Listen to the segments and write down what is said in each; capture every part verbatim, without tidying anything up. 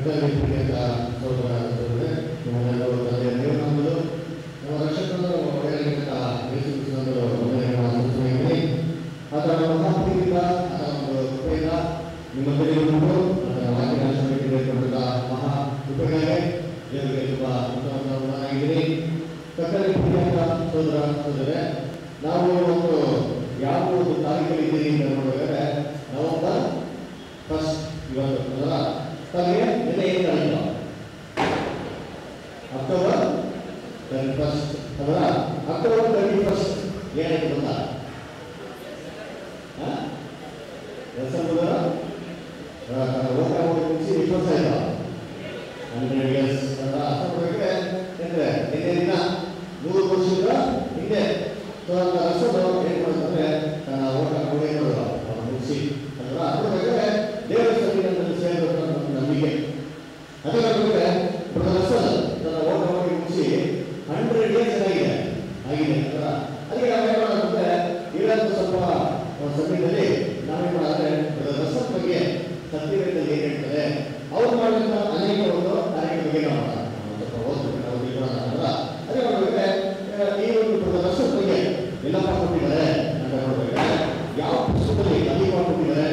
ಕಟ್ಟಲಿಕ್ಕೆ ಸಹೋದರರೇ ನಿಮ್ಮೆಲ್ಲರೂ ತಂದೆಯ ದೇವನಾಮಗಳು ನಮ್ಮ ರಕ್ಷಕರು ಒಡೆಯಲಿರುವಂಥ ಯೇಸು ಕ್ರಿಸ್ತನವರು ವಂದನೆಗಳನ್ನು ಸಲ್ಲಿಸುತ್ತೇನೆ. ಆತನ ಮಹಾಪ್ರೀತಿಯಿಂದ ಆತನ ಒಂದು ಕೃಪೆಯಿಂದ ನಿಮ್ಮ ತಿಳಿದುಕೊಂಡು ಆತನ ವಾಕ್ಯನ ಆಶೀರ್ವದಿಸಿಕೊಂಡ ಮಹಾ ಕೃಪೆಗಾಗಿ ದೇವರಿಗೆ ತುಂಬ ಉತ್ತಮವಾಗಿದ್ದೀನಿ. ಕಟ್ಟಲಿ ಪ್ರಿಯಾದ ಸಹೋದರ ಸಹೋದರರೇ, ನಾವು ಒಂದು ಯಾವ ಒಂದು ತಾರೀಖಲ್ಲಿದ್ದೀರಿ ಅಂತ ನೋಡಿದರೆ ನವೆಂಬರ್ ಫಸ್ಟ್ ಇವತ್ತು ಅದರ ತಮಗೆ ನಿನ್ನೆ ಏನು ನಡೆಯಿತು ಅಕ್ಟೋಬರ್ ಟ್ವೆಂಟಿ ಫಸ್ಟ್ ಅದರ ಅಕ್ಟೋಬರ್ ಟ್ವೆಂಟಿ ಫಸ್ಟ್ ಏನಾಯ್ತು ಗೊತ್ತಾ? ಓಟ ಮುಗಿಸಿ ವಿಶ್ವಾಸ ಆಯ್ತು ಹಂಡ್ರೆಡ್ ಇಯರ್ಸ್ ಅದರ ಅಷ್ಟೇ ಅಂದರೆ ನಿನ್ನೆ ದಿನ ನೂರು ವರ್ಷದ ಹಿಂದೆ ರಸದ ಏನು ಮಾಡ್ತಾರೆ ತನ್ನ ಓಟ ಮುಗಿಯೋದು ಮುಗಿಸಿ ಅದರ ಅದ್ರ ಬಗ್ಗೆ ದೇವರ ಸನ್ನಿಧಾನದಲ್ಲಿ ಸೇರಬೇಕು ಅನ್ನೋ ನಂಬಿಕೆ. ಅದೇ ನೋಡಿದ್ರೆ ರಸದ ತನ್ನ ಓಟ ಮಾಡಿ ಮುಗಿಸಿ ಹಂಡ್ರೆಡ್ ಇಯರ್ಸ್ ಆಗಿದೆ ಆಗಿದೆ ಅದರ ಅದಕ್ಕೆ ನಾವೇನು ಮಾಡೋದಂದ್ರೆ ಇರೋದು ಸ್ವಲ್ಪ ಸಮಯದಲ್ಲಿ ನಾವೇನು ಮಾಡಿದ್ರೆ ರಸದ ಬಗ್ಗೆ ಸತ್ಯವೇದದಲ್ಲಿ ಏನು ಹೇಳ್ತಾರೆ ಅವ್ರು ಮಾಡಿದಂಥ ಅನೇಕ ಒಂದು ಕಾರ್ಯಗಳ ಬಗ್ಗೆ ನಾವು ಸ್ವಲ್ಪ ಓದ್ಬೇಕು ನಾವು ತಿಳ್ಕೊಳ್ಳೋಣ. ಅದೇ ನೋಡಿದ್ರೆ ಈ ಒಂದು ರಸದ ಬಗ್ಗೆ ಎಲ್ಲಪ್ಪ ಕೊಟ್ಟಿದ್ದಾರೆ ಅಂತ ನೋಡ್ಬೇಕಾದ್ರೆ ಯಾವ ಪುಸ್ತಕದಲ್ಲಿ ಅಧಿಕ ಕೊಟ್ಟಿದ್ದಾರೆ?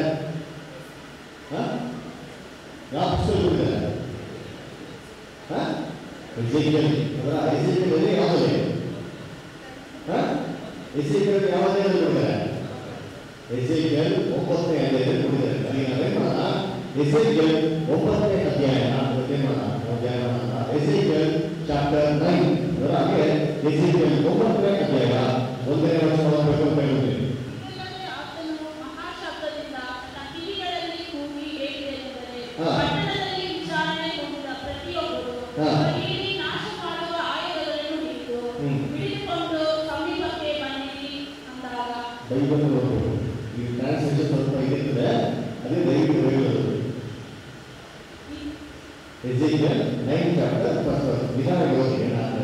ಯಾವ ಪುಸ್ತಕ ಕೊಟ್ಟಿದ್ದಾರೆ? ಎಸೇಕಿಯಲ್ ಅದರ ಎಸೇಕಿಯಲ್ ಯಾವುದೇ ಎಸೇಕಿಯಲ್ ಯಾವುದೇ ಕೊಟ್ಟಿದ್ದಾರೆ? ಎಸೇಕಿಯಲ್ ಒಂಬತ್ತನೇ ಅಧ್ಯಾಯದಲ್ಲಿ ಕೊಟ್ಟಿದ್ದಾರೆ. ಅಲ್ಲಿ ನಾವೇನು ಮಾಡೋಣ? ಎಸೇಕಿಯಲ್ ಒಂಬತ್ತನೇ ಅಧ್ಯಾಯ ಏನು ಮಾಡೋಣ? ಅಧ್ಯಾಯ ಮಾಡೋಣ ಎಸೇಕಿಯಲ್ ಚಾಪ್ಟರ್ ನೈನ್ ಅದರ ಹಾಗೆ ಎಸೇಕಿಯಲ್ ಒಂಬತ್ತನೇ ಅಧ್ಯಾಯ ಒಂದನೇ ವರ್ಷ ಮಾಡಬೇಕು ಅಂತ ಹೇಳ್ತೀನಿ. ಬೈಬಲ್ ಈ ಟ್ರಾನ್ಸ್ಲೇಷನ್ ಸ್ವಲ್ಪ ಇರ್ತದೆ, ಅದೇ ದಯವಿಟ್ಟು Bible Ezekiel nine chapter first verse ನಿಧಾನ ಓದಿ. ಏನಾದ್ರೆ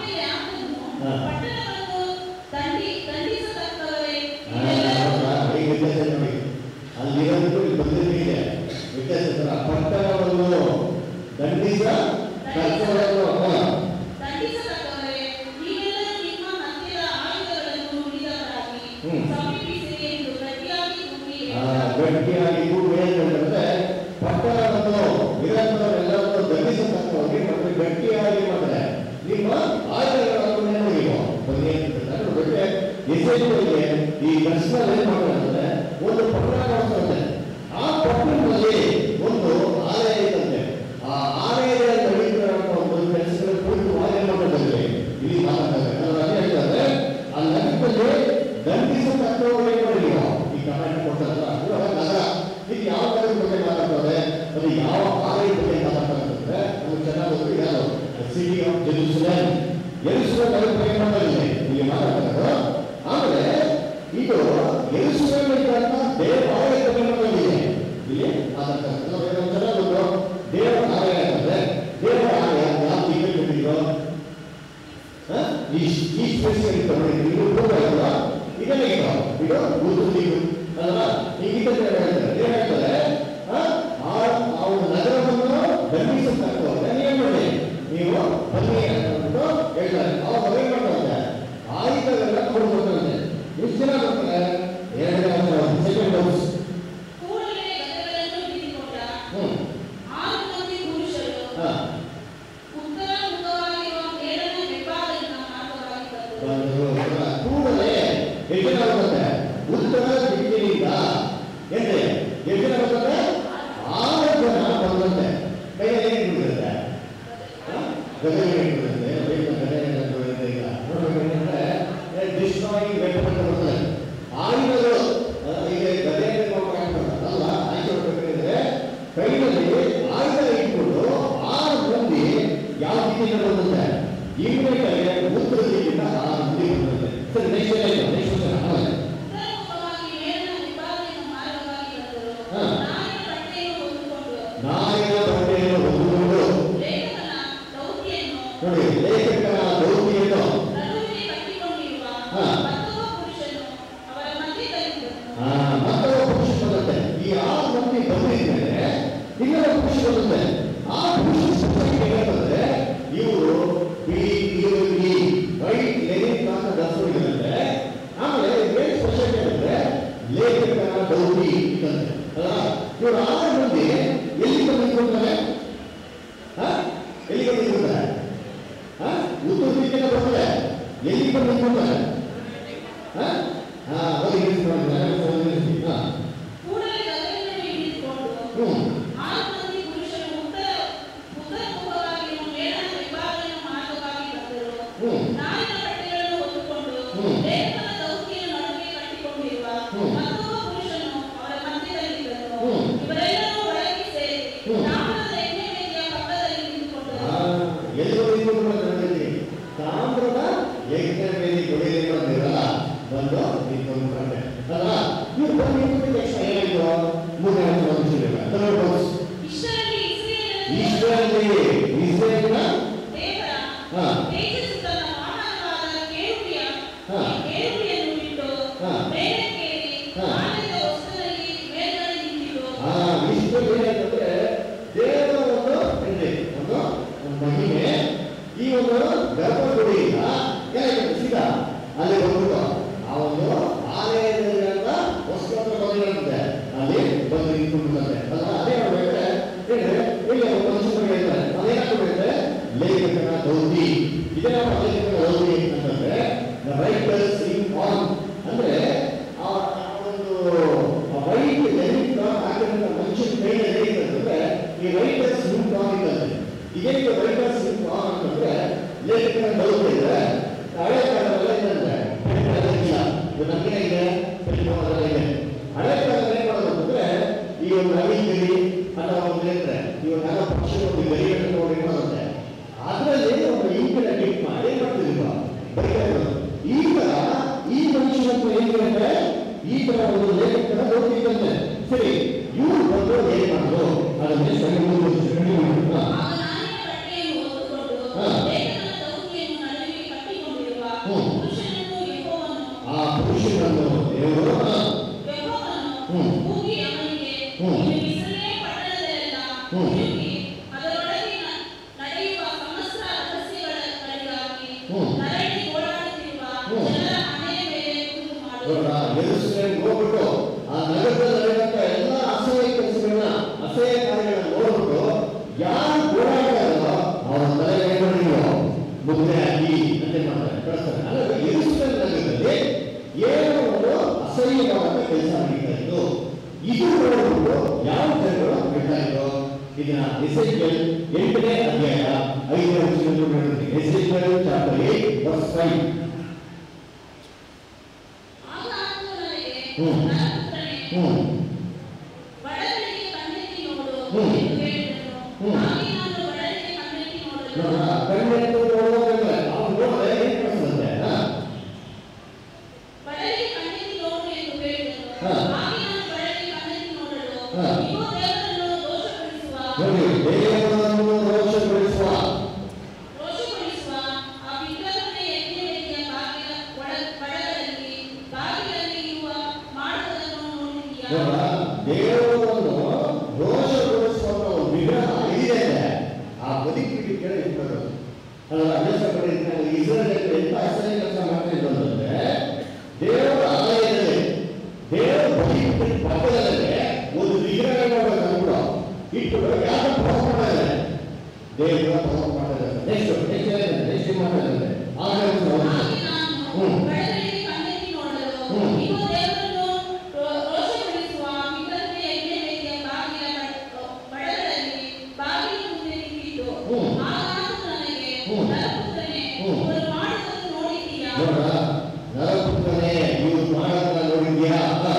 ವ್ಯತ್ಯಾಸ ನೋಡಿ, ಅಲ್ಲಿರೋದಕ್ಕೂ ಇಲ್ಲಿ ಬಂದಿದ್ದೇ ಇದೆ ವ್ಯತ್ಯಾಸ. ಪಟ್ಟಣವನ್ನು ದಂಡಿಸ ಗಟ್ಟಿಯಾಗಿ ಕೂಗುವಂದ್ರೆ ಪಟ್ಟಣವನ್ನು ನಿರಂತರವೆಲ್ಲರನ್ನು ದಂಡಿಸತಕ್ಕವಾಗಿ ಮತ್ತೆ ಗಟ್ಟಿಯಾಗಿ ಮಾಡಿದ್ರೆ ನಿಮ್ಮ ಆಯುಧಗಳನ್ನು ನೀವು ಬನ್ನಿ ಅಂತ ಎಸೇಕಿಯಲ್ಗೆ ಈ ದರ್ಶನ ಏನ್ ಮಾಡ್ತಾರೆ? ಒಂದು ಪಟ್ಟಣ ಕಾಣಿಸ್ತಂತೆ. ಆ ಪಟ್ಟಣದಲ್ಲಿ ಒಂದು ಆಲಯ ಇದ್ದಂತೆ. ಆ ಆಲಯದ ನಡೀತಿರುವಂತ ಒಂದು ಕೆಲಸಗಳ ಕುರಿತು ಆಲಯ ಮಾಡಿದ್ರೆ ಇಲ್ಲಿ ಮಾತಾಡ್ತಾರೆ. ಹೇಳ್ತಾರೆ ಆ ನಗರದಲ್ಲಿ ದಂಡಿಸತಕ್ಕವರು ಏನ್ ಮಾಡಿ ಈ ಕಮೆಂಟ್ ಕೊಡ್ತಾರಲ್ಲ ನಗರ ಇದು ಯಾವ ನಗರದ ಬಗ್ಗೆ ಮಾತಾಡ್ತಾರೆ? ಅದು ಯಾವ ಆಲಯದ ಬಗ್ಗೆ ಮಾತಾಡ್ತಾರೆ ಅಂತಂದ್ರೆ ನಮ್ಗೆ ಚೆನ್ನಾಗಿ ಗೊತ್ತು. ಯಾರು? ಸಿಟಿ ಆಫ್ ಜೆರುಸಲೇಮ್ ಯೆರೂಸಲೇಮ್ ನಗರದ ಬಗ್ಗೆ ಮಾತಾಡಿದೆ ಇಲ್ಲಿ ಮಾತಾಡ್ತಾರೆ. ಆಮೇಲೆ ಇದು ಯೆರೂಸಲೇಮ್ ಇದ್ದಂತ ದೇವಾಲಯದ ಬಗ್ಗೆ ಮಾತಾಡಿದೆ ಇಲ್ಲಿ ಮಾತಾಡ್ತಾರೆ. ಚೆನ್ನಾಗಿ ಗೊತ್ತು. ದೇವರ ಆಲಯ ಅಂತಂದ್ರೆ ದೇವರ ಆಲಯ ಯಾವ ದಿಕ್ಕ ಬಿಟ್ಟಿದ್ರು ಈ ಈ ಸ್ಪೇಸ್ ಇದು ಪೂರ್ವ ಇದನ್ನೇ ಇದು ಇದು ಉತ್ತರ ದಿಕ್ಕು ಅಲ್ಲ. ಹೀಗಿದ್ದ ಹೇಳ್ತಾರೆ ಏನ್ ಹೇಳ್ತಾರೆ? ಆ ಒಂದು ನಗರವನ್ನು ದಂಡಿಸತಕ್ಕವ್ರೆ ಏನ್ ಮಾಡಿ ನೀವು ಬನ್ನಿ ಅಂತ ಹೇಳ್ತಾರೆ. ಅವಾಗ ಏನ್ ಮಾಡ್ತಾರೆ? ಆಯುಧಗಳನ್ನ ಕೊಡ್ಬೇಕಂತೆ. ಎಷ್ಟು ಜನ ಬರ್ತಾರೆ? ಎರಡು ಸೆಕೆಂಡ್ ಹೌಸ್ ಕೂಡಲೇ ಎಷ್ಟು ಜನ ಬರ್ತದೆ? ಉತ್ತರ ದಿಕ್ಕಿನಿಂದ ಎಂದ್ರೆ ಎಷ್ಟು ಜನ ಬರ್ತದೆ? ಆರು ಜನ ಬಂದಂತೆ. ಕೈಯಲ್ಲಿ ಏನು ಬಿಡುತ್ತೆ? ಗದೆ ಬಿಡುತ್ತೆ. ಈಗ ನೋಡ್ಬೇಕಂದ್ರೆ ಡಿಸ್ಟ್ರಾಯಿಂಗ್ ವೆಪನ್ ಅಂತ ಬರ್ತದೆ. ಆಯುಧಗಳು ಈಗ ಗದೆ ಅಲ್ಲ ಆಯ್ಕೆ ಮಾಡ್ಬೇಕಂದ್ರೆ ಕೈಯಲ್ಲಿ ಆಯುಧ ಇಟ್ಕೊಂಡು ಆರು ಮಂದಿ ಯಾವ ದಿಕ್ಕಿಂದ ಬರುತ್ತೆ? ಇಮ್ಮಿಡಿಯೇಟ್ ಆಗಿ ಉತ್ತರ ದಿಕ್ಕಿಂದ ಆರು ಮಂದಿ ಬರುತ್ತೆ. ಸರಿ, ನೆಕ್ಸ್ಟ್ ಏನಾಯ್ತು? ನೆಕ್ಸ್ಟ್ ಆಮೇಲೆ ನಾಯಿನ ಬಟ್ಟೆಯನ್ನು ಹೊಂದಿಕೊಂಡು ನೋಡಿ ಲೇಖಕನ ದೌತಿಯನ್ನು ಮತ್ತೊಬ್ಬ ಪುರುಷ ಬರುತ್ತೆ. ಈ ಆರು ಮಂದಿ ಬಂದಿದ್ದರೆ ಇನ್ನೊಬ್ಬ ಪುರುಷ ಬರುತ್ತೆ. ಆ ದೌತಿ ಇತ್ತಂತೆ ಅಲ್ಲ. ಇವರು ಆರು ಮಂದಿ ಎಲ್ಲಿ ಬಂದು ನಿಂತ್ಕೊಳ್ತಾರೆ? ಎಲ್ಲಿ ಬಂದು ನಿಂತ್ಕೊಳ್ತಾರೆ? ಉತ್ತರ ದಿಕ್ಕಿನ ಬರ್ತಾರೆ. ಎಲ್ಲಿ ಬಂದು ನಿಂತ್ಕೊಳ್ತಾರೆ? ಹಾ ಹೋಗಿ ನಿಂತ್ಕೊಳ್ತಾರೆ. ಹ್ಮ್ ತಾಮ್ರದ ಯಜ್ಞ ವೇದಿ ಕೊಡುಗೆ ಬಂದಿರಲ್ಲ ಬಂದು ನಿಂತ್ಕೊಂಡ್ರೆ ಅಲ್ಲ. ಇವ್ರು ಬಂದು ನಿಂತ್ಕೊಂಡ ತಕ್ಷಣ ಏನಾಯ್ತು? ಮೂರನೇ ಇಸ್ರೇಲ್ ಇಸ್ರೇಲ್ನ ಹಾ ಏನಾಯ್ತಂದ್ರೆ ದೇವರ ಒಂದು ಒಂದು ಮಹಿಮೆ ಈ ಒಂದು ಗರ್ಭಗುಡಿಯಿಂದ ಏನಾಯ್ತು ಸೀದಾ ಅಲ್ಲಿ ಬಂದ್ಬಿಟ್ಟು ಆ ಒಂದು ಆಲಯದಲ್ಲಿರುವಂತ ವಸ್ತುವನ್ನು ಬಂದಿರುತ್ತೆ ಅಲ್ಲಿ ಬಂದು ನಿಂತ್ಕೊಂಡಿರುತ್ತೆ ಅಲ್ಲ. ಅದೇ ಮಾಡ್ಬೇಕಾದ್ರೆ ಇಲ್ಲಿ ಒಂದು ಮನುಷ್ಯರು ಹೇಳ್ತಾರೆ ಅದೇನಾಗ್ಬಿಡುತ್ತೆ ಲೇಖಕನ ದೌತಿ. ಇದೇ ನಾವು ಲೇಖಕನ ದೌತಿ ಅಂತಂದ್ರೆ ರೈಟರ್ಸ್ ಇನ್ ಆನ್ ಅಂದ್ರೆ ಆ ಒಂದು ವೈಟ್ ಲೆನಿನ್ ಹಾಕಿದಂತ ಮನುಷ್ಯನ ಕೈಯಲ್ಲಿ ಏನಂತಂದ್ರೆ ಈ ರೈಟರ್ಸ್ ಇನ್ ಆನ್ ಇರುತ್ತೆ. ಇದೇನು ರೈಟರ್ಸ್ ಇನ್ ಆನ್ ಅಂತಂದ್ರೆ ಲೇಖಕನ ದೌತಿ ಇದೆ. ಹಳೆ ಕಾಲದಲ್ಲ ಏನಂದ್ರೆ ನಮ್ಗೆ ಇದೆ ಇದೆ. ಹಳೆ ಕಾಲದಲ್ಲಿ ಏನ್ ಮಾಡೋದು ಅಂತಂದ್ರೆ ಈ ಒಂದು ನವೀಕರಿ ಅಥವಾ ಒಂದು ಹೇಳ್ತಾರೆ ಈ ಒಂದು ಹಲ ಪಕ್ಷದ ಒಂದು ಗರಿಯನ್ನು ನೋಡಿ ಮಾಡುತ್ತೆ. ಅದರಲ್ಲಿ ಒಂದು ಇಂಕಿನ ಟಿಪ್ ಮಾಡಿ ಏನ್ ಮಾಡ್ತಿದ್ರು ಈಗ ಈ ಮನುಷ್ಯನಂತ ಏನಿದೆ ಈ ತರ ಒಂದು ಲೇಖಕನ ದೌತಿದ್ದಂತೆ. ಸರಿ ಇವ್ರು ಬಂದು ಏನ್ ಮಾಡೋದು ಅದನ್ನೇ ಸರಿ ಆ ಪುರುಷನನ್ನು ದೇವರು ಹೋಗ್ಬಿಟ್ಟು ಆ ನಗರದಲ್ಲಿರುವಂತ ಎಲ್ಲ ಅಸಹ್ಯ ಕೆಲಸಗಳನ್ನ ಅಸಹ್ಯ ಕಾರ್ಯಗಳನ್ನ ನೋಡ್ಬಿಟ್ಟು ಯಾರು ಓಡಾಡ್ತಾರೋ ಅವರ ತಲೆ ಮುದ್ರೆ ಹಾಕಿ ಅಂತ ಮಾಡ್ತಾರೆ ಕಳಿಸ್ತಾರೆ. ಹಾಗಾಗಿ ಯೆರೂಸಲೇಮ್ ನಗರದಲ್ಲಿ ಏನೋ ಒಂದು ಅಸಹ್ಯವಾದ ಕೆಲಸ ನಡೀತಾ ಇತ್ತು. ಇದು ನೋಡ್ಬಿಟ್ಟು ಯಾವ ಜನಗಳು ಬಿಡ್ತಾ ಇದ್ರು. ಇದನ್ನ ಎಸೆಕಿಯೇಲ್ ಎಂಟನೇ ಅಧ್ಯಾಯ ಐದನೇ ವಚನದಲ್ಲಿ ನೋಡ್ತೀವಿ. Ezekiel chapter eight verse five. ಹ್ಮ್ ಹ್ಮ್ ಕಣ್ಣೆತ್ತು ನೋಡೋದಿಲ್ಲ ಅವ್ನು ನೋಡಿದ್ರೆ ಏನ್ ಕಳಿಸ್ತಂತೆ ನೋಡಿ ದೇವರನ್ನು ರೋಷಗೊಳಿಸುವ ದೇವರನ್ನು ರೋಷಗೊಳಿಸುವ ಒಂದು ವಿಗ್ರಹ ಇದೆ. ಆ ಬದುಕಿ ಕೆಳಗೆ ಇಟ್ಕೊಂಡು ಅಲ್ಲ ಇಸ್ರೇಲ್ ಎಂತ ಅಸಹ್ಯ ಕೆಲಸ ಮಾಡ್ತಾ ಇದ್ದಂದ್ರೆ ದೇವರ ಆಲಯದಲ್ಲಿ ದೇವರ ಬದುಕಿ ಪಕ್ಕದಲ್ಲೇ ಒಂದು ವಿಗ್ರಹ ಕೂಡ ಇಟ್ಕೊಂಡು ಯಾರು ಪ್ರಭಾವ ಮಾಡಿದ್ದಾರೆ ದೇವರ ಪ್ರಭಾವ ಮಾಡಿದ್ದಾರೆ. ನೆಕ್ಸ್ಟ್ ನೆಕ್ಸ್ಟ್ ನೆಕ್ಸ್ಟ್ ಮಾಡಿದ್ದಾರೆ ಆಗ ಹ್ಮ್ ನರಪುತ್ರನೇ ನೀವು ಮಾಡೋದನ್ನ ನೋಡಿದ್ಯಾ?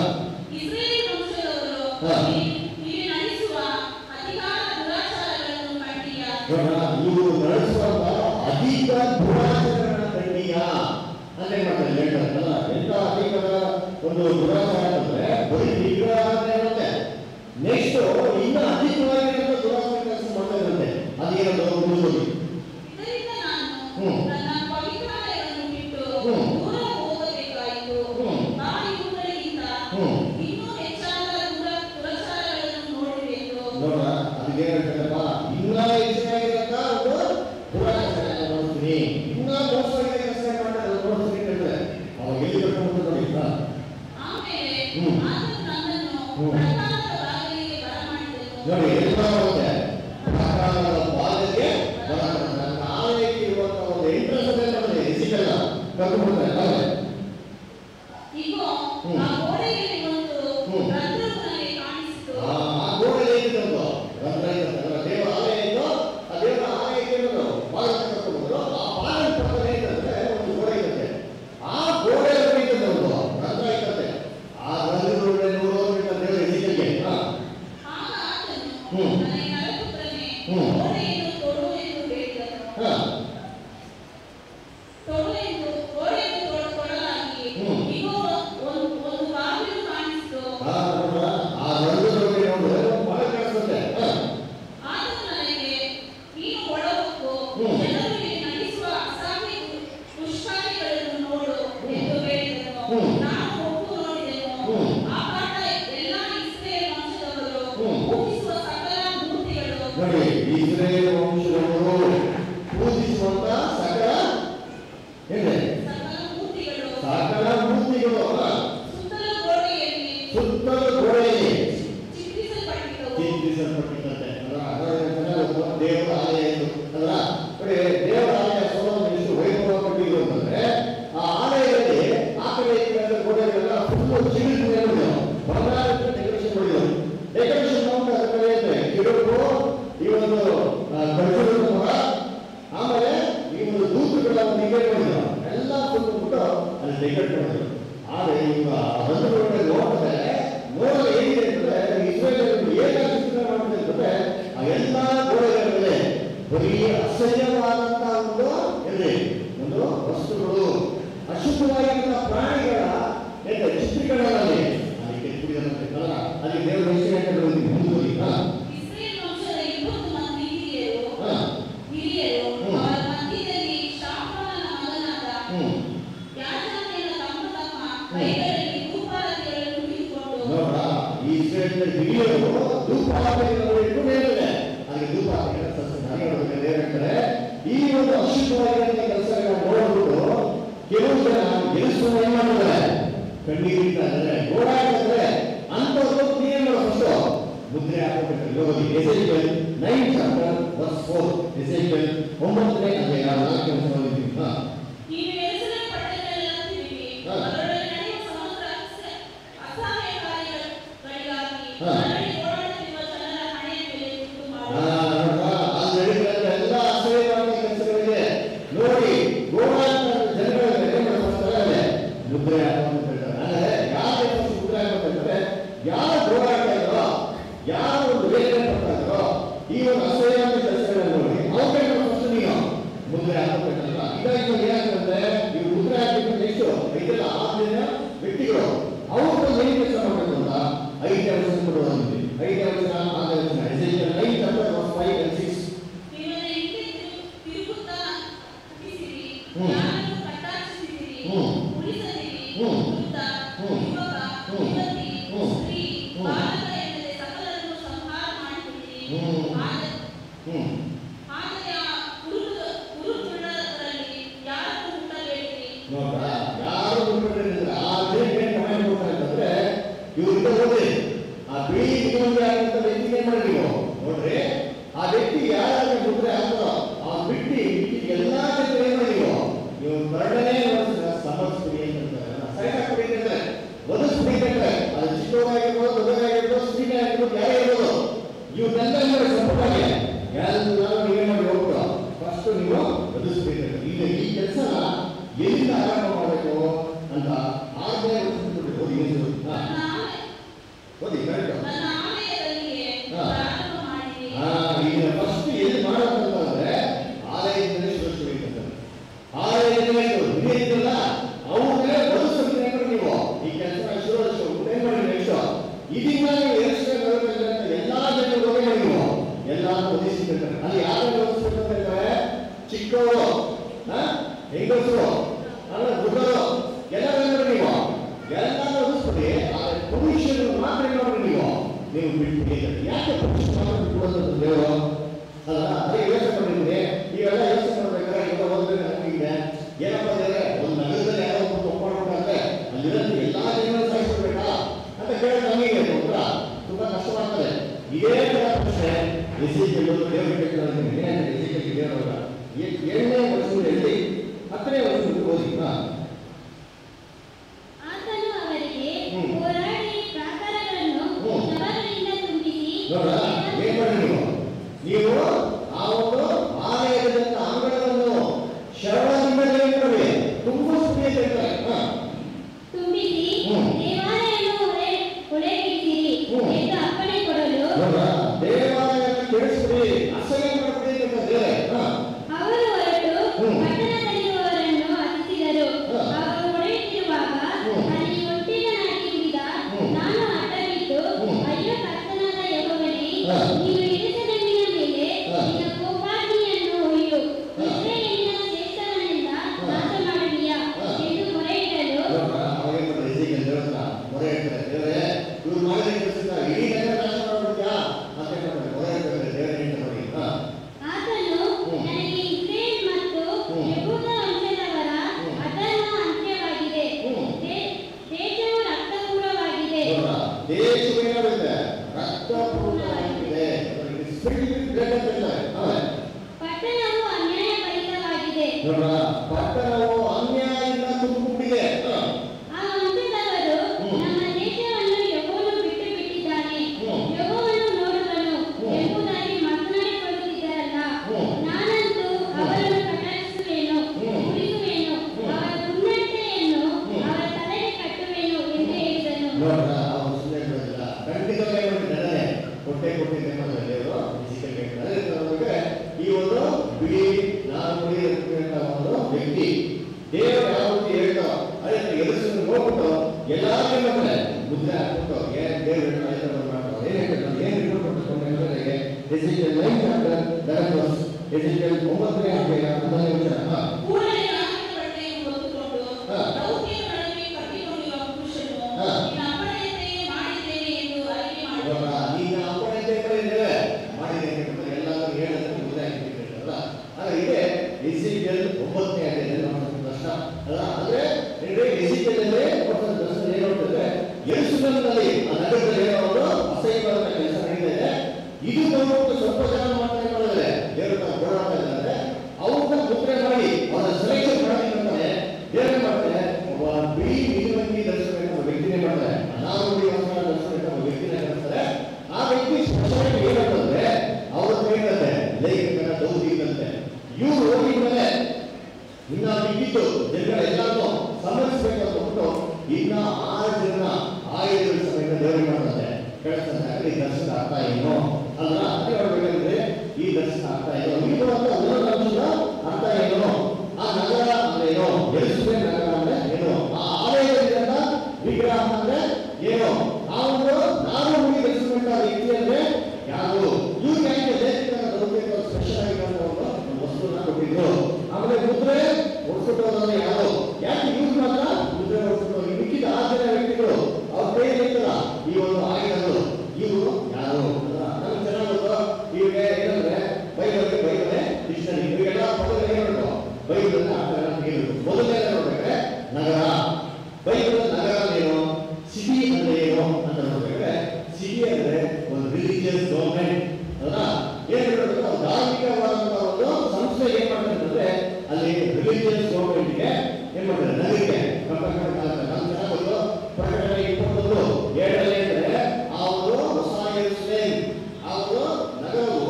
ನೀವು ನಡೆಸುವಂತ ಅಧಿಕ ದುರಾಚಾರಗಳನ್ನ ಕಂಡೀಯಾ ಅಂದ್ರೆ ಮಾಡ್ತಾರೆ ಹೇಳ್ತಾರಲ್ಲ. ಎಂತ ಅಧಿಕದ ಒಂದು ದುರಾಚಾರ ಅಂದ್ರೆ ಬರೀ ವಿಗ್ರಹ ಅಂತ ಇರುತ್ತೆ. ನೆಕ್ಸ್ಟ್ ಇನ್ನ ಅಧಿಕವಾಗಿರೋ ದುರಾಚಾರ ಕೆಲಸ ಮಾಡ್ತಾ ಇರುತ್ತೆ. ಅದೇನೋ ಮುಗಿಸೋದು ಹ್ಮ್ ನೋಡ ಅದೇನಂತಪ್ಪ ಇನ್ನ ಹೆಚ್ಚಾಗಿರತ್ತ ಒಂದು ದುರಾಚಾರ ನೋಡ್ತೀನಿ ಇನ್ನ ಮೋಸವಾಗಿ ಕೆಲಸ ಮಾಡ್ತಾರೆ ನೋಡ್ತೀನಿ ಅಂದ್ರೆ ಅವಾಗ ಎಲ್ಲಿ ಕರ್ಕೊಂಡು ನೋಡಿ ಹ್ಮ್ ಆ ಗೋಡೆಯಲ್ಲಿ ಒಂದು ರಂಧ್ರವು ನನಗೆ ಕಾಣಿಸಿತು. ಆ ಗೋಡೆ ಏನಿತ್ತು ರಂಧ್ರ ಇತ್ತು, ದೇವರ ಆಲಯ ಇತ್ತು. ಆ ದೇವರ ಆಲಯಕ್ಕೆ ಬಾಗಿಲು ಕರ್ಕೊಂಡು ಆ ಬಾಗಿಲು ಪಕ್ಕದಲ್ಲಿ ಏನಂದ್ರೆ ಒಂದು ಗೋಡೆ ಇರುತ್ತೆ. ಆ ಗೋಡೆ ಇರ್ತದೆ ಒಂದು ರಂಧ್ರ ಇರ್ತದೆ. ಆ ರಂಧ್ರದೊಳಗೆ ನೋಡೋದ್ರಿಂದ ದೇವರ ಹೆಸರಿಗೆ ಆಗ ಆತನು ನನಗೆ ನರಪುತ್ರನೇ, ಗೋಡೆಯನ್ನು ತೊಡು ಎಂದು ಹೇಳಿದನು. ತೊಡು ಎಂದು ಗೋಡೆಯನ್ನು ತೊಡಲಾಗಿ ಇಗೋ ಒಂದು ಒಂದು ಬಾಗಿಲು ಕಾಣಿಸಿತು. ಆ ರಂಧ್ರದೊಳಗೆ ನೋಡಿದ್ರೆ ಬಾಗಿಲು ಕಾಣಿಸುತ್ತೆ. ಆತನು ನನಗೆ ನೀನು ಒಳಹೊಕ್ಕು ಜನರು ನಟಿಸುವ ಅಸಾಧ್ಯ ದುಷ್ಕಾರ್ಯಗಳನ್ನು ನೋಡು ಎಂದು ಹೇಳಿದನು. ನಾನು ಒಪ್ಪು ನೋಡಿದೆನು. ಆ ಕಾರಣ ಎಲ್ಲಾ ಇಸ್ರಾಯೇಲ್ ವಂಶದವರು ಪೂಜಿಸುವ ಸಕಲ ಮೂರ್ತಿಗಳು ನೋಡಿ, ಇಸ್ರಾಯೇಲ್ ವಂಶದವರು ಪೂಜಿಸುವಂತ ಸಕಲ ಏನೇ ಸಕಲ ಮೂರ್ತಿಗಳು ಸಕಲ ಮೂರ್ತಿಗಳು ಸುತ್ತಲೂ ಗೋಡೆಯಲ್ಲಿ ಸುತ್ತಲೂ ಗೋಡೆಯಲ್ಲಿ ಚಿತ್ರಿಸಲ್ಪಟ್ಟಿದ್ದವು. ಚಿತ್ರಿಸಲ್ಪಟ್ಟಿದ್ದಂತೆ ದೇವರ ಆಲಯ ಎಂದು ಅಲ್ಲ. ನೋಡಿ, ದೇವರ ಆಲಯ ಸೊಲೊಮೋನ ಎಷ್ಟು ವೈಭವಪಟ್ಟಿದ್ದು ಅಂತಂದ್ರೆ ಆ ಆಲಯದಲ್ಲಿ ಆ ಕಡೆ ಈ ಕಡೆ ಗೋಡೆಗಳೆಲ್ಲ ಫುಲ್ ಚಿಗುರು ಬಂಗಾರದ ಡೆಕೋರೇಷನ್ ಮಾಡಿದ್ರು. ಡೆಕೋರೇಷನ್ ಅಂತ ಅದಕ್ಕೆ ಹೇಳ್ತಾರೆ ಕಿರುಕು, ಈ ಒಂದು ಗಜದ ಮರ, ಆಮೇಲೆ ಈ ಒಂದು ದೂತಗಳ ಒಂದು ಡಿಸೈನ್ ಮಾಡಿದ್ರು. ಎಲ್ಲ ಬಿಟ್ಟು ಅಲ್ಲಿ ಡೆಕೋರೇಟ್ ಮಾಡಿದ್ರು. ಆದರೆ ಈಗ ಬಂಧುಗಳೊಳಗೆ ನೋಡಿದ್ರೆ ನೋಡಲು ಏನಿದೆ ಅಂತಂದ್ರೆ ಇಸ್ರೇಲ್ ಏನಾಗಿ ಚಿತ್ರ ಮಾಡ್ತಾರೆ ಅಂತಂದ್ರೆ ಆ ಎಲ್ಲ ಗೋಡೆಗಳ ಮೇಲೆ ಬರೀ ಅಸಹ್ಯವಾದಂತಹ ಒಂದು ಎಲ್ಲಿ ಒಂದು ವಸ್ತುಗಳು, ಅಶುದ್ಧವಾಗಿರುವಂತಹ ಪ್ರಾಣಿಗಳ ಚಿತ್ರೀಕರಣದಲ್ಲಿ ಅದಕ್ಕೆ ಕುಡಿದಂತೆ ಕಲರ ಅಲ್ಲಿ ದೇವರ ಹೆಸರು ಮುಂದುವರಿ ಇಸ್ರಾಯೇಲ್ ವಂಶದ ಇಪ್ಪತ್ತು ಮಂದಿ ಹಿರಿಯರು ಹಿರಿಯರು ಅವರ ಮಧ್ಯದಲ್ಲಿ ಶಾಫಾನನ ಮಗನಾದ ಯಾಜಕನ ತಮ್ಮ ತಮ್ಮ ಕೈಗಳಲ್ಲಿ ಧೂಪಾರತಿಗಳನ್ನು ಹಿಡಿದುಕೊಂಡು ನೋಡ, ಈ ಇಸ್ರೇಲ್ ಹಿರಿಯರು ಧೂಪಾರತಿಗಳನ್ನು ಇಟ್ಕೊಂಡು ಹೇಳಿದ್ದಾರೆ. ಅದಕ್ಕೆ ಧೂಪಾರತಿಗಳ ಸಸ್ಯ ಹೇಳ್ತಾರೆ. ಈ ಒಂದು ಅಶುದ್ಧವಾಗಿರುವಂತಹ ಕೆಲಸಗಳನ್ನ ನೋಡ್ಬಿಟ್ಟು ಕೆಲವು ಜನ ಗೆಲ್ಲಿಸುವ ಏನ್ ಮಾಡ್ತಾರೆ, ಕಣ್ಣೀರಿದ್ದಾರೆ, ಓಡಾಡ್ತಾರೆ. ಅಂತವ್ರು ಕ್ಲಿಯರ್ ಮಾಡೋ ಫಸ್ಟ್ ಮುದ್ರೆ ಹಾಕಬೇಕು. ಯೋಗಿ Ezekiel nine chapter verse four, Ezekiel ಒಂಬತ್ತನೇ ಅಧ್ಯಾಯ ನಾಲ್ಕನೇ ವಚನದಲ್ಲಿ ನೀವು ಯೆರೂಸಲೇಮ್ ಪಟ್ಟಣದಲ್ಲೆಲ್ಲ ತಿರುಗಿ ಅದರೊಳಗೆ ನಡೆಯುವ ಸಮಸ್ತ ಅಸಹ್ಯ ಕಾರ್ಯಗಳಿಗಾಗಿ ಅದರಲ್ಲಿ ಓಡಾಡುತ್ತಿರುವ ಜನರ ಹಣೆಯ ಮೇಲೆ ತುತ್ತು ಮಾಡಿ ಎಲ್ಲ ಅಸಹ್ಯವಾದ ಕೆಲಸಗಳಿಗೆ ನೋಡಿ ಗೋಡಾಟ ಜನಗಳ ಮೇಲೆ ಮಾಡ್ತಾರೆ, ಮುದ್ರೆ ಹಾಕುವಂತ ಹೇಳ್ತಾರೆ. ಅಂದ್ರೆ ಯಾರು ಮುದ್ರೆ ಹಾಕುವಂತಂದ್ರೆ ಯಾರು ಗೋಡಾಟ ಇರೋ, ಯಾರು ಒಂದು ವೇದನೆ ಪಡ್ತಾ ಇರೋ ಈ ಒಂದು ಅಸಹ್ಯವಾದ ಕೆಲಸಗಳನ್ನು ನೋಡಿ ಅವ್ರಿಗೆ ಫಸ್ಟ್ ನೀವು ಮುದ್ರೆ ಹಾಕಬೇಕಲ್ಲ. ಹೀಗಾಗಿ ಏನಾಗ್ತದೆ, ನೀವು ಮುದ್ರೆ ಹಾಕಿದ್ರೆ ನೆಕ್ಸ್ಟ್ ಇದೆಲ್ಲ ಆದ್ಮೇಲೆ ವ್ಯಕ್ತಿಗಳು ಅವರು ಏನು ಕೆಲಸ ಮಾಡಬೇಕು ಅಂತ ಐದನೇ ವರ್ಷ ಕೊಡುವಂತೆ ಐದನೇ ವರ್ಷ ಆರನೇ ವರ್ಷ Ezekiel nine chapter verse five and six ನೀವೇ ಹಿಂದೆ ತಿರುಗುತ್ತಾ ಹುಟ್ಟಿಸಿರಿ, ಜ್ಞಾನವನ್ನು ಕಟ್ಟಾಚಿಸಿರಿ, ಉಳಿಸದಿರಿ, ವೃದ್ಧ, ಯುವಕ, ಯುವತಿ, ಸ್ತ್ರೀ, ಬಾಲಕ ಎನ್ನದೆ ಸಕಲರನ್ನು ಸಂಹಾರ ಮಾಡಿಬಿಟ್ಟಿರಿ. ಆದರೆ ಆ ಕುರುಡುಳ್ಳವರಲ್ಲಿ ಯಾರನ್ನು ಮುಟ್ಟಬೇಡಿರಿ. ನೋಡ್ರಾ, ಯಾರು ಮುಟ್ಟಬೇಡಿದ್ರೆ ಆ ದೇವರಿಗೆ ಕಮೆಂಟ್ ಕೊಡ್ತಾರೆ ಅಂತಂದ್ರೆ ಇವ್ರಿಗೆ ಹೋಗಿ ಆ ಬಿಳಿ ಇರುವಂತ ವ್ಯಕ್ತಿಗೆ ಏನ್ ಮಾಡಿ ನೀವು ನೋಡ್ರಿ, ಆ ವ್ಯಕ್ತಿ ಯಾರು ಮುದ್ರೆ ಹಾಕೋ ಆ ಬಿಟ್ಟಿ ಎಲ್ಲಾ ಜನರು ಏನ್ ಮಾಡಿ ನೀವು ನೀವು ಎರಡನೇ ವರ್ಷ ಸಮರ್ಸ್ಬಿಡಿ ಅಂತ ಸೈಡ್ ಹಾಕ್ಬಿಟ್ಟಿದ್ರೆ ಒದಗಿಸ್ಬಿಟ್ಟಿದ್ರೆ ಅದು ಚಿಕ್ಕವರಾಗಿರ್ಬೋದು, ದೊಡ್ಡದಾಗಿರ್ಬೋದು, ಸ್ತ್ರೀನೇ ಆಗಿರ್ಬೋದು, ಯಾರೇ ಇರ್ಬೋದು, ಇವನ್ನೆಲ್ಲ ಮಾಡಿ ಸಂಪೂರ್ಣವಾಗಿ ಎಲ್ಲರೂ ನೀವೇ ಮಾಡಿ ಹೋಗ್ಬಿಟ್ಟು ಫಸ್ಟ್ ನೀವು ಒದಗಿಸ್ಬೇಕು. ಈಗ ಈ ಕೆಲಸ ಎಲ್ಲಿಂದ ಆರಂಭ ಮಾಡಬೇಕು ಅಂತ ಆರನೇ ವರ್ಷ ಓದಿ ಓದಿ ಕರೆಕ್ಟ್. ನನ್ನ ಆಲಯದಲ್ಲಿಯೇ ಪ್ರಾರಂಭ ಮಾಡಿರಿ. ಈಗ ಫಸ್ಟ್ ಎಲ್ಲಿ ಮಾಡಬೇಕಂತಂದ್ರೆ ಆಲಯದಿಂದಲೇ ಶುರು. ಆಲಯದಿಂದ ಹಿರಿಯಲ್ಲ ಅವ್ರನ್ನೇ ಒದಗಿಸ್ಬೇಕು. ನೀವು ಈ ಕೆಲಸ ಶುರು ಏನ್ ಮಾಡಿ ನೆಕ್ಸ್ಟ್ ಇದೀಗ ನೀವು ಎಷ್ಟು ಎಲ್ಲಾ ಜನರು ಹೋಗಿ ಮಾಡಿ ನೀವು ಎಲ್ಲಾರು ಒದಗಿಸ್ಬೇಕು. ಅಲ್ಲಿ ಯಾರು ಒದಗಿಸ್ಬೇಕು ಅಂತ ಹೇಳ್ತಾರೆ, ಚಿಕ್ಕವರು, ಹೆಂಗಸರು, ಆಮೇಲೆ ಬುದ್ಧರು ಎಲ್ಲರೂ ನೀವು ಎಲ್ಲಾರು ಒದಗಿಸ್ಬಿಡಿ. ಆದ್ರೆ ಪುರುಷರು ಮಾತ್ರ ನೋಡಿ ನೀವು ನೀವು ಬಿಟ್ಬಿಡಿ. ಯಾಕೆ ಪುರುಷ ಮಾತ್ರ ಬಿಡುವಂತ ದೇವರು ಅಲ್ಲ, ಅದೇ ಯೋಚನೆ ಮಾಡಿದ್ರೆ ಇವೆಲ್ಲ ಯೋಚನೆ ಮಾಡ್ಬೇಕಾದ್ರೆ ಈಗ ಓದ್ಬೇಕು ನಮಗಿದೆ ಏನಪ್ಪ ಅಂದ್ರೆ ಒಂದು ನಗರದಲ್ಲಿ ಯಾರೋ ಒಬ್ಬರು ಒಪ್ಪಿಕೊಂಡ್ರೆ ಅಲ್ಲಿರೋದು ಎಲ್ಲಾ ಜನರು ಸಾಯಿಸ್ಬಿಡ್ಬೇಕಾ ಅಂತ ಕೇಳಿದ್ರೆ ನಮಗೆ ಉತ್ತರ ತುಂಬಾ ಕಷ್ಟವಾಗ್ತದೆ. ಇದೇ ತರ ಪ್ರಶ್ನೆ ಎಸೆಕಿಯಲ್ ದೇವರಿಗೆ ದೇವರ ಏಳನೇ ವರ್ಷದಲ್ಲಿ ಹತ್ತನೇ ವರ್ಷದಲ್ಲಿ ಓದಿ. ಆತನು ಅವರಿಗೆ ಎಲ್ಲಾರು ಮಾಡ್ತಾರೆ ಮುದ್ರೆ ಹಾಕ್ಬಿಟ್ಟು ಏನ್ ದೇವರು ಮಾಡ್ತಾರೆ ಏನ್ ಹೇಳ್ತಾರೆ ಏನ್ ರಿಪೋರ್ಟ್ ಕೊಟ್ಟಿದ್ದಾರೆ Ezekiel nine chapter eleven verse Ezekiel ಒಂಬತ್ತನೇ ಅಧ್ಯಾಯ ಹನ್ನೊಂದನೇ ವಚನ ಕೂಡಲೇ ನಾಲ್ಕು ಬಟ್ಟೆಯನ್ನು ಹೊತ್ತುಕೊಂಡು ದೌತ್ಯನ ನಡುವೆ ಕಟ್ಟಿಕೊಂಡಿರುವ ಪುರುಷನು ನಿನ್ನ ಅಪ್ಪಣೆಯಂತೆಯೇ ಮಾಡಿದ್ದೇನೆ ಎಂದು ಅರಿಕೆ ಮಾಡಿದನು. ನಿನ್ನ ಅಪ್ಪಣೆಯಂತೆ ಮಾಡಿದ್ದೇವೆ ಮಾಡಿದ್ದೇನೆ ಅಂತ ಎಲ್ಲರೂ ಹೇಳೋದಕ್ಕೆ ಮುದ್ರೆ ಹಾಕಿಬಿಟ್ಟಿರ್ತಾರಲ್ಲ. ಆದ್ರೆ ಇದೆ ಎಸಿಕಲ್ ಒಂಬತ್ತನೇ ಅಧ್ಯಾಯದಲ್ಲಿ ನಮ್ಮ ದರ್ಶನ ಅಲ್ಲ. ಅಂದ್ರೆ ಎಸಿಕಲ್ ಅಂದ್ರೆ ದರ್ಶನ ಏನು ಅಂತಂದ್ರೆ ಯೆರೂಸಲೇಮಿನಲ್ಲಿ ಆ ನಗರದಲ್ಲಿ ಏನೋ ಒಂದು ಅಸಹ್ಯವಾದ ಕೆಲಸ ನಡೀತಾ ಇದೆ. ಇದು ಬಂದ್ಬಿಟ್ಟು ಸ್ವಲ್ಪ ಜನ ಮಾತ್ರ ಮಾಡಿದ್ರೆ ದೇವರು ಓಡಾಡ್ತಾ ಇದ್ದಾರೆ. ಅವ್ರನ್ನ ಮುದ್ರೆ ಮಾಡಿ ಅವರ ಸೆಲೆಕ್ಷನ್ ಮಾಡಿದ್ರೆ ದೇವರು ಮಾಡ್ತಾರೆ ಒಬ್ಬ ಬಿಳಿ ನಿಜವಾಗಿ ದರ್ಶನ ಒಬ್ಬ ವ್ಯಕ್ತಿನೇ ಮಾಡ್ತಾರೆ. ಅನಾರೋಗ್ಯ ದರ್ಶನ ಒಬ್ಬ ವ್ಯಕ್ತಿನೇ ಕಳಿಸ್ತಾರೆ. ಆ ವ್ಯಕ್ತಿ ಸ್ಪೆಷಾಲಿಟಿ ಏನಂತಂದ್ರೆ ಅವ್ರ ಕೈಗಂತೆ ಲೈಂಗಿಕ ದೌರ್ಜನ್ಯ ಇದ್ದಂತೆ. ಇವ್ರು ಹೋಗಿದ್ಮೇಲೆ ಇನ್ನ ಬಿಟ್ಟಿದ್ದು ಜನಗಳ ಎಲ್ಲಾನು ಸಮರ್ಪಿಸಬೇಕಂತ ಇನ್ನ ಆರು ಜನ ಆಯುಧ ಸಮೇತ ದೇವರು ಮಾಡ್ತಾರೆ ಕಳಿಸ್ತಾರೆ. ಈ ದರ್ಶನ ಅರ್ಥ ಏನು ಅಲ್ಲ ಅದೇ ಹೇಳ್ಬೇಕಂದ್ರೆ ಈ ದರ್ಶನ ಅರ್ಥ ಏನು ಇದು ಅಂತ ದರ್ಶನ ಅರ್ಥ ಏನು ಆ ನಗರ ಅಂದ್ರೆ ಏನು ಯೆರೂಸಲೇಮ್ ನಗರ ಅಂದ್ರೆ ಏನು ಆ ಆಲಯದಿಂದ ವಿಗ್ರಹ ಅಂದ್ರೆ ಏನು ಆ ಒಂದು ನಾವು ಹೋಗಿ ದರ್ಶನ ವ್ಯಕ್ತಿ ಅಂದ್ರೆ ಯಾರು ಇವ್ರು ಯಾಕೆ ದೈಹಿಕ ಸ್ಪೆಷಲ್ ಆಗಿ ಒಂದು ವಸ್ತುನ ಕೊಟ್ಟಿದ್ರು. ಆಮೇಲೆ ಮುದ್ರೆ ಹೊಡ್ಸ್ಬಿಟ್ಟೋದ್ರೆ ಯಾರು ಯಾಕೆ ಇವ್ರು ಮಾತ್ರ ಮುದ್ರೆ ಹೊಡ್ಸ್ಬಿಟ್ಟು ಮಿಕ್ಕಿದ ಆ ಜನ ವ್ಯಕ್ತಿಗಳು ಅವ್ರ ಕೈಯಲ್ಲಿ ಇರ್ತಲ್ಲ ಈ ಒಂದು ಆಯುಧಗಳು ಇವರು ಯಾರು ನಮ್ಗೆ ಚೆನ್ನಾಗಿ ಗೊತ್ತು. ಇವ್ರಿಗೆ ಏನಂದ್ರೆ ಬೈಬಲ್ಗೆ ಬೈಬಲೇ ಡಿಕ್ಷನರಿ ಇವೆಲ್ಲ ಪದಗಳು ಏನು ಬೈಬಲ್ ಮೊದಲನೇ ನೋಡ್ಬೇಕ್ರೆ ನಗರ ಬೈಬಲ್ ನಗರ ಏನು ಸಿಟಿ ಅಂದ್ರೆ ಏನು ಅಂತ ನೋಡ್ಬೇಕ್ರೆ ಸಿಟಿ ಅಂದ್ರೆ ಒಂದು ರಿಲಿಜಿಯಸ್ ಗವರ್ಮೆಂಟ್ ಅಲ್ಲ. ಏನ್ ಹೇಳ್ಬೇಕು ಧಾರ್ಮಿಕವಾದಂತಹ ಒಂದು ಸಂಸ್ಥೆ ಏನ್ ಮಾಡ್ತಾರೆ ಅಂದ್ರೆ ಅಲ್ಲಿ ರಿಲಿಜಿಯಸ್ ಗವರ್ಮೆಂಟ್ಗೆ ಏನ್ ಮಾಡ್ತಾರೆ ನಗರಕ್ಕೆ ನಮ್ಗೆ ಗೊತ್ತು. ಪ್ರಕಟಣೆ ಇಪ್ಪತ್ತೊಂದು ಏಳರಲ್ಲಿ ಅಂದ್ರೆ ಆ ಒಂದು ಹೊಸ ಯೆರೂಸಲೇಮ್ ಆ ಒಂದು ನಗರವು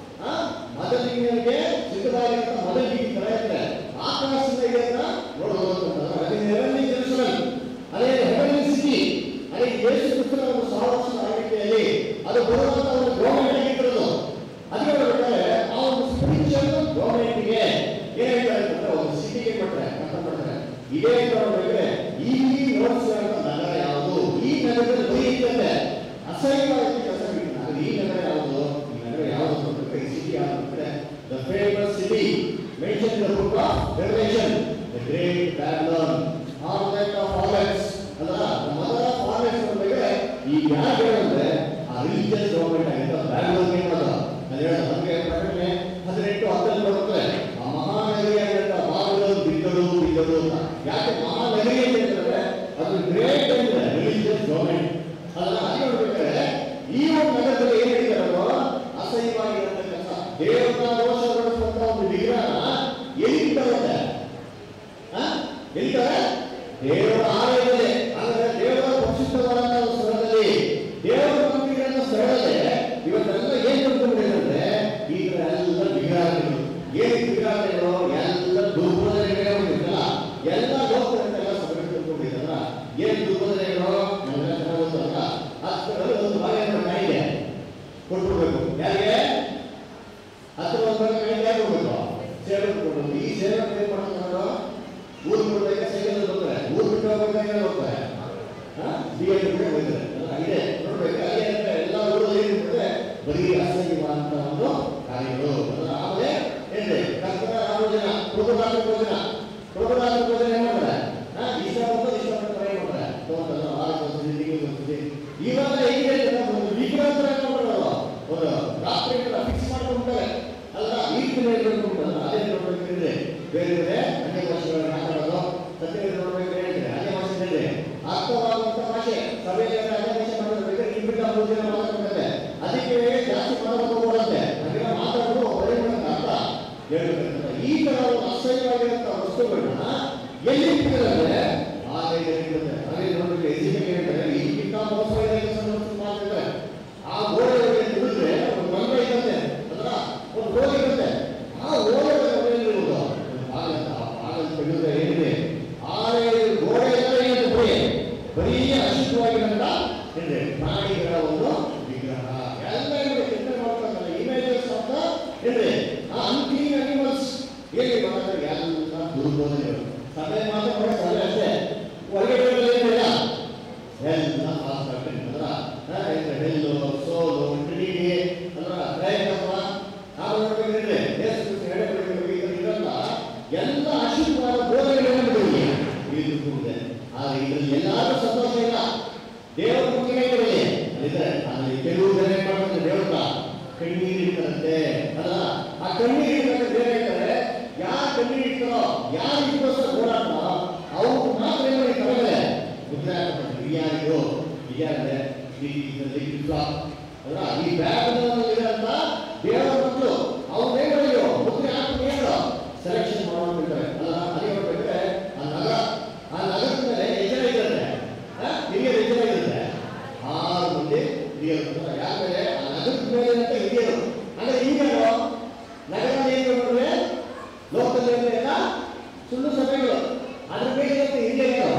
ಮೊದಲಿಗೆ ಸಿದ್ಧವಾಗಿರುವಂತ ಮೊದಲಿಗೆ ತರ ಇರುತ್ತೆ. ಆಕಾಶದಿಂದ ಇದನ್ನ ನೋಡಬಹುದು. ಅದೇ ಹೆವೆನ್ಲಿ ಜೆರುಸಲೇಮ್ ಅದೇ ಹೆವೆನ್ಲಿ ಸಿಟಿ ಅದೇ ಯೇಸು ಕ್ರಿಸ್ತನ ಒಂದು ಸಾವಿರ ವರ್ಷದ ಆಳ್ವಿಕೆಯಲ್ಲಿ ಅದು ಬರುವಂತ ಒಂದು ಗವರ್ಮೆಂಟ್ ಆಗಿರೋದು. ಅದೇ ಹೇಳ್ಬೇಕಾದ್ರೆ ಆ ಒಂದು ಸ್ಪಿರಿಚುವಲ್ ಗವರ್ಮೆಂಟ್ಗೆ ಏನ್ ಹೇಳ್ತಾರೆ ಅಂದ್ರೆ ಒಂದು ಸಿಟಿಗೆ ಕೊಟ್ಟರೆ ಅರ್ಥ ಮಾಡ್ತಾರೆ. ಇದೇ ನೋಡ್ಬೇಕ್ರೆ ಈ ನೋಡ್ಸ್ ನಗರ ಯಾವುದು ಈ ನಗರದಲ್ಲಿ ಬರೀತದೆ ಅಸಹ್ಯವಾಗಿ ಕೆಲಸ ಬಿಟ್ಟಿದ್ದಾರೆ. ಈ ನಗರ ಯಾವುದು ಈ ನಗರ ಯಾವುದು ನೋಡ್ಬೇಕು ಈ ಸಿಟಿ ಯಾವುದು ಅಂದ್ರೆ the famous city mention in the book of Revelation the great Babylon harlot of harlots ಅಲ್ಲ ದ ಮದರ್ ಆಫ್ ಹಾರ್ಲೆಟ್ಸ್ ನೋಡ್ಬೇಕ್ರೆ ಈ ಯಾರು ಅಂದ್ರೆ ಆ ರಿಲಿಜಿಯಸ್ ಗವರ್ಮೆಂಟ್ ಆಗಿರೋ ಬ್ಯಾಬಿಲಾನ್ ಏನ್ ಮಾಡೋದು ನಾನು ಹೇಳೋದು ನಮಗೆ ಪ್ರಕಟಣೆ ಹದಿನೆಂಟು ಹತ್ತಲ್ಲಿ ಬರುತ್ತೆ ಆ ಮಹಾನಗರಿಯಾಗಿರೋ ಬಾಬಿಲೋನ್ ಬಿದ್ದಳು ಬಿದ್ದಳು ಅಂತ. ಯಾಕೆ ಮಹಾನಗರಿ ಅಂತಂದ್ರೆ ಅದು ಗ್ರೇಟ್ ಅಂದ್ರೆ ರಿಲಿಜಿಯಸ್ ಗವರ್ಮೆಂಟ್ ಅಲ್ಲ. ಅದೇ ನೋಡ್ಬೇಕಾದ್ರೆ ಈ ಒಂದು ನಗರದಲ್ಲಿ ಏನ್ ಹೇಳಿದಾರೋ ಅಸಹ್ಯವಾಗಿರುವಂತ ಕೆಲಸ ದೇವರ ದೋಷ ಹೊರಡಿಸುವಂತ ಒಂದು ವಿಗ್ರಹ ಎಲ್ಲಿ ಬರುತ್ತೆ ಎಲ್ಲಿದ್ದಾರೆ ದೇವರ ಆಲಯದಲ್ಲಿ ಅಂದ್ರೆ ದೇವರ ಪರಿಶುದ್ಧವಾದಂತಹ ಸ್ಥಳದಲ್ಲಿ ದೇವರ ಮಂದಿರದ ಸ್ಥಳದಲ್ಲಿ ಇವತ್ತೆಲ್ಲ ಏನ್ ಮಾಡ್ಕೊಂಡಿದ್ದಾರೆ ಈ ತರ ಎಲ್ಲ ವಿಗ್ರಹಗಳು ಏನ್ ವಿಗ್ರಹಗಳು ಎಲ್ಲ ದುರ್ಬೋಧನೆಗಳಿರಲ್ಲ ಎಲ್ಲ ಲೋಕದಂತೆಲ್ಲ ಸಮರ್ಪಿಸಿಕೊಂಡಿದ್ದಾರ. ಏನ್ ದುರ್ಬೋಧನೆಗಳು ನಮ್ಗೆ ಚೆನ್ನಾಗಿ ಗೊತ್ತಲ್ಲ. ಹತ್ತರಲ್ಲಿ ಒಂದು ಭಾಗ ಕಾಯಿದೆ ಕೊಟ್ಬಿಡ್ಬೇಕು ಯಾರಿಗೆ ಹತ್ತಿರ ಒಂದು ಭಾಗ ಕಾಯಿದೆ ಯಾರು ಕೊಡ್ಬೇಕು ಸೇವೆ ಕೊಡ್ಬೇಕು. ಈ ಸೇವೆ ಏನ್ ಮಾಡ್ತಾರೆ ಊರ್ ಕೊಡ್ಬೇಕು ಸೈಕಲ್ ಬರ್ತಾರೆ ಊರ್ ಬಿಟ್ಟು ಹೋಗ್ಬೇಕಾದ್ರೆ ಹೋಗ್ತಾರೆ ಬಿ ಎಡ್ ಬಿಟ್ಟು ಹೋಗ್ತಾರೆ ಇದೆ ನೋಡ್ಬೇಕು. ಅದೇ ಎಲ್ಲ ಊರಲ್ಲಿ ಏನಿರ್ತದೆ ಬರೀ ಅಸಹ್ಯವಾದಂತ ಒಂದು ಕಾರ್ಯಗಳು. ಆಮೇಲೆ ಏನ್ರಿ ಕರ್ಕಟ ರಾಮೋಜನ ಪ್ರಭುರಾತ್ರಿ ಭೋಜನ ಪ್ರಭುರಾತ್ರಿ ಭೋಜನ ಏನ್ ಮಾಡ್ತಾರೆ ಇಷ್ಟ ಬಂದು ಇಷ್ಟ ಮಾಡ್ತಾರೆ ಏನ್ ಮಾಡ್ತಾರೆ ತೋಟಲ್ಲ ಆರು ಬರ್ತದೆ ತಿಂಗಳು ಬರ್ತದೆ ಇವಾಗ ಹೆಂಗೆ ಒಂದು ವಿಗ್ರಹ ಮಾಡೋದು ಒಂದು ರಾತ್ರಿ ಫಿಕ್ಸ್ ಮಾಡ್ಕೊಂಡ್ಬಿಡ್ತಾರೆ ಅಲ್ಲ ಈ ದಿನ ಹೇಳ್ಕೊಂಡ್ಬಿಡಲ್ಲ. ಅದೇ ನೋಡ್ಬೇಕಿದ್ರೆ ಬೇರೆ ಬೇರೆ ಅನ್ಯ ಭಾಷೆಗಳನ್ನ ಮಾತಾಡೋದು ಸತ್ಯ ನೋಡ್ಬೇಕು ಹೇಳಿದ್ರೆ ಅನ್ಯ ಭಾಷೆ ಹೇಳಿದ್ರೆ ಅರ್ಥವಾಗುವಂತ ಭಾಷೆ ಸಭೆಯಲ್ಲಿ ಅನ್ಯ ಭಾಷೆ ಮಾಡೋದ್ರೆ ಇಬ್ಬಿಟ್ಟ ಮೂರು ಜನ ಮಾತಾಡ್ತಾರೆ. ಅದಕ್ಕೆ ಜಾಸ್ತಿ ಮಾತಾಡ್ಕೋಬೋದಂತೆ ಅದನ್ನ ಮಾತಾಡೋದು ಒಳ್ಳೆ ಅರ್ಥ ಹೇಳ್ಬೇಕಂತ. ಈ ತರ ಅಸಹ್ಯವಾಗಿರುವಂತಹ ವಸ್ತುಗಳನ್ನ ಎಲ್ಲಿ ಇಟ್ಟಿದ್ದಾರೆ ಆಲಯದಲ್ಲಿ ಅದೇ ನೋಡ್ಬೇಕು. ಎಸಿಗೆ ಹೇಳ್ತಾರೆ ಇದಕ್ಕಿಂತ ಮೋಸವಾಗಿ ಮಾಡ್ತಿದ್ದಾರೆ. ಆ ಗೋಡೆಗಳಿಗೆ ತುಳಿದ್ರೆ ಒಂದು ಮಂಗ ಇರುತ್ತೆ ಅದ್ರ ಒಂದು ಗೋಡೆ ಇರುತ್ತೆ. ಆ ಗೋಡೆ ಇರುವುದು ಆಗಲ್ ತೆಗೆದ್ರೆ ಏನಿದೆ ಆಲಯ ಗೋಡೆ ಎಲ್ಲ ಏನಿದೆ ಬರೀ ಬರೀ ಅಶುದ್ಧವಾಗಿರಂತ ಏನಿದೆ ಪ್ರಾಣಿಗಳ ಒಂದು ವಿಗ್ರಹ ಎಲ್ಲ ಚಿಂತೆ ಮಾಡ್ತಾರೆ. ಇಮೇಜಸ್ ಅಂತ ಏನಿದೆ ಆ ಅನ್ಕ್ಲೀನ್ ಅನಿಮಲ್ಸ್ ಹೇಗೆ ಮಾಡ್ತಾರೆ ಎಲ್ಲ ದುರ್ಬೋಧನೆಗಳು. ಸಭೆ ಮಾತ್ರ ಸಭೆ ಅಷ್ಟೇ ಹೊರಗಡೆ ಏನಿಲ್ಲ ಆದ್ರೆ ಇದ್ರಲ್ಲಿ ಎಲ್ಲಾರು ಸಂತೋಷ ಇಲ್ಲ. ದೇವರ ಮುಖ್ಯವಾಗಿ ಅಲ್ಲಿದ್ರೆ ಅಲ್ಲಿ ಕೆಲವು ಜನ ಏನ್ ಮಾಡ್ತಾರೆ, ದೇವರ ಕಣ್ಣೀರು ಇಡ್ತಾರಂತೆ ಅಲ್ಲ. ಆ ಕಣ್ಣೀರು ಇಡ್ತಾರೆ ಬೇರೆ ಹೇಳ್ತಾರೆ, ಯಾರು ಕಣ್ಣೀರು ಇಡ್ತಾರೋ, ಯಾರು ಇದಕ್ಕೋಸ್ಕರ ಹೋರಾಡ್ತಾರೋ ಅವ್ರು ಮಾತ್ರ ಏನ್ ಮಾಡಿ ತಗೊಳ್ಳೆ ಮುದ್ರೆ ಹಾಕ್ತಾರೆ. ಯಾರಿಗೂ ಯಾರಂದ್ರೆ ಅಲ್ಲ ಈ ಬ್ಯಾಗ್ನಲ್ಲಿರಂತ ದೇವರ ಮಕ್ಕಳು ಅವ್ರು ಏನ್ ಮಾಡಿದ್ರು ಮುದ್ರೆ ಹಾಕಿ ಏನು ಸೆಲೆಕ್ಷನ್ ಮಾಡ್ಕೊಂಡಿರ್ತಾರೆ ಅಲ್ಲ. ಅದೇ ಹೇಳ್ಬೇಕಂದ್ರೆ ಆ ನಗರ, ಆ ನಗರದ ಮೇಲೆ ಎಷ್ಟು ಜನ ಇರುತ್ತೆ, ಹಿರಿಯರು ಎಷ್ಟು ಜನ ಇರುತ್ತೆ, ಆರು ಮಂದಿ ಹಿರಿಯರು. ಯಾಕಂದ್ರೆ ಆ ನಗರದ ಮೇಲೆ ಅಂತ ಹಿರಿಯರು ಅಂದ್ರೆ ಹಿರಿಯರು ನಗರ ಏನ್ ಮಾಡಿದ್ರೆ ಲೋಕಲ್ ಎಲ್ಲ ಸುಳ್ಳು ಸಭೆಗಳು, ಅದ್ರ ಮೇಲೆ ಹಿರಿಯರು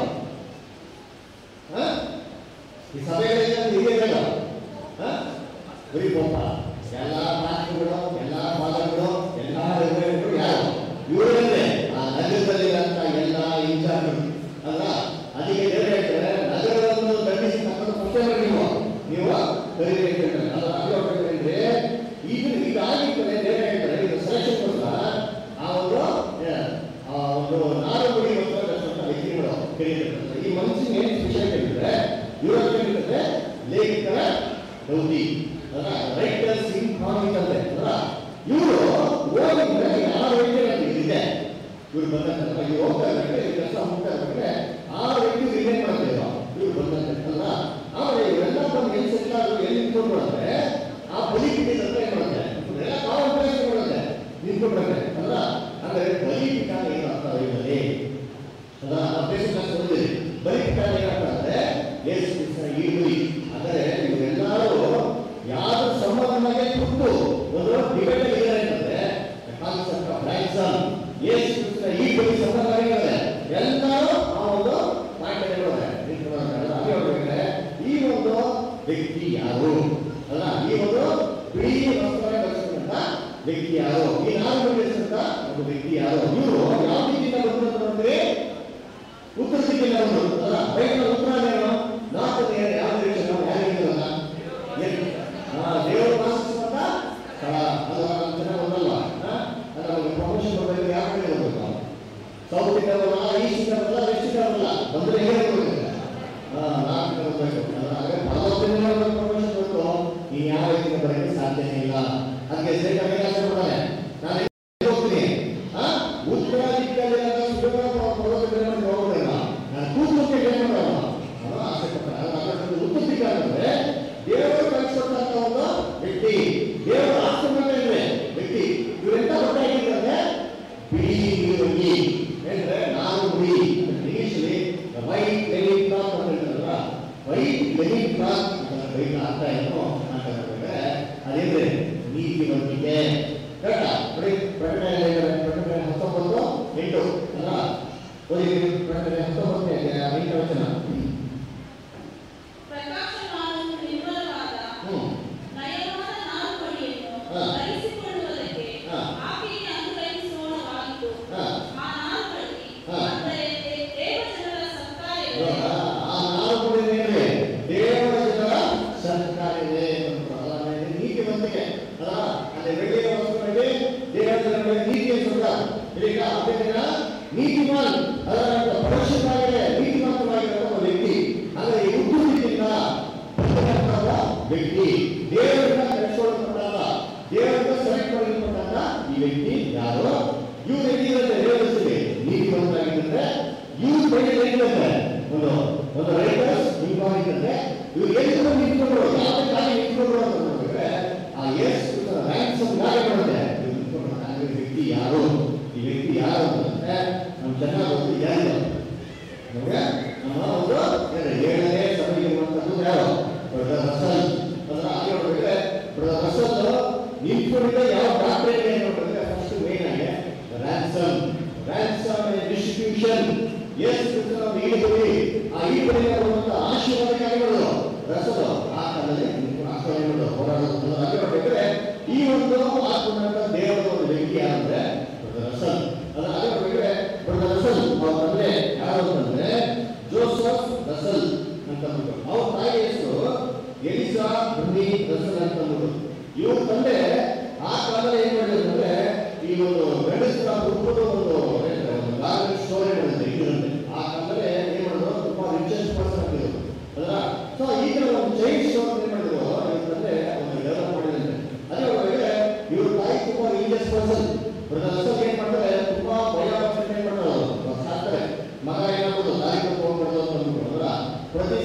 ಈ ಸಭೆಗಳಿಂದ ಹಿರಿಯರು ಬರೀ ಗೋಪ ಎಲ್ಲ ಮಾತುಗಳು, ಎಲ್ಲ ಪಾದಗಳು, ಎಲ್ಲ ನಿರ್ಣಯಗಳು ಯಾರು ಇವರಲ್ಲೇ ಆ ನಗರದಲ್ಲಿರಂತ ಎಲ್ಲ ಇನ್ಚಾರ್ಜ್ ಅಲ್ಲ. ಅದಕ್ಕೆ ದೇವರು ಹೇಳ್ತಾರೆ ನಗರವನ್ನು ದಂಡಿಸಿ ತಕ್ಕಂಥ ಮುಖ್ಯ ನೀವು ನೀವು ಕರೀಬೇಕು ಅಂದ್ರೆ ಇದು ಇದಾಗಿರ್ತದೆ. ದೇವರು ಹೇಳ್ತಾರೆ ಇದು ಸೆಲೆಕ್ಷನ್ ಕೊಡ್ತಾ ಆ ಒಂದು ಆ ಒಂದು ನಾಡು ಗುಡಿ ವ್ಯಕ್ತಿಗಳು ಕರೀತಾರೆ. ಈ ಮನುಷ್ಯನಿಗೆ ಏನು ವಿಷಯ ಕೇಳಿದ್ರೆ ಇವರು ಕೇಳಿದ್ರೆ ಲೇಖಕರ ದೌತಿ ಅಲ್ಲ, ರೈಟರ್ಸ್ ಇನ್ ಕಾಮಿಕ್ ಅಂದ್ರೆ ಅಲ್ಲ. ಇವರು ಓದಿದ್ರೆ ಆರು ವ್ಯಕ್ತಿಗಳು ಇದೆ. ಇವ್ರು ಬಂದಂತ ಇವ್ರು ಹೋಗ್ತಾ ಇರ್ತಾರೆ, ಈ ಕೆಲಸ ಹೋಗ್ತಾ ಇರ್ತಾರೆ, ಆರು ವ್ಯಕ್ತಿ ರಿಲೇಟ್ ಮಾಡ್ತಿದ್ರು ಇವ್ರು ಬಂದಂತಲ್ಲ. ಆಮೇಲೆ ಇವರೆಲ್ಲ ಬಂದು ಎಲ್ಲಿ ಸೆಟ್ಲ್ ಆದ್ರು, ಎಲ್ಲಿ ನಿಂತ್ಕೊಂಡು ಅಂದ್ರೆ ಆ ಬಲಿಪೀಠ ಅಂತ ಏನ್ ಮಾಡುತ್ತೆ ಎಲ್ಲ ಕಾಂಪ್ರಮೈಸ್ ಮಾಡುತ್ತೆ ನಿಂತ್ಕೊಂಡ್ರೆ ಅಲ್ಲ. ಅಂದ್ರೆ ಬಲಿಪೀಠ ಏನು ಅರ್ಥ ಇದರಲ್ಲಿ ಅಲ್ಲ. ಅಭ್ಯಾಸ ಓದಿರಿ ಬಲಿಪೀಠ ಏನಂತ ಅಂದ್ರೆ ಯೇಸು ಕ್ರಿಸ್ತನ ಈ ಗುರಿ. ಅಂದರೆ ಇವರೆಲ್ಲರೂ ಯಾರು ಸಂಬಂಧವಾಗಿ ಕೊಟ್ಟು ಒಂದು ಡಿಬೇಟ್ ಇದ್ದಾರೆ ಅಂತಂದ್ರೆ ಕಾನ್ಸೆಪ್ಟ್ ಆಫ್ ರೈಟ್ಸಮ್ ಯೇಸು ಕ್ರಿಸ್ತನ ಈ ಗುರಿ ಸಂಬಂಧ ಆಗಿದ್ದಾರೆ. ಎಲ್ಲರೂ ಆ ಒಂದು ಪಾಯಿಂಟ್ ನಿಂತ್ಕೊಳ್ಳೋದ್ರೆ ಈ ಒಂದು ವ್ಯಕ್ತಿ ಯಾರು ಅಲ್ಲ, ಈ ಒಂದು ಬಿಳಿ ವಸ್ತ್ರ ಧರಿಸಿದಂತ ವ್ಯಕ್ತಿ ಯಾರು, ಈ ನಾಲ್ಕು ಧರಿಸಿದಂತ ಒಂದು ವ್ಯಕ್ತಿ ಯಾರು, ಇವರು ಯಾವ ರೀತಿಯಿಂದ ಬಂದ್ರೆ ಉತ್ತರ ದಿಕ್ಕಿನ ಅಲ್ಲ. ಬೈಕ್ನ ಉತ್ತರ ಏನು ನಾಲ್ಕು ಯಾವ ಡೈರೆಕ್ಷನ್ ಯಾರಿಗಿರಲ್ಲ ದೇವರು ವಾಸಿಸುವಂತ ಸ್ಥಳ ಅದು ಚೆನ್ನಾಗಿ ಬಂದಲ್ಲ. ಅದು ನಮಗೆ ಪ್ರಮೋಷನ್ ಬರಬೇಕು, ಯಾವ ಕಡೆ ಬರಬೇಕು, ಸೌತ್ ಇಂದ ಬರಲ್ಲ, ಈಸ್ಟ್ ಇಂದ ಬರಲ್ಲ, ವೆಸ್ಟ್ ಇಂದ ಬರಲ್ಲ, ಬಂದ್ರೆ ಹೇಗೆ ಬರಬೇಕು ನಾಲ್ಕು ಬರಬೇಕು. ಭಗವಂತನಿಂದ ಪ್ರಮೋಷನ್ ಬಂತು, ನೀನು ಯಾವ ರೀತಿಯಿಂದ ಬರೋಕ್ಕೆ ಸಾಧ್ಯನೇ ಇಲ್ಲ. ಅದಕ್ಕೆ ಸರಿಯಾಗಿ ಅವಕಾಶ ಕೊಡ್ತಾರೆ. ನಾನು ಹೋಗ್ತೀನಿ ಉತ್ತರ ದಿಕ್ಕಲ್ಲಿ ಹೋಗೋದಿಲ್ಲ, ನಾನು ಕೂತ್ಕೊಂಡು ಏನ್ ಮಾಡೋಣ ಆಸೆ ಪಡ್ತಾರೆ. ಉತ್ತರ ದಿಕ್ಕಾದ್ರೆ ದೇವರು ಕಳಿಸ್ಕೊಟ್ಟಂತ ಒಂದು ವ್ಯಕ್ತಿ, ದೇವರ ಆಶ್ರಮ ಇದೆ ವ್ಯಕ್ತಿ. ಇವರೆಂತ ಗೊತ್ತಾಗಿದ್ದಾರೆ ಬಿಳಿ ನೀರುಳ್ಳಿ ಅಂದ್ರೆ ನಾವು ಬಿಳಿ ಇಂಗ್ಲಿಷಲ್ಲಿ ವೈಟ್ ಲೆನಿನ್ ಕ್ಲಾತ್ ಅಂತ ಹೇಳ್ತಾರಲ್ಲ, ವೈಟ್ ಲೆನಿನ್ ಕ್ಲಾತ್ ಬೈಕ್ ಅರ್ಥ ಏನು ಅಂತ ಹೇಳಿದ್ರೆ ಅದೇಂದ್ರೆ ನೀತಿವಂತಿಕೆ. ಕರೆಕ್ಟಾ? ನೋಡಿ ಪ್ರಕಟಣೆ ಪ್ರಕಟಣೆ ಹತ್ತೊಂಬತ್ತು ಎಂಟು ಅಲ್ಲ, ಓದಿ ಪ್ರಕಟಣೆ ಹತ್ತೊಂಬತ್ತನೇ ಎಂಟು ವಚನ. ನೀತಿವಂತಿಕೆ ಅಲ್ಲ, ಅದೇ ಬೆಳ್ಳಿಯ ವಸ್ತುಗಳಿಗೆ ದೇವರ ನೀತಿಯ ಸುತ್ತ ಈಗ ಅದರಿಂದ ನೀತಿಮಾನ್ ಅದರ ಪರಿಶುದ್ಧವಾಗಿದೆ, ನೀತಿವಂತವಾಗಿರುವ ವ್ಯಕ್ತಿ. ಆದರೆ ಈ ಉದ್ಯೋಗದಿಂದ ವ್ಯಕ್ತಿ ದೇವರಿಂದ ಕರೆಸ್ಕೊಳ್ಳಲ್ಪಟ್ಟಲ್ಲ, ದೇವರಿಂದ ಸೆಲೆಕ್ಟ್ ಮಾಡಲ್ಪಟ್ಟಂತ ಈ ವ್ಯಕ್ತಿ ಯಾರು? ಇವ್ರು ಹೆಂಗಿರುತ್ತೆ ದೇವಸ್ಥೆ ನೀತಿವಂತರಾಗಿದ್ದರೆ ಇವ್ರು ಬೆಳೆ ಹೇಗಿರುತ್ತೆ ಒಂದು ಒಂದು ರೈಟರ್ಸ್ ನಿಂತ್ಕೊಂಡಿದ್ದಂತೆ ಇವ್ರು ಎಷ್ಟು ನಿಂತ್ಕೊಂಡ್ರು ಯಾವುದೇ ಕಾಲಿ ನಿಂತ್ಕೊಂಡ್ರು ಅಂತ ನೋಡಿದ್ರೆ ಆ ಎಷ್ಟು ರ್ಯಾಂಕ್ಸ್ ಯಾರು ಮಾಡುತ್ತೆ ವ್ಯಕ್ತಿ ಯಾರು? ಈ ವ್ಯಕ್ತಿ ಯಾರು ಅಂತಂದ್ರೆ ನಮ್ಮ ಚೆನ್ನಾಗಿ ಒಂದು ಯಾರು ನಮಗೆ ನಮ್ಮ ಒಂದು ಏಳನೇ ಸಭೆಗೆ ಇರುವಂತದ್ದು ಯಾರು? Brother Russell. ಅದರ ಹಾಗೆ ನೋಡಿದ್ರೆ ಬ್ರದರ್ ರಸಲ್ ನಿಂತ್ಕೊಂಡಿದ್ದ ಯಾವ ಡಾಕ್ಟರೇಟ್ ಏನು ನೋಡಿದ್ರೆ ಫಸ್ಟ್ ಮೇನ್ ಆಗಿ ರ್ಯಾನ್ಸಮ್ ರ್ಯಾನ್ಸಮ್ ಡಿಸ್ಟ್ರಿಬ್ಯೂಷನ್ ಎಷ್ಟು ಈಡುಬಡಿ ಆ ಈಡುಬಡಿಗೆ ಬರುವಂತ ಆಶೀರ್ವಾದ ಕಾರ್ಯಗಳು ರಸಲು ಆ ಕಾಲದಲ್ಲಿ ಆಶ್ರಯಗಳು ಹೋರಾಡೋದು ಹಾಗೆ ನೋಡಿದ್ರೆ ಈ ಒಂದು ಆತ್ಮನಂತ ದೇವರ ಒಂದು ವ್ಯಕ್ತಿ ಯಾರಂದ್ರೆ ರಸಲ್. ಅದ ಹಾಗೆ ನೋಡಿದ್ರೆ ರಸಲ್ ಅವ್ರ ತಂದೆ ಯಾರು ಅಂತಂದ್ರೆ ಜೋಸಫ್ ರಸಲ್ ಅಂತ ಅಂದ್ಬಿಟ್ಟು, ಅವ್ರ ತಾಯಿ ಹೆಸರು ಎಲಿಸಾ ಬ್ರನಿ ರಸಲ್ ಅಂತ ಅಂದ್ಬಿಟ್ಟು. ಇವ್ರ ತಂದೆ ಆ ಕಾಲದಲ್ಲಿ ಏನ್ ಮಾಡಿದ್ರು ಅಂದ್ರೆ ಈ ಒಂದು ಗಂಡಸರ ಹುಡುಗರು ಒಂದು ಗಾರ್ಮೆಂಟ್ ಸ್ಟೋರ್ ಮಾಡಿದ್ರೆ ಇದ್ರಂತೆ. ಆ ಕಾಲದಲ್ಲಿ ಏನ್ ಮಾಡೋದು ತುಂಬಾ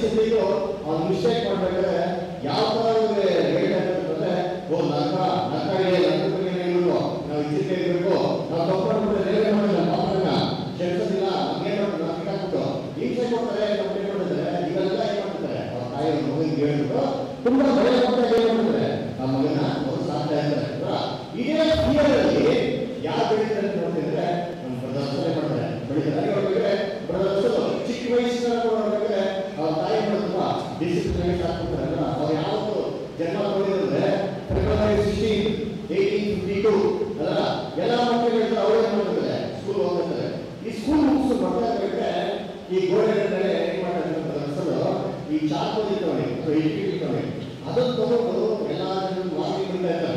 ಸತಿಗೂ ಅವ್ನು ಮಿಸ್ಟೇಕ್ ಮಾಡ್ಬೇಕಾದ್ರೆ ಯಾವ ತರ ಹೇಳ್ತಾರೆ ಓ ನರ್ಕ ನರ್ಕಗೆ ನರ್ಕಗೆ ಇರಬೇಕು, ನಾವು ಇಚ್ಛೆ ಇರಬೇಕು, ನಾವು ತಪ್ಪು ಮಾಡ್ಬಿಟ್ರೆ ರೇವೆ ಮಾಡಿಲ್ಲ ಪಾಪನ ಕ್ಷಮಿಸೋದಿಲ್ಲ, ನಮ್ಗೇನ್ ಮಾಡ್ತಾರೆ ನಮ್ಗೆ ಹಾಕ್ಬಿಟ್ಟು ಹಿಂಸೆ ಕೊಡ್ತಾರೆ, ನಮ್ಗೆ ಏನ್ ಮಾಡ್ತಾರೆ ಇವೆಲ್ಲ ಏನ್ ಮಾಡ್ತಾರೆ ಅವ್ರ ತಾಯಿ ಅವ್ರ ಮಗನಿಗೆ ಹೇಳ್ಬಿಟ್ಟು ತುಂಬಾ ಭಯ ಕೊಟ್ಟಾಗ ಏನ್ ಮಾಡ್ತಾರೆ ಆ ಮಗನ ಅವ್ರು ಸಾಕ್ತಾ ಇರ್ತಾರೆ. ಇದೇ ಫಿಯರಲ್ಲಿ ಯಾರು ಬೆಳೀತಾರೆ ಅಂತ ನೋಡ್ತಿದ್ರೆ ನಮ್ಮ ಬ್ರದರ್ಸೇ ಮಾಡ್ತಾರೆ ಬೆಳೀತಾರೆ. ಅವ್ರಿಗೆ ಬ್ರದರ್ಸು ಚಿಕ್ಕ ವಯಸ್ಸಿನ ನೋಡ್ಬೇಕಾದ್ರೆ ಅವ್ರ ತಾಯಿ ತುಂಬಾ ಡಿಸಿಪ್ಲಿನ್ ಹಾಕ್ಬಿಡ್ತಾರಲ್ಲ, ಅವ್ರು ಯಾವತ್ತು ಜನ್ಮ ತಗೊಂಡಿದ್ರೆ February sixteen eighteen fifty two ಅಲ್ಲ ಎಲ್ಲ ಮಕ್ಕಳಿಗೆ ಅವ್ರು ಏನ್ ಮಾಡ್ತಾರೆ ಸ್ಕೂಲ್ ಹೋಗ್ತಾರೆ. ಈ ಸ್ಕೂಲ್ ಮುಗಿಸ್ ಮಕ್ಕಳಿಗೆ ಈ ಗೋಡೆ ಮೇಲೆ ಏನ್ ಮಾಡ್ತಾರೆ ಬ್ರದರ್ಸರು ಈ ಚಾಕು ಇರ್ತವೆ ಇರ್ತವೆ ಅದನ್ನು ತಗೊಂಡು ಎಲ್ಲ ವಾಸಿ ಬಿಡ್ತಾ ಇರ್ತಾರೆ.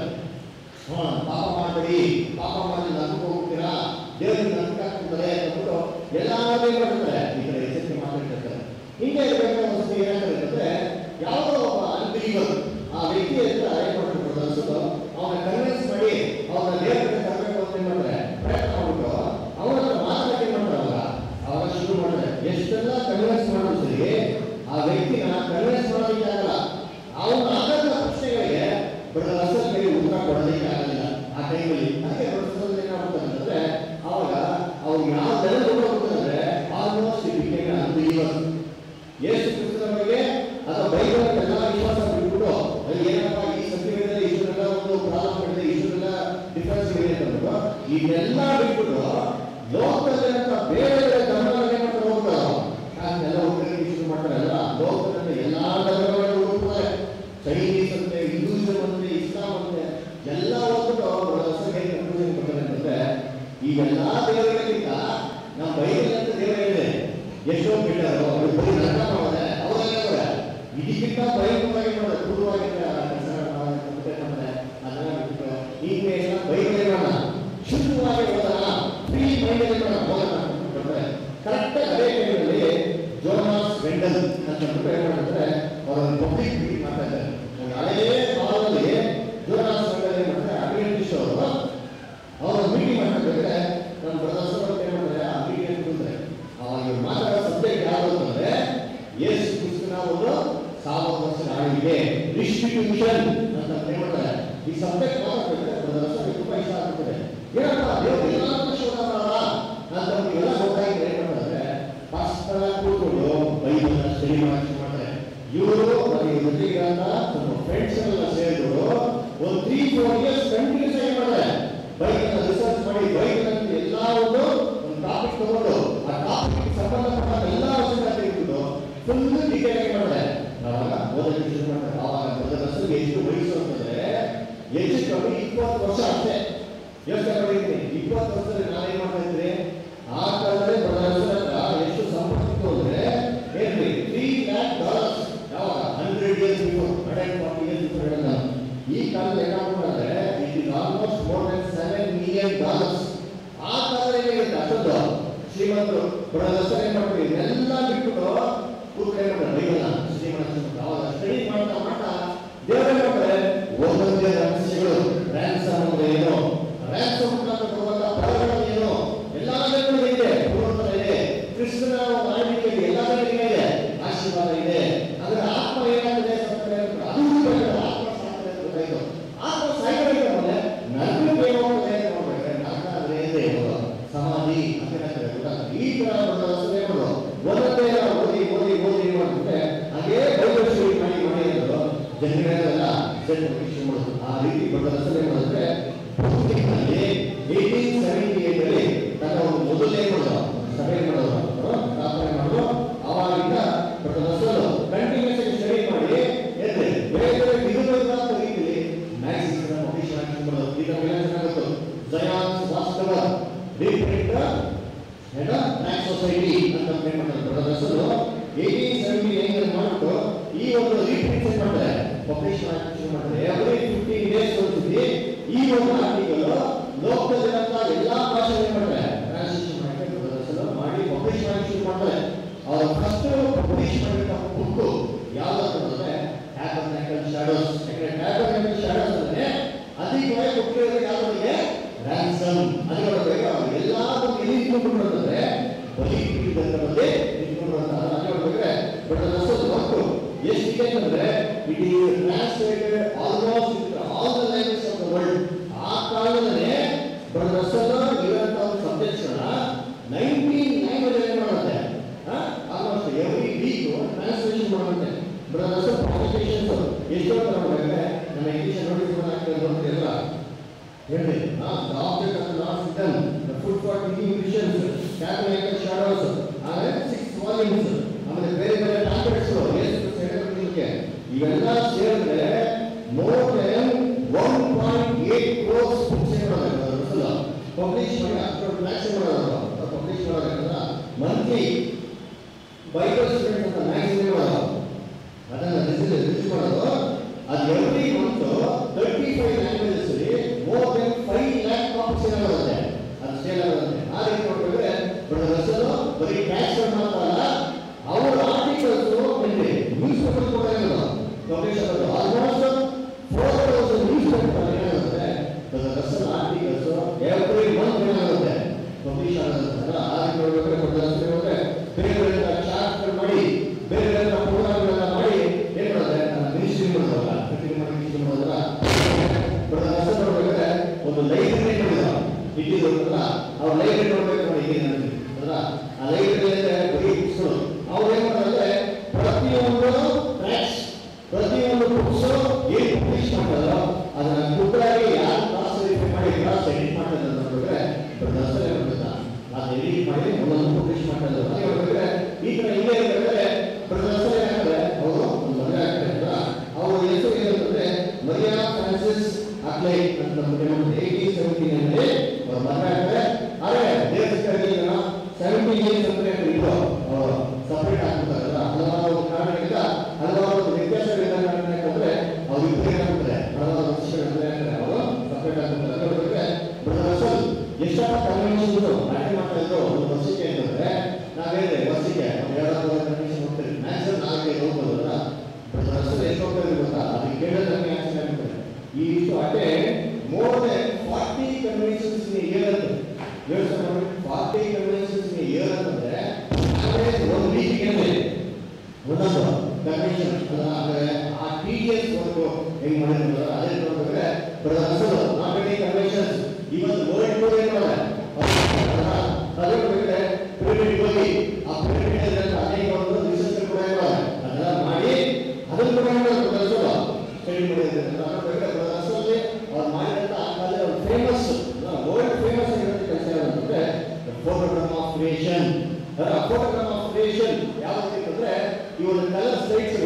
ಹಾ ಪಾಪ ಮಾಡಬೇಡಿ, ಪಾಪ ಮಾಡಿ ನಮ್ಗೆ ಹೋಗ್ತೀರಾ, ದೇವರಿಗೆ ನಂಬಿಕೆ ಹಾಕ್ತಾರೆ ಅಂದ್ಬಿಟ್ಟು ಎಲ್ಲಾರು ಏನ್ ಮಾಡ್ತಾರೆ ಈ ಕಡೆ ಎಚ್ಚರಿಕೆ ಮಾತಾಡ್ತಿರ್ತಾರೆ. ಹಿಂಗೆ ಇರಬೇಕಾದ್ರೆ ಏನಾಗ್ತದೆ ಯಾವುದೋ ಒಬ್ಬ ಅನ್ಬಿಲೀವರ್ ಆ ವ್ಯಕ್ತಿ ಹತ್ರ ಏನ್ ಮಾಡ್ತಾರೆ ಅನ್ಸೋದು ಅವನ ಕನ್ವಿನ್ಸ್ ಮಾಡಿ ಅವನ ದೇವರಿಗೆ ತರಬೇಕು ಅಂತ ಏನ್ ಮಾಡ್ತಾರೆ ಪ್ರಯತ್ನ ಮಾಡ್ಬಿಟ್ಟು ಅವನ ಮಾತಾಡಕ್ಕೆ ಏನ್ ಮಾಡ್ತಾರಲ್ಲ ಅವಾಗ ಶುರು ಮಾಡ್ತಾರೆ. ಎಷ್ಟೆಲ್ಲ ಕನ್ವಿನ್ಸ್ ಮಾಡೋದು ಸರಿ ಆ ವ್ಯಕ್ತಿನ ಕನ್ವಿನ್ಸ್ ಮಾಡೋದಕ್ಕೆ ಆಗಲ್ಲ. ಅವನ ಆದಂತ ಪ್ರಶ್ನೆಗಳಿಗೆ ಬ್ರದರ್ ಅಸಲ್ ಕೈ ಉತ್ತರ ಕೊಡೋದಕ್ಕೆ ಆಗಲಿಲ್ಲ ಆ ಟೈಮಲ್ಲಿ. ಅದಕ್ಕೆ ಬ್ರದರ್ ಏನಾಗ್ತಾರೆ ಅಂತಂದ್ರೆ ಅವಾಗ ಅವ್ರು ಯಾವ ಲೆವೆಲ್ ಹೋಗ್ತಾರೆ ಆಲ್ಮೋಸ್ಟ್ ಬಿಕೇಮ್ ಅನ್ಬಿಲೀವರ್. ಯೇಸು ಕ್ರಿಸ್ತನ ಬಗ್ಗೆ ಅಥವಾ ಬೈಬಲ್ ಎಲ್ಲ ವಿಶ್ವಾಸ ಬಿಟ್ಬಿಟ್ಟು ಅಲ್ಲಿ ಏನಪ್ಪ ಈ ಸತ್ಯವೇದದಲ್ಲಿ ಇಷ್ಟೆಲ್ಲ ಒಂದು ಪ್ರಾಬ್ಲಮ್ ಇದೆ, ಇಷ್ಟೆಲ್ಲ ಡಿಫರೆನ್ಸ್ ಇದೆ ಅಂತಂದ್ರು ಇದೆಲ್ಲ ಬಿಟ್ಬಿಟ್ಟು ಲೋಕದಲ್ಲಿರಂತ ಬೇರೆ ಬೇರೆ ಧರ್ಮಗಳನ್ನ ಏನ್ ಮಾಡ್ತಾರೆ ಹೋಗ್ತಾರೆ ಎಲ್ಲ ಹೋಗ್ತಾರೆ ಶುರು ಮಾಡ್ತಾರಲ್ಲ. ಲೋಕದಲ್ಲಿ ಎಲ್ಲಾ ಧರ್ಮಗಳನ್ನು ಹೋಗ್ತಾರೆ, ಚೈನೀಸ್ ಅಂತೆ, ಹಿಂದೂಯಿಸಂ ಅಂತೆ, ಇಸ್ಲಾಂ ಅಂತೆ ಎಲ್ಲ ಹೋಗ್ಬಿಟ್ಟು ಅವ್ರ ಹೆಸರಿಗೆ ಕನ್ಫ್ಯೂಷನ್ ಕೊಡ್ತಾರೆ ಅಂತಂದ್ರೆ ಇವೆಲ್ಲಾ ದೇವರುಗಳಿಗಿಂತ ನಮ್ಮ ಬೈಬಲ್ ಅಂತ ದೇವರ ಇದೆ ಎಷ್ಟೋ ಬಿಟ್ಟರು ಅವ್ರು ಬರೀ ನಟ ಮಾಡಿದೆ ಅವರೆಲ್ಲ ಕೂಡ ಇದಕ್ಕಿಂತ ಭಯಂಕರವಾಗಿ ಮಾಡೋದು ಪೂರ್ವವಾಗಿದ್ದರೆ ಅದನ್ನ ಬಿಟ್ಟು ಈಗ ಬೈಬಲ್ ಮಾಡೋಣ, ಶುದ್ಧವಾಗಿ ಓದೋಣ, ಫ್ರೀ ಮೈಂಡಲ್ಲಿ ಮಾಡೋಣ ಹೋಗೋಣ. ಕರೆಕ್ಟ್ ಅದೇ ಟೈಮಲ್ಲಿ ಜೋನಾಸ್ ವೆಂಡಲ್ ಅಂತ ಏನ್ ಮಾಡ್ತಾರೆ ಅವರ ಪಬ್ಲಿಕ್ ಮೀಟಿಂಗ್ ಮಾಡ್ತಾ ಇದ್ದಾರೆ. ಹಳೇ ಕಾಲದಲ್ಲಿ ಜೋನಾಸ್ ವೆಂಡಲ್ ಏನ್ ಮಾಡ್ತಾರೆ ಅಡ್ವೆಂಟಿಸ್ಟ್ ಅವರು ಅವರು ಮೀಟಿಂಗ್ ಮಾಡ್ಬೇಕಾದ್ರೆ ನಮ್ಮ ಬ್ರದರ್ಸ್ ಏನ್ ಮಾಡ್ತಾರೆ ಆ ಮೀಟಿಂಗ್ ಕೂತ್ರೆ ಅವಾಗ ಇವ್ರು ಮಾತಾಡೋ ಸಬ್ಜೆಕ್ಟ್ ಯಾವುದು ಅಂತಂದ್ರೆ ಯೇಸು ಕ್ರಿಸ್ತನ ಒಂದು ಸಾವಿರ ವರ್ಷದ ಆಳ್ವಿಕೆ ಡಿಸ್ಟ್ರಿಬ್ಯೂಷನ್ ಅಂತ ಏನ್ ಮಾಡ್ತಾರೆ. ಈ ಸಬ್ಜೆಕ್ಟ್ ಮಾತಾಡ್ಬೇಕಾದ್ರೆ ಬ್ರದರ್ಸ್ ತುಂಬಾ ಇಷ್ಟ ಆಗ್ತದೆ. ಏನಪ್ಪ ದೇವರು ಎಲ್ಲಾದ್ರೂ ಶೋಧ ಮಾಡಲ್ಲ ಅಂತ ಎಲ್ಲ ಗೊತ್ತಾಗಿ ಏನ್ ಮಾಡ್ತಾರೆ ಪಾಸ್ಟರ್ ಕೂತ್ಕೊಂಡು ಬೈಬಲ್ನ ಸ್ಟಡಿ ಮಾಡಿ ಮಾಡ್ತಾರೆ. ಇವರು ನನಗೆ ಜೊತೆಗಿರಂತ ನಮ್ಮ ಫ್ರೆಂಡ್ಸ್ ಎಲ್ಲ ಸೇರಿದ್ರು ಒಂದು ತ್ರೀ ಫೋರ್ ಇಯರ್ಸ್ ಕಂಟಿನ್ಯೂಸ್ ಆಗಿ ಮಾಡ್ತಾರೆ ಬೈಬಲ್ನ ರಿಸರ್ಚ್ ಮಾಡಿ ಬೈಬಲ್ ಅಂತ ಎಲ್ಲಾ ಒಂದು ಒಂದು ಟಾಪಿಕ್ ತಗೊಂಡು ಆ ಟಾಪಿಕ್ ಸಂಬಂಧಪಟ್ಟ ಎಲ್ಲಾ ವಿಷಯ ತೆಗೆದುಕೊಂಡು ಫುಲ್ ಡೀಟೇಲ್ ಆಗಿ ಮಾಡ್ತಾರೆ. ಅವಾಗ ಓದಕ್ಕೆ ಶುರು ಮಾಡ್ತಾರೆ. ಅವಾಗ ಬ್ರದರ್ಸ್ಗೆ ಎಷ್ಟು ವಯಸ್ಸು ಅಂತಂದ್ರೆ ಹೆಚ್ಚು ಕಮ್ಮಿ ಇಪ್ಪತ್ತು ವರ್ಷ ಅಷ್ಟೇ. ಯೋಚನೆ ಮಾಡಿದ್ದೀನಿ ಇಪ್ಪತ್ತು ವರ್ಷದಲ್ಲಿ ನಾವೇನ್ ಮಾಡ್ತಾ ಇದ್ರಿ ಆ ಕಾಲದಲ್ಲಿ ಬ್ರದರ್ಸ್ ಹತ್ರ ಎಷ್ಟು ಸಂಪತ್ತಿತ್ತು ಅಂದ್ರೆ ಏನ್ರಿ ತ್ರೀ ಲ್ಯಾಕ್ ಡಾಲರ್ಸ್ ಯಾವಾಗ hundred years before hundred forty years before ಹೇಳೋಣ. ಈ ಕಾಲದಲ್ಲಿ ಏನಾಗ್ಬಿಟ್ರೆ it is almost more than seven million dollars. ಆ ಕಾಲದಲ್ಲಿ ಏನಿದೆ ಅಷ್ಟೊಂದು ಶ್ರೀಮಂತರು ಬ್ರದರ್ಸ್ ಏನ್ ಮಾಡ್ತೀವಿ ಎಲ್ಲ ಬಿಟ್ಬಿಟ್ಟು ಕೂತ್ಕೊಂಡು ಬೈಬಲ್ನ ಸ್ಟಡಿ ಮಾಡ್ತಾರೆ. ಅವಾಗ ಸ್ಟಡಿ ಮಾಡ್ತಾ ಮಾಡ್ತಾ ದೇವರೇ ಮಾಡ್ತಾರೆ ಒಂದೊಂದೇ ರಹಸ್ಯಗಳು ರ್ಯಾನ್ಸಮ್ ಅಂದ್ರೆ ಏನು, ರ್ಯಾನ್ಸಮ್ ಅಂತ ಕೊಡುವಂತ ಪದಗಳು ಏನು ಎಲ್ಲಾದ್ರೂ ಇದೆ, ಪೂರ್ವತನ ಇದೆ, ಕೃಷ್ಣನ ಒಂದು ಆಳ್ವಿಕೆಯಲ್ಲಿ ಎಲ್ಲಾದ್ರೂ ಇದೆ, ಆಶೀರ್ವಾದ ಇದೆ. ಅಂದ್ರೆ ಆತ್ಮ ಏನಾಗ್ತದೆ ಅದು ಆತ್ಮ ಸಾಕ್ತದೆ ಗೊತ್ತಾಯ್ತು. ಆತ್ಮ ಸಾಯ್ಬೇಕು ಅಂದ್ರೆ ನರ್ಕ ಏನಾಗ್ತದೆ ಅಂತ ನೋಡ್ಬೇಕು. ನರ್ಕ ಅಂದ್ರೆ ಇದೆ ಸಮಾಧಿ ಅಂತ ಹೇಳ್ತಾರೆ ಗೊತ್ತಾ. ಈ ತರ ಒಂದು ಮಾಡೋದು ಒಂದೊಂದೇ ಓದಿ ಓದಿ ಓದಿ ಮಾಡ್ಬಿಟ್ಟೆ ಹಾಗೇ ಬೈಬಲ್ ಸ್ಟಡಿ ಮಾಡಿ ಮಾಡಿ ಅನ್ನೋದು ಜನಗಳೆಲ್ಲ ಶುರು ಮಾಡೋದು. ಆ ರೀತಿ ದೊಡ್ಡ ರಚನೆ ಮಾಡಿದ್ರೆ ಏಟೀನ್ ಸೆವೆಂಟಿ ಏಟ್ ಅಲ್ಲಿ ತನ್ನ ಒಂದು ಮೊದಲೇ ಮಾಡೋದು ಸಭೆ ಮಾಡೋದು ಸ್ಥಾಪನೆ ಮಾಡೋದು. ಆವಾಗಿಂದ ದೊಡ್ಡ ರಸಲು ಕಂಟಿನ್ಯೂಸ್ ಆಗಿ ಸ್ಟಡಿ ಮಾಡಿ ಬೇರೆ ಬೇರೆ ವಿಧವಾದ ರೀತಿಯಲ್ಲಿ ಮ್ಯಾಕ್ಸಿಸ್ ಪಬ್ಲಿಷ್ ಮಾಡಿ ಮಾಡೋದು. ಈಗ ಚೆನ್ನಾಗುತ್ತೆ ಜಯಾನ್ಸ್ ವಾಸ್ತವ ರೀಪ್ರಿಂಟ್ and Black Society ಅಂತ ಪ್ರಿಂಟ್ ಮಾಡ್ತಾರೆ. ದೊಡ್ಡ ರಸಲು ಏಟೀನ್ ಸೆವೆಂಟಿ ನೈನ್ ಅಲ್ಲಿ ಮಾಡ್ಬಿಟ್ಟು ಈ ಒಂದು ರೀಪ್ರಿಂಟ್ ಮಾಡ್ತಾರೆ, ಪಬ್ಲಿಷ್ ಮಾಡಿ ಮಾಡ್ತಾರೆ. ಎವ್ರಿ ಫಿಫ್ಟೀನ್ ಡೇಸ್ ಒಂದ್ಸತಿ ಈ ಒಂದು ಆರ್ಟಿಕಲ್ ಲೋಕದಲ್ಲಿರಂತ ಎಲ್ಲಾ ಭಾಷೆಯಲ್ಲಿ ಮಾಡ್ತಾರೆ ಟ್ರಾನ್ಸ್ಲೇಷನ್ ಮಾಡಿ ದೊಡ್ಡ ರಸಲು ಮಾಡಿ ಪಬ್ಲಿಷ್ ಮಾಡಿ ಶುರು ಮಾಡ್ತಾರೆ. ಅವರು ಫಸ್ಟ್ ಪಬ್ಲಿಷ್ ಮಾಡಿದ ಬುಕ್ ಯಾವ್ದು ಅಂದ್ರೆ ಟ್ಯಾಬರ್ನಾಕಲ್ ಶಾಡೋಸ್. ಯಾಕಂದ್ರೆ ಟ್ಯಾಬರ್ನಾಕಲ್ ಶಾಡೋಸ್ ಅಂದ್ರೆ ಅಧಿಕವಾಗಿ ಕೊಟ್ಟಿರೋದು ಯಾವ್ದಿಗೆ ರ್ಯಾನ್ಸಮ್ ಅದಕ್ಕೆ ಎಲ್ಲಾ ಎಲ್ಲಿ ಇಟ್ಕೊಂಡ್ಬಿಟ್ರೆ ಬಲಿ ಇಟ್ಕೊಂಡ್ರೆ ಇಟ್ಕೊಂಡ್ರೆ ದೊಡ್ಡ ರಸಲು ಎಷ್ಟಿದೆ ಅಂತಂದ್ರೆ it is translated almost all the language of the world. ಆ ಕಾಲದಲ್ಲೇ ರಸಲ್ ಇರುವಂತಹ ಒಂದು ಸಬ್ಜೆಕ್ಟ್ಸ್ನ ನೈನ್ಟೀನ್ ಲ್ಯಾಂಗ್ವೇಜ್ ಅಲ್ಲಿ ಮಾಡುತ್ತೆ. ಆಲ್ಮೋಸ್ಟ್ ಎವ್ರಿ ವೀಕ್ ಟ್ರಾನ್ಸ್ಲೇಷನ್ ಮಾಡುತ್ತೆ. ರಸಲ್ ಪಬ್ಲಿಕೇಶನ್ಸ್ ಎಷ್ಟೋ ತರ ಮಾಡಿದ್ರೆ ನಮ್ಮ ಇಂಗ್ಲಿಷ್ ನೋಟಿಸ್ ಆಗ್ತದೆ ಎಲ್ಲ ಹೇಳಿ. The object of the last system, the food for thinking missions, categorical shadows, ಆಮೇಲೆ ಸಿಕ್ಸ್ ವಾಲ್ಯೂಮ್ಸ್, ಆಮೇಲೆ ಬೇರೆ ಬೇರೆ ಟ್ಯಾಬ್ಲೆಟ್ಸ್ ಎಷ್ಟು ಇವೆಲ್ಲ ಸೇರಿದ್ರೆ more than one point eight crores books publish ಮಾಡಿ ಅಷ್ಟು ಮ್ಯಾಕ್ಸಿಮಮ್ ಮಾಡೋದು ಪಬ್ಲಿಷ್ ಮಾಡೋದ್ರಿಂದ ಮಂತ್ಲಿ ಬೈಬಲ್ ಸ್ಟೂಡೆಂಟ್ ಅಂತ ಮ್ಯಾಕ್ಸಿಮಮ್ ಮಾಡೋದು ಅದನ್ನು ರಿಲೀಸ್ ಮಾಡೋದು. ಅದು every month thirty five languages more than five lakh copies ಏನಾಗುತ್ತೆ ಅದು ಸೇಲ್ ಆಗುತ್ತೆ. ಆ ರೀತಿ ನೋಡಿದ್ರೆ ರಸಲು ಬರೀ ಟ್ಯಾಕ್ಸ್ ಮಾತ್ರ ಅಲ್ಲ, ಅವರ ಆರ್ಟಿಕಲ್ಸ್ ನ್ಯೂಸ್ ಪೇಪರ್ ಕೂಡ ಪಬ್ಲಿಷ್ ಆಗೋದು. Almost four thousand newspaper ಏನಾಗುತ್ತೆ ರಸಲ್ ಆರ್ಟಿಕಲ್ಸ್ ಎವ್ರಿ ಮಂತ್ ಏನಾಗುತ್ತೆ ಪಬ್ಲಿಷ್ ಆಗೋದು. ಆ ರೀತಿ ನೋಡಿದ್ರೆ ಬೇರೆ ಬೇರೆ ಚಾರ್ಟ್ ಮಾಡಿ ಬೇರೆ ಬೇರೆ ಪ್ರೋಗ್ರಾಮ್ಗಳನ್ನ ಮಾಡಿ ಏನ್ ಮಾಡೋದ್ರೆ ಮಿನಿಸ್ಟ್ರಿ ಮಾಡೋದಲ್ಲ ಮಿನಿಸ್ಟ್ರಿ ಮಾಡೋದಲ್ಲ ರಸಲ್ ನೋಡ್ಬೇಕಾದ್ರೆ ಒಂದು ಲೈಬ್ರರಿ ನೋಡಿದ ಇಟ್ಟಿದ್ರಲ್ಲ ಅವ್ರ ಲೈಬ್ರರಿ ನೋಡ್ಬೇಕು ನೋಡಿ ಅಲ್ಲ. ಆ ಲೈಬ್ರರಿ ಬರೀ ಬುಕ್ಸ್ಗಳು ಅವ್ರು ಏನ್ ಮಾಡೋದ್ರೆ ಪ್ರತಿಯೊಂದು ಟ್ರ್ಯಾಕ್ಸ್ ಪ್ರತಿಯೊಂದು ಬುಕ್ಸ್ ಏನ್ ಪಬ್ಲಿಷ್ ಮಾಡೋದು ಅದನ್ನ ಗುಡ್ಡಾಗಿ ಯಾರು ಕ್ಲಾಸ್ ವೆರಿಫೈ ಮಾಡಿ ಕ್ಲಾಸ್ ಎಡಿಟ್ ಮಾಡ್ತಾರೆ ಅಂತ ನೋಡಿದ್ರೆ ರಸಲ್ ಏನ್ ಅದು ಎಡಿಟ್ ಮಾಡಿ ಒಂದೊಂದು ಪಬ್ಲಿಷ್ ಮಾಡ್ತಾರೆ. ಅದೇ ನೋಡಿದ್ರೆ ಈ ತರ ಹಿಂಗೆ ಇರ್ತಂದ್ರೆ ರಸಲ್ ಏನಾಗ್ತದೆ ಅವರು ಒಂದು ಮದುವೆ ಆಗ್ತಾರೆ. ಅವರು ಹೆಸರು ಏನಂತಂದ್ರೆ ಮರಿಯಾ ಫ್ರಾನ್ಸಿಸ್ ಅಕ್ಲೈ ಅಂತ ಏಯ್ಟೀನ್ ಸೆವೆಂಟೀನ್ ಅಲ್ಲಿ ಅವ್ರು ಮದುವೆ ಆಗ್ತಾರೆ. ಆದ್ರೆ ದೇವಸ್ಥಾನದಲ್ಲಿ ಸೆವೆಂಟೀನ್ ಇಯರ್ಸ್ ಅಂದ್ರೆ ಇದು ಅವರು ಸಪರೇಟ್ ಆಗ್ಬಿಡ್ತಾರಲ್ಲ ಹಲವಾರು ಕಾರಣಗಳಿಂದ ಹಲವಾರು ವ್ಯತ್ಯಾಸಗಳಿಂದ ಯಾಕಂದ್ರೆ ಅವ್ರು ಇಬ್ಬರು ಏನಾಗ್ತಾರೆ ಹಲವಾರು ವರ್ಷಗಳಂದ್ರೆ ಅವರು ಸಪರೇಟ್ ಆಗ್ಬಿಡ್ತಾರೆ. ರಸಲ್ ಎಷ್ಟೋ ಕನ್ವೆನ್ಷನ್ ಅಟೆಂಡ್ ಮಾಡ್ತಾ ಇದ್ರು ಒಂದು ವರ್ಷಕ್ಕೆ ಅಂತಂದ್ರೆ ನಾವ್ ಹೇಳಿದ್ರೆ ವರ್ಷಕ್ಕೆ ಯಾವ್ದಾದ್ರು ಕನ್ವೆನ್ಷನ್ ಹೋಗ್ತೀವಿ ಮ್ಯಾಕ್ಸಿಮಮ್ ನಾಲ್ಕೈದು ಹೋಗ್ಬೋದಲ್ಲ. ರಸಲ್ ಎಷ್ಟು ಹೋಗ್ತಾರೆ ಗೊತ್ತಾ ಅದಕ್ಕೆ ಕೇಳೋದಕ್ಕೆ ಆನ್ಸರ್ ಆಗ್ತಾರೆ. ಈ ಇಷ್ಟು attend more than forty conventions in year ಅಂತ ಯೋಚನೆ ಮಾಡಿ. ಫಾರ್ಟಿ ಕನ್ವೆನ್ಷನ್ಸ್ ಇನ್ ಇಯರ್ ಅಂತಂದ್ರೆ ಒಂದು ವೀಕ್ಗೆ ಒಂದೊಂದು ಕನ್ವೆನ್ಷನ್ ಅಂದ್ರೆ ಆ ಟಿ ಎಸ್ ವರ್ಕ್ ಹೆಂಗ್ ಮಾಡಿದ್ರು ಅದೇ ನೋಡಿದ್ರೆ ರಸಲ್ ನಾಟ್ ಎನಿ ಕನ್ವೆನ್ಷನ್ಸ್ ಇವತ್ತು ವರ್ಲ್ಡ್ ಟೂರ್ ಏನ್ ಮಾಡಿದ್ರೆ ಅದೇ ನೋಡಿದ್ರೆ ಪಿರಮಿಡ್ ಹೋಗಿ ಆ ಪಿರಮಿಡ್ ಅನೇಕ ಒಂದು ರಿಸರ್ಚ್ ಕೂಡ ಅದೆಲ್ಲ ಮಾಡಿ ಅದನ್ನು ಕೂಡ ರಸಲ್ ಸ್ಟಡಿ ಮಾಡಿದ್ರೆ ರಸಲ್ ಅವ್ರು ಮಾಡಿದಂತ ಆ ಕಾಲದಲ್ಲಿ ಅವ್ರು ಫೇಮಸ್ ವರ್ಲ್ಡ್ ಫೇಮಸ್ ಆಗಿರೋ ಕೆಲಸ ಏನಂತಂದ್ರೆ photogram of creation. Photogram of creation ಯಾವ್ದು ಅಂದ್ರೆ ಇವರು ಕಲರ್ ಸ್ಲೈಡ್ಸ್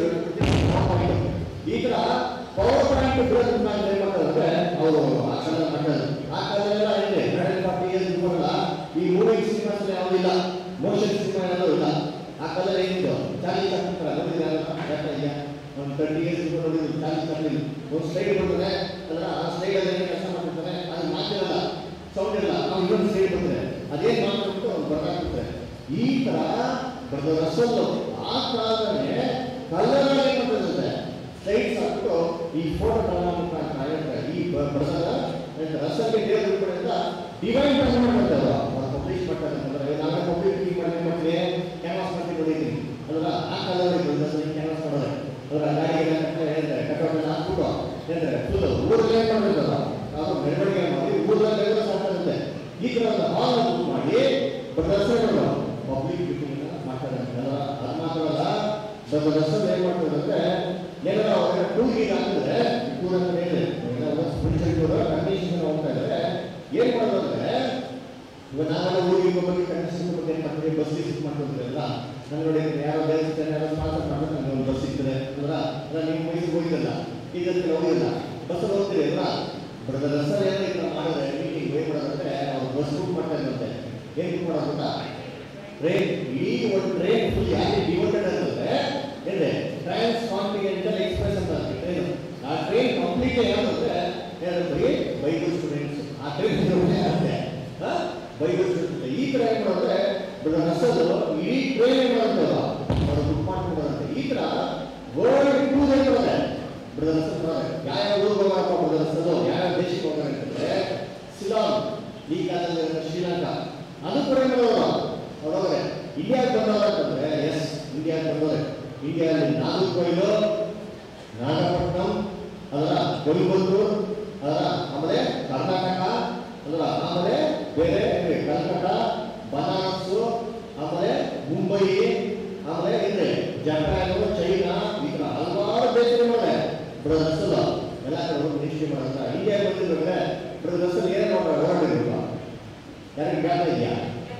ಈ ತರ ಪವರ್ ಪಾಯಿಂಟ್ ಬಿಡೋದು ಏನ್ ಮಾಡ್ತಾರೆ ಅವರು ಆ ಕಲರ್ ಮಾಡ್ತಾರೆ. ಆ ಕಾಲದಲ್ಲೆಲ್ಲ ಇದೆ ಹಂಡ್ರೆಡ್ ಫಾರ್ಟಿ ಇಯರ್ಸ್ ಬಿಫೋರ್ ಈ ಮೂವಿಂಗ್ ಸಿನಿಮಾಸ್ ಯಾವುದಿಲ್ಲ, ಮೋಷನ್ ಸಿನಿಮಾ ಎಲ್ಲೂ ಇಲ್ಲ. ಆ ಕಾಲದಲ್ಲಿ ಏನಿದೆ ಚಾರ್ಲಿ ಚಾಪ್ಲಿನ್ ನೋಡಿದ್ರೆ ಒಂದು ತರ್ಟಿ ಇಯರ್ಸ್ ಬಿಫೋರ್ ನೋಡಿದ್ರು ಚಾರ್ಲಿ ಚಾಪ್ಲಿನ್ ಒಂದು ಸ್ಲೈಡ್ ಬರ್ತದೆ ಅದರ ಆ ಸ್ಲೈಡ್ ಅಲ್ಲಿ ಕೆಲಸ ಮಾಡ್ತಿರ್ತಾರೆ. ಅದು ಮಾತಿರಲ್ಲ ಸೌಂಡ್ ಇಲ್ಲ, ನಾವು ಇನ್ನೊಂದು ಸ್ಲೈಡ್ ಬರ್ತದೆ ಅದೇನ್ ಮಾತಾಡ್ಬಿಟ್ಟು ಅವ್ರು ಬರ್ದಾಕ್ಬಿಡ್ತಾರೆ. ಈ ತರ ರಸಲ್ ಆ ಕಾಲದಲ್ಲೇ ಕಲರ್ ಮಾಡ್ತಿರುತ್ತೆ ಸ್ಲೈಡ್ಸ್ ಹಾಕ್ಬಿಟ್ಟು ಈ ಫೋಟೋಗಳನ್ನ ಮುಖಾಂತರ ಈ ಬಸಲ ರಸಲ್ಗೆ ದೇವರು ಕಡೆಯಿಂದ ಡಿವೈನ್ ಪ್ರಸನ್ನ ಮಾಡ್ತಾರೆ ಅವ್ರು ಪಬ್ಲಿಷ್ ಮಾಡ್ತಾರೆ ಅಂತಂದ್ರೆ ನಾನು ಪಬ್ಲಿಕ್ ಮಾಡಿ ಮಾಡ್ತೀನಿ ಕ್ಯಾನ್ವಾಸ್ ಮಾಡ್ತೀನಿ ನೋಡಿದ್ದೀನಿ ಅದರ ಆ ಕಾಲದಲ್ಲಿ ರಸಲ್ ಕ್ಯಾನ್ವಾಸ್ ಮಾಡೋದು ಅದರ ಗಾಡಿಗೆ ಹೇಳ್ತಾರೆ ಕಟ್ಟೋಟನ್ನ ಹಾಕ್ಬಿಟ್ಟು ಹೇಳ್ತಾರೆ ಫುಲ್ ಊರಲ್ಲಿ ಏನ್ ಮಾಡಿರ್ತಲ್ಲ ನಾವು ಮೆರವಣಿಗೆ ಮಾಡಿ ಊರಲ್ಲಿ ಸಾಕಾಗುತ್ತೆ. ಈ ತರ ಒಂದು ಹಾಲ್ ಬುಕ್ ಮಾಡಿ ರಸಲ್ ಪಬ್ಲಿಕ್ ಮೀಟಿಂಗ್ ಮಾಡ್ತಾರೆ. ಅದು ಮಾತ್ರ ಅಲ್ಲ ರಸಲ್ ಏನ್ ಮಾಡ್ತಾರೆ ಅಂದ್ರೆ ಏನಾರ ಅವ್ರ ಟೂರ್ ಗೀಟ್ ಆಗ್ತದೆ ಟೂರ್ ಅಂತ ಹೇಳಿದ್ರೆ ಸ್ಪಿರಿಚುವಲ್ ಟೂರ್ ಕಂಡೀಷನ್ ಹೋಗ್ತಾ ಇದ್ದಾರೆ ಏನ್ ಮಾಡೋದು ಅಂದ್ರೆ ಇವಾಗ ನಾವೆಲ್ಲ ಊರಿಗೆ ಬಗ್ಗೆ ಕಂಡೀಷನ್ ಬಗ್ಗೆ ಏನ್ ಮಾಡ್ತೀವಿ ಬಸ್ ಸಿಕ್ ಮಾಡ್ಕೊತಿರಲ್ಲ ನಾನು ನೋಡಿ ಯಾರೋ ದೇವಸ್ಥಾನ ಯಾರೋ ಸ್ಪಾನ್ಸರ್ ಮಾಡಿದ್ರೆ ನಮ್ಗೆ ಒಂದು ಬಸ್ ಸಿಗ್ತದೆ ಅಲ್ಲ ಅಲ್ಲ ನೀವು ಮೈಸೂರು ಹೋಗಿದ್ದಲ್ಲ ಈಗ ಹೋಗಿಲ್ಲ ಬಸ್ಸಲ್ಲಿ ಹೋಗ್ತೀರಿ ಅಲ್ಲ ಬಟ್ ರಸಲ್ ಏನೋ ಈಗ ಮಾಡಿದ್ರೆ ಮೀಟಿಂಗ್ ಏನ್ ಮಾಡೋದಂದ್ರೆ ಅವ್ರು ಬಸ್ ಬುಕ್ ಮಾಡ್ತಾ ಇದ್ದಂತೆ ಏನ್ ಬುಕ್ ಮಾಡೋದು ಗೊತ್ತಾ ಟ್ರೈನ್ ಇಡೀ ಒಂದು ಟ್ರೈನ್ ಫುಲ್ ಯಾಕೆ ಡಿವೋಟೆಡ್ ಅಂತಂದ್ರೆ ಏನ್ರೆ ಟ್ರಾನ್ಸ್ ಕಾಂಟಿನೆಂಟಲ್ ಎಕ್ಸ್ಪ್ರೆಸ್ ಅಂತ ಟ್ರೈನ್ ಆ ಟ್ರೈನ್ ಕಂಪ್ಲೀಟ್ ಏನಂದ್ರೆ ಬರೀ ಬೈಬಲ್ ಸ್ಟೂಡೆಂಟ್ಸ್ ಆ ಟ್ರೈನ್ ಆಗುತ್ತೆ ಬೈಬಲ್ ಸ್ಟೂಡೆಂಟ್ಸ್ ಈ ತರ ಏನ್ ಮಾಡಿದ್ರೆ ರಸಲ್ ಇಡೀ ಟ್ರೈನ್ ಏನ್ ಮಾಡುತ್ತಲ್ಲ ಅವರು ಬುಕ್ ಮಾಡ್ಕೊಂಡ್ಬರಂತೆ. ಈ ತರ ವರ್ಲ್ಡ್ ಟೂರ್ ಏನ್ ಮಾಡೋದೆ ರಸಲ್ ಯಾವ್ಯಾವ ಊರಿಗೆ ಹೋಗಪ್ಪ ರಸಲ್ ಯಾವ್ಯಾವ ದೇಶಕ್ಕೆ ಹೋಗ್ತಾರೆ ಅಂತಂದ್ರೆ ಸಿಲಾನ್ ಈ ಕಾಲದಲ್ಲಿ ಶ್ರೀಲಂಕಾ ಅದು ಕೂಡ ಏನ್ ಮಾಡೋದು ಅವ್ರವ್ರೆ ಇಂಡಿಯಾಗೆ ಬಂದವ್ರ ಅಂತಂದ್ರೆ ಎಸ್ ಇಂಡಿಯಾಗೆ ಬಂದವ್ರೆ ಇಂಡಿಯಾದಲ್ಲಿ ನಾಗರ್ಕೋಯಿಲು, ನಾಗಪಟ್ಟಣಂ, ಅದರ ಕೊಯಂಬತ್ತೂರು, ಅದರ ಆಮೇಲೆ ಕರ್ನಾಟಕ, ಅದರ ಆಮೇಲೆ ಬೇರೆ ಕಲ್ಕಟ್ಟ, ಬನಾರಸ್, ಆಮೇಲೆ ಮುಂಬೈ, ಆಮೇಲೆ ಇದೆ ಜಪಾನ್, ಚೈನಾ, ಈ ತರ ಹಲವಾರು ದೇಶಗಳಿವೆ. ಬ್ರದರ್ಸ್ ಎಲ್ಲ ಕಡೆ ಮಿನಿಸ್ಟ್ರಿ ಮಾಡೋದ್ರ ಇಂಡಿಯಾ ಬಂದಿದ್ರೆ ಬ್ರದರ್ಸ್ ಏನು ಓಡಾಡಿರ್ಬೇಕು ಯಾರಿಗೆ ಜ್ಞಾನ ಇದೆಯಾ?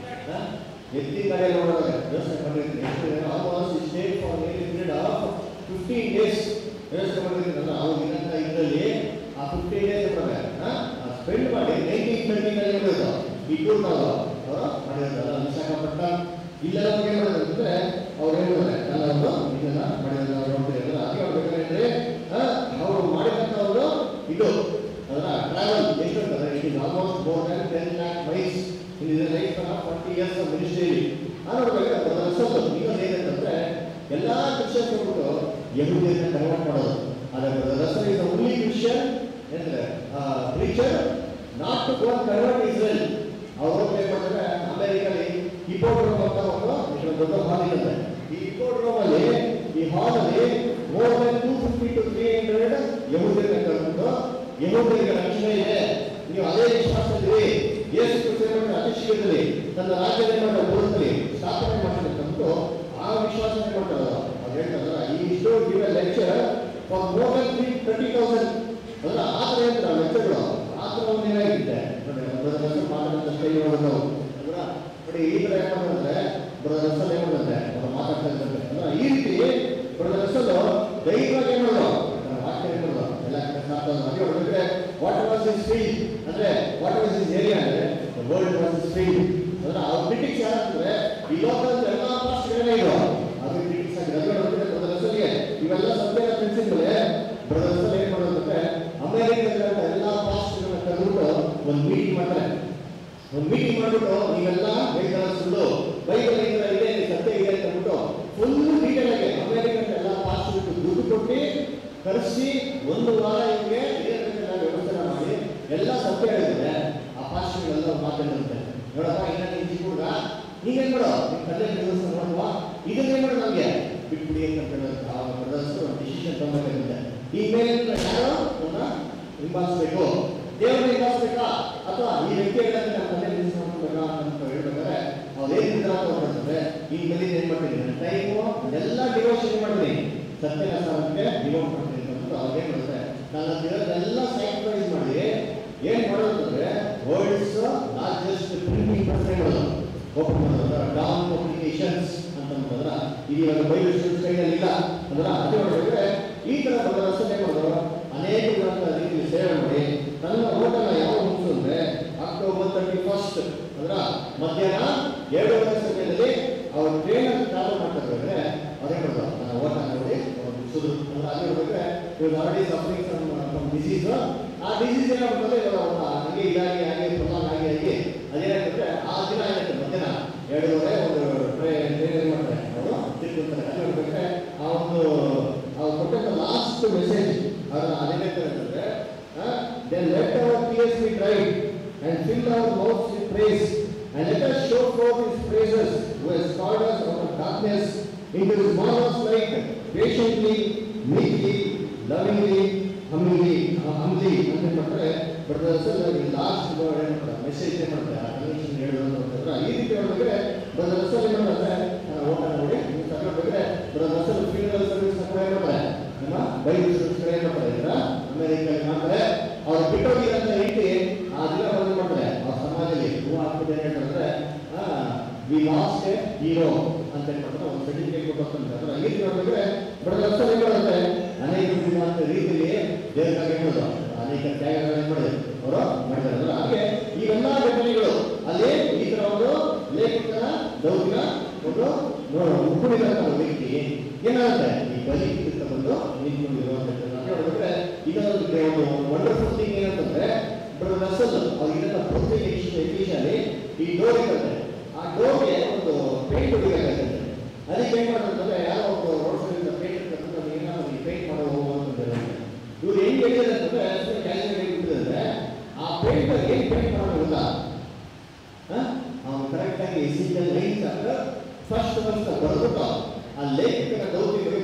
ಎತ್ತಿ ಕಡೆ ನೋಡೋದ್ರೆ ವ್ಯವಸ್ಥೆ ಮಾಡಿರ್ತೀನಿ almost stay for nearly period of fifteen days ವ್ಯವಸ್ಥೆ ಮಾಡಿರ್ತೀನಿ. ಅವಾಗ ಇನ್ನಂತ ಇದರಲ್ಲಿ ಆ ಫಿಫ್ಟೀನ್ ಡೇಸ್ ಸ್ಪೆಂಡ್ ಮಾಡಿ ನೈನ್ಟೀನ್ ಟ್ವೆಂಟಿನಲ್ಲಿ ಮಾಡಿದ್ರು ಈ ಟೂರ್ ನಾವು ಅವರು ಮಾಡಿರೋದಲ್ಲ ವಿಶಾಖಪಟ್ಟಣಂ ಇಲ್ಲೆಲ್ಲ ಏನು ಮಾಡೋದಂದ್ರೆ ಅವ್ರು ಏನು ಮಾಡಿದ್ರೆ ಎಲ್ಲವರು ಇದೆಲ್ಲ ಮಾಡಿರೋದು ಅವ್ರು ನೋಡ್ತಿರಲ್ಲ. ಅದಕ್ಕೆ ಅವ್ರು ಬೇಕಾದ್ರೆ ಅವರು ಮಾಡಿದಂಥವರು ಇದು ಅದರ ಟ್ರಾವೆಲ್ ಎಷ್ಟು ಅಂತಂದ್ರೆ it is almost more than ten lakh miles in his life of forty years of ministry. ಆ ನೋಡ್ಬೇಕಾದ್ರೆ ಅನ್ಸೋದು ಇನ್ನೊಂದು ಏನಂತಂದ್ರೆ ಎಲ್ಲ ಕ್ರಿಶ್ಚಿಯನ್ಸ್ ಹೋಗ್ಬಿಟ್ಟು ಯಹೂದಿಯನ್ನ ಕನ್ವರ್ಟ್ ಮಾಡೋದು. ಆದರೆ ರಸಲ್ ಇಸ್ ಓನ್ಲಿ ಕ್ರಿಶ್ಚಿಯನ್ ಅಂದ್ರೆ preacher not to go and convert Israel. ಅವರು ಏನು ಮಾಡ್ತಾರೆ ಅಮೆರಿಕಲ್ಲಿ ಹಿಪೋಡ್ರೋಮ್ ಅಂತ ಒಂದು ದೊಡ್ಡ ಹಾಲ್ ಇದೆ. ಈ ಹಿಪೋಡ್ರೋಮ್ ಅಲ್ಲಿ ಈ ಹಾಲ್ ಅಲ್ಲಿ more than two fifty to three hundred ಯಹೂದಿಯನ್ನ ಕರ್ಕೊಂಡು ಯಹೂದಿಯರಿಗೆ ರಕ್ಷಣೆ ಇದೆ, ನೀವು ಅದೇ ವಿಶ್ವಾಸದಲ್ಲಿ ಯೇಸು ಕ್ರಿಸ್ತನ ಅತಿ ಶೀಘ್ರದಲ್ಲಿ ತನ್ನ ರಾಜ್ಯದ ಬರುತ್ತಲ್ಲಿ ಸ್ಥಾಪನೆ ಮಾಡಬೇಕಂತೂ ಆ ವಿಶ್ವಾಸ ಮಾಡ್ತಾರೆ. ಅವ್ರು ಹೇಳ್ತಾರಲ್ಲ ಈ ಇಷ್ಟು give a lecture for more than three thirty thousand ಅದರ ಆ ಥರ ಹೇಳ್ತಾರೆ ಲೆಕ್ಚರ್ಗಳು. ಆ ಥರ ಒಂದು ಏನಾಗಿದೆ ನೋಡಿ ಮಾತಾಡೋಂಥ ಸ್ಟೈಲ್ ಮಾಡೋದು ಅಂದ್ರೆ ನೋಡಿ ಈ ಥರ ಏನು ಮಾಡೋದಂದ್ರೆ ಬ್ರದರ್ ರಸಲ್ ಏನು ಮಾಡೋದಂತೆ ಅವ್ರು ಮಾತಾಡ್ತಾ ಇದ್ದಾರೆ ಅಂದ್ರೆ ಈ ರೀತಿ ಬ್ರದರ್ ರಸಲ್ ಧೈರ್ಯವಾಗಿ ಏನು ಮಾಡೋದು ವಾಕ್ಯ ಏನು ಮಾಡೋದು ಎಲ್ಲ ಕಡೆ ಸಾಕೋದು. ಅದೇ ಹೊರಡಿದ್ರೆ ವಾಟ್ ವಾಸ್ ಇಸ್ ಫೀಲ್ಡ್ ಅಂದ್ರೆ ವಾಟ್ ವಾಸ್ ಇಸ್ ಏರಿಯಾ ಅಂದ್ರೆ ವರ್ಲ್ಡ್ ವಾಸ್ ಇಸ್ ಫೀಲ್ಡ್ ಅಂದ್ರೆ ಅವ್ರ ಕ್ರಿಟಿಕ್ಸ್ ಯಾರಂದ್ರೆ ಈ ಲೋಕದ ಎಲ್ಲ ಪಾಸ್ಟ್ಗಳೇ ಇರೋ ಅದು ಕ್ರಿಟಿಕ್ಸ್ ಆಗಿದೆ. ಅದೇ ಹೊರಡಿದ್ರೆ ಬ್ರದರ್ ರಸಲ್ಗೆ ಇವೆಲ್ಲ ಸತ್ಯ ತಿಳಿಸಿದ್ರೆ ಬ್ರದರ್ ರಸಲ್ ಏನು ಮಾಡೋದಂದ್ರೆ ಅಮೆರಿಕದ ಎಲ್ಲ ಪಾಸ್ಟ್ಗಳನ್ನ ಕರೆದ್ಬಿಟ್ಟು ಒಂದು ಮೀಟಿಂಗ್ ಮಾಡ್ತಾರೆ. ಒಂದು ಮೀಟಿಂಗ್ ಮಾಡ್ಬಿಟ್ಟು ನೀವೆಲ್ಲ ಹೇಳ್ತಾರ ಸುಳ್ಳು ಬೈಬಲ್ ಇದೆ ಸತ್ಯ ಇದೆ ಅಂತ ಹೇಳ್ಬಿಟ್ಟು ಫುಲ್ ಡೀಟೇಲ್ ಆಗಿ ಅಮೆರಿಕದ ಎಲ್ಲ ಪಾಸ್ಟ್ಗಳು ದುಡ್ಡು ಕೊಟ್ಟು ಕರೆಸಿ ಒಂದು ವಾರ ಹಿಂಗೆ ವ್ಯವಸ್ಥೆ ಮಾಡಿ ಎಲ್ಲ ಸತ್ಯ ಹೇಳಿದ್ರೆ ಆ ಪಾಸ್ಟ್ಗಳೆಲ್ಲ ಮಾತಾಡುತ್ತೆ. ನೋಡಪ್ಪ ಇನ್ನ ನೀನು ಚಿಕ್ಕ ನೀವೇನ್ ಮಾಡೋ ನಿಮ್ಮ ತಂದೆ ಕೆಲಸ ನೋಡುವ ಇದನ್ನೇನ್ ಮಾಡೋ ನಮಗೆ ಬಿಟ್ಬಿಡಿ ಅಂತ ಬ್ರದರ್ಸ್ ಒಂದು ಡಿಸಿಷನ್ ತಗೋಬೇಕಾಗುತ್ತೆ. ಈ ಮೇಲೆ ಯಾರೋ ಹಿಂಬಾಲಿಸ್ಬೇಕು, ದೇವರನ್ನ ಹಿಂಬಾಲಿಸ್ಬೇಕಾ ಅಥವಾ ಈ ವ್ಯಕ್ತಿಗಳನ್ನ ನಮ್ಮ ತಂದೆ ಕೆಲಸ ಮಾಡ್ಬೇಕಾ ಅಂತ ಹೇಳ್ಬೇಕಾದ್ರೆ ಅವ್ರು ಏನ್ ಮಾಡ್ತಾರೆ ಈ ಮೇಲೆ ಏನ್ ಮಾಡ್ತೀನಿ ನನ್ನ ಟೈಮು ಎಲ್ಲ ಡಿವೋಷನ್ ಮಾಡ್ತೀನಿ ಸತ್ಯನಾಶಕ್ಕೆ ಡಿವೋಟ್ ಮಾಡ್ತೀನಿ ಅಂತ ಅವ್ರು ಏನ್ ಮಾಡ್ತಾರೆ ನನ್ನ ಎಲ್ಲ ಸ್ಯಾಕ್ರಿಫೈಸ್ ಮಾಡಿ ಏನ್ ಮಾಡೋದಂದ್ರೆ ವರ್ಲ್ಡ್ಸ್ ಲಾರ್ಜೆಸ್ಟ್ ಪ್ರಿಂಟಿಂಗ್ ಪ್ರೆಸ್ ಮಾಡೋದು ಓಪನ್ ಮಾಡೋದು ಡೌನ್ ಪಬ್ಲಿಕೇಶನ್ಸ್ ಅಂತಂದ್ರೆ ಇದು ಇವಾಗ ಬೈಬಲ್ ಸ್ಟೈಲಲ್ಲಿ ಇಲ್ಲ ಅಂದ್ರೆ ಅದೇ ನೋಡಿದ್ರೆ ಈ ತರ ರಸನೆ ಮಾಡೋದು ಅನೇಕ ರೀತಿಯಲ್ಲಿ ಸೇವೆ ಮಾಡಿ ನನ್ನ ಓಟನ ಯಾವ ಮುಗಿಸು ಅಂದ್ರೆ ಅಕ್ಟೋಬರ್ ತರ್ಟಿ ಫಸ್ಟ್ ಅಂದ್ರ ಮಧ್ಯಾಹ್ನ ಎರಡೂವರೆ ಸಮಯದಲ್ಲಿ ಅವ್ರ ಟ್ರೈನ್ ಟ್ರಾವೆಲ್ ಮಾಡ್ತಾರೆ ಅದೇ ಮಾಡೋದು ನನ್ನ ಓಟ ನೋಡಿ ಮುಗಿಸೋದು ಅಂದ್ರೆ ಅದೇ ನೋಡಿದ್ರೆ ಇವಾಗ ಆಲ್ರೆಡಿ ಸಫರಿಂಗ್ ಫ್ರಮ್ ಡಿಸೀಸ್ ಆ ಡಿಸೀಸ್ ಏನಾಗ್ತದೆ ಹಾಗೆ ಇದಾಗಿ ಹಾಗೆ ಪ್ರಮಾಣ ಆಗಿ ಆಗಿ ಅದೇನಾಗುತ್ತೆ ಆ ದಿನ ಏನಾಗುತ್ತೆ ಮಧ್ಯಾಹ್ನ ಎರಡೂವರೆ ಒಂದು ಟ್ರೈನ್ ಟ್ರೈನ್ ಮಾಡ್ತಾರೆ ಅವರು ತಿಳ್ಕೊಳ್ತಾರೆ. ಅದೇ ನೋಡ್ಬೇಕ್ರೆ ಆ ಒಂದು ಅವ್ರು ಕೊಟ್ಟಂತ ಲಾಸ್ಟ್ ಮೆಸೇಜ್ ಅದನ್ನ ಅದೇನಾಗ್ತಾರೆ ಅಂತಂದ್ರೆ then let our tears be dried and fill our mouths with praise and let us show forth his praises who has called us out of darkness into his marvelous light patiently, meekly, lovingly, humbly, humbly ಅಂತ ಹೇಳ್ತಾರೆ. Brothers last message ಏನ್ ಮಾಡ್ತಾರೆ ಆ connection ಹೇಳೋದು ಅಂತಂದ್ರೆ ಈ ರೀತಿ ನೋಡಿದ್ರೆ ಬ್ರದರ್ಸ್ ಏನ್ ಮಾಡ್ತಾರೆ ಓಟ ನೋಡಿ ತಗೊಂಡ್ರೆ ಬ್ರದರ್ಸ್ ಫ್ಯೂನರಲ್ ಸರ್ವಿಸ್ ಕೂಡ ಏನ್ ಮಾಡ್ತಾರೆ ನಮ್ಮ ಬೈಬಲ್ ಸರ್ವಿಸ್ ಏನ್ ಮಾಡ್ತಾರೆ ಇದ್ರ ಅಮೆರಿಕಲ್ಲಿ ಮಾಡ್ತಾರೆ. ಅವ್ರು ಬಿಟ್ಟೋಗಿರಂತ ಹೆಂಡತಿ ಆ ದಿನ ಬಂದು ಮಾಡ್ತಾರೆ ಅವ್ರ ಸಮಾಜದಲ್ಲಿ ಹೂ ಹಾಕ್ಬಿಟ್ಟು ಏನ್ ಹೇಳ್ತಾರೆ ವಿ ಲಾಸ್ಟ್ ಎ ಹೀರೋ ಅಂತ ಹೇಳ್ಬಿಟ್ಟು ಒಂದು ಸರ್ಟಿಫಿಕೇಟ್ ಕೊಟ್ಟು ಈ ರೀತಿ ನೋಡಿದ್ರೆ ಬ್ರದರ್ಸ್ ಏನ್ ಮಾಡುತ್ತೆ ಅನೇಕ ವಿಧವಾದ ರೀತಿಯಲ್ಲಿ ದೇವರಿಗೆ ಹೇಳೋದು ಅನೇಕ ತ್ಯಾಗಗಳನ್ನು ಮಾಡಿದ್ರು ಅವರು ಮಾಡಿದ್ದಾರೆ. ಹಾಗೆ ಇವೆಲ್ಲ ಘಟನೆಗಳು ಅಲ್ಲಿ ಈ ತರ ಒಂದು ಲೇಖಕರ ದೌರ್ಯ ಒಂದು ಉಪ್ಪುಣಿದಂತ ವ್ಯಕ್ತಿ ಏನಾಗುತ್ತೆ ಈ ಬಲಿ ಬಂದು ನಿಂತ್ಕೊಂಡಿರುವಂತಂದ್ರೆ ಇದೊಂದು ಒಂದು ವಂಡರ್ಫುಲ್ ಥಿಂಗ್ ಏನಂತಂದ್ರೆ ಬ್ರದರ್ ರಸಲ್ ಅವ್ರು ಇದನ್ನ ಪ್ರತ್ಯೇಕ ಎಕ್ಸಿಬಿಷನ್ ಈ ಡೋರ್ ಇರುತ್ತೆ ಆ ಡೋರ್ಗೆ ಒಂದು ಪೇಂಟ್ ಹೊಡಿಬೇಕಾಗುತ್ತೆ. ಅದಕ್ಕೆ ಏನ್ ಮಾಡೋದಂದ್ರೆ ಯಾರೋ ಒಬ್ಬ ರೋಡ್ ಸೈಡ್ ಪೇಂಟ್ ಏನಾದ್ರು ಪೇಂಟ್ ಮಾಡೋ ಹೋಗುವಂತಂದ್ರೆ ಇವ್ರು ಹೆಂಗ್ ಹೇಳಿದ್ರೆ ಅಂತಂದ್ರೆ ಕ್ಯಾಲ್ಕುಲೇಟ್ ಆಗಿಬಿಟ್ಟಿದ್ರೆ ಆ ಪೇಂಟ್ ಏನ್ ಪೇಂಟ್ ಮಾಡೋದಿಲ್ಲ ಅವ್ನು ಕರೆಕ್ಟ್ ಆಗಿ ಸಿಂಗಲ್ ಲೈನ್ಸ್ ಅಂದ್ರೆ ಫಸ್ಟ್ ಫಸ್ಟ್ ಬರೆದ್ಬಿಟ್ಟು ಆ ಲೇಖಕರ ದೌರ್ಯ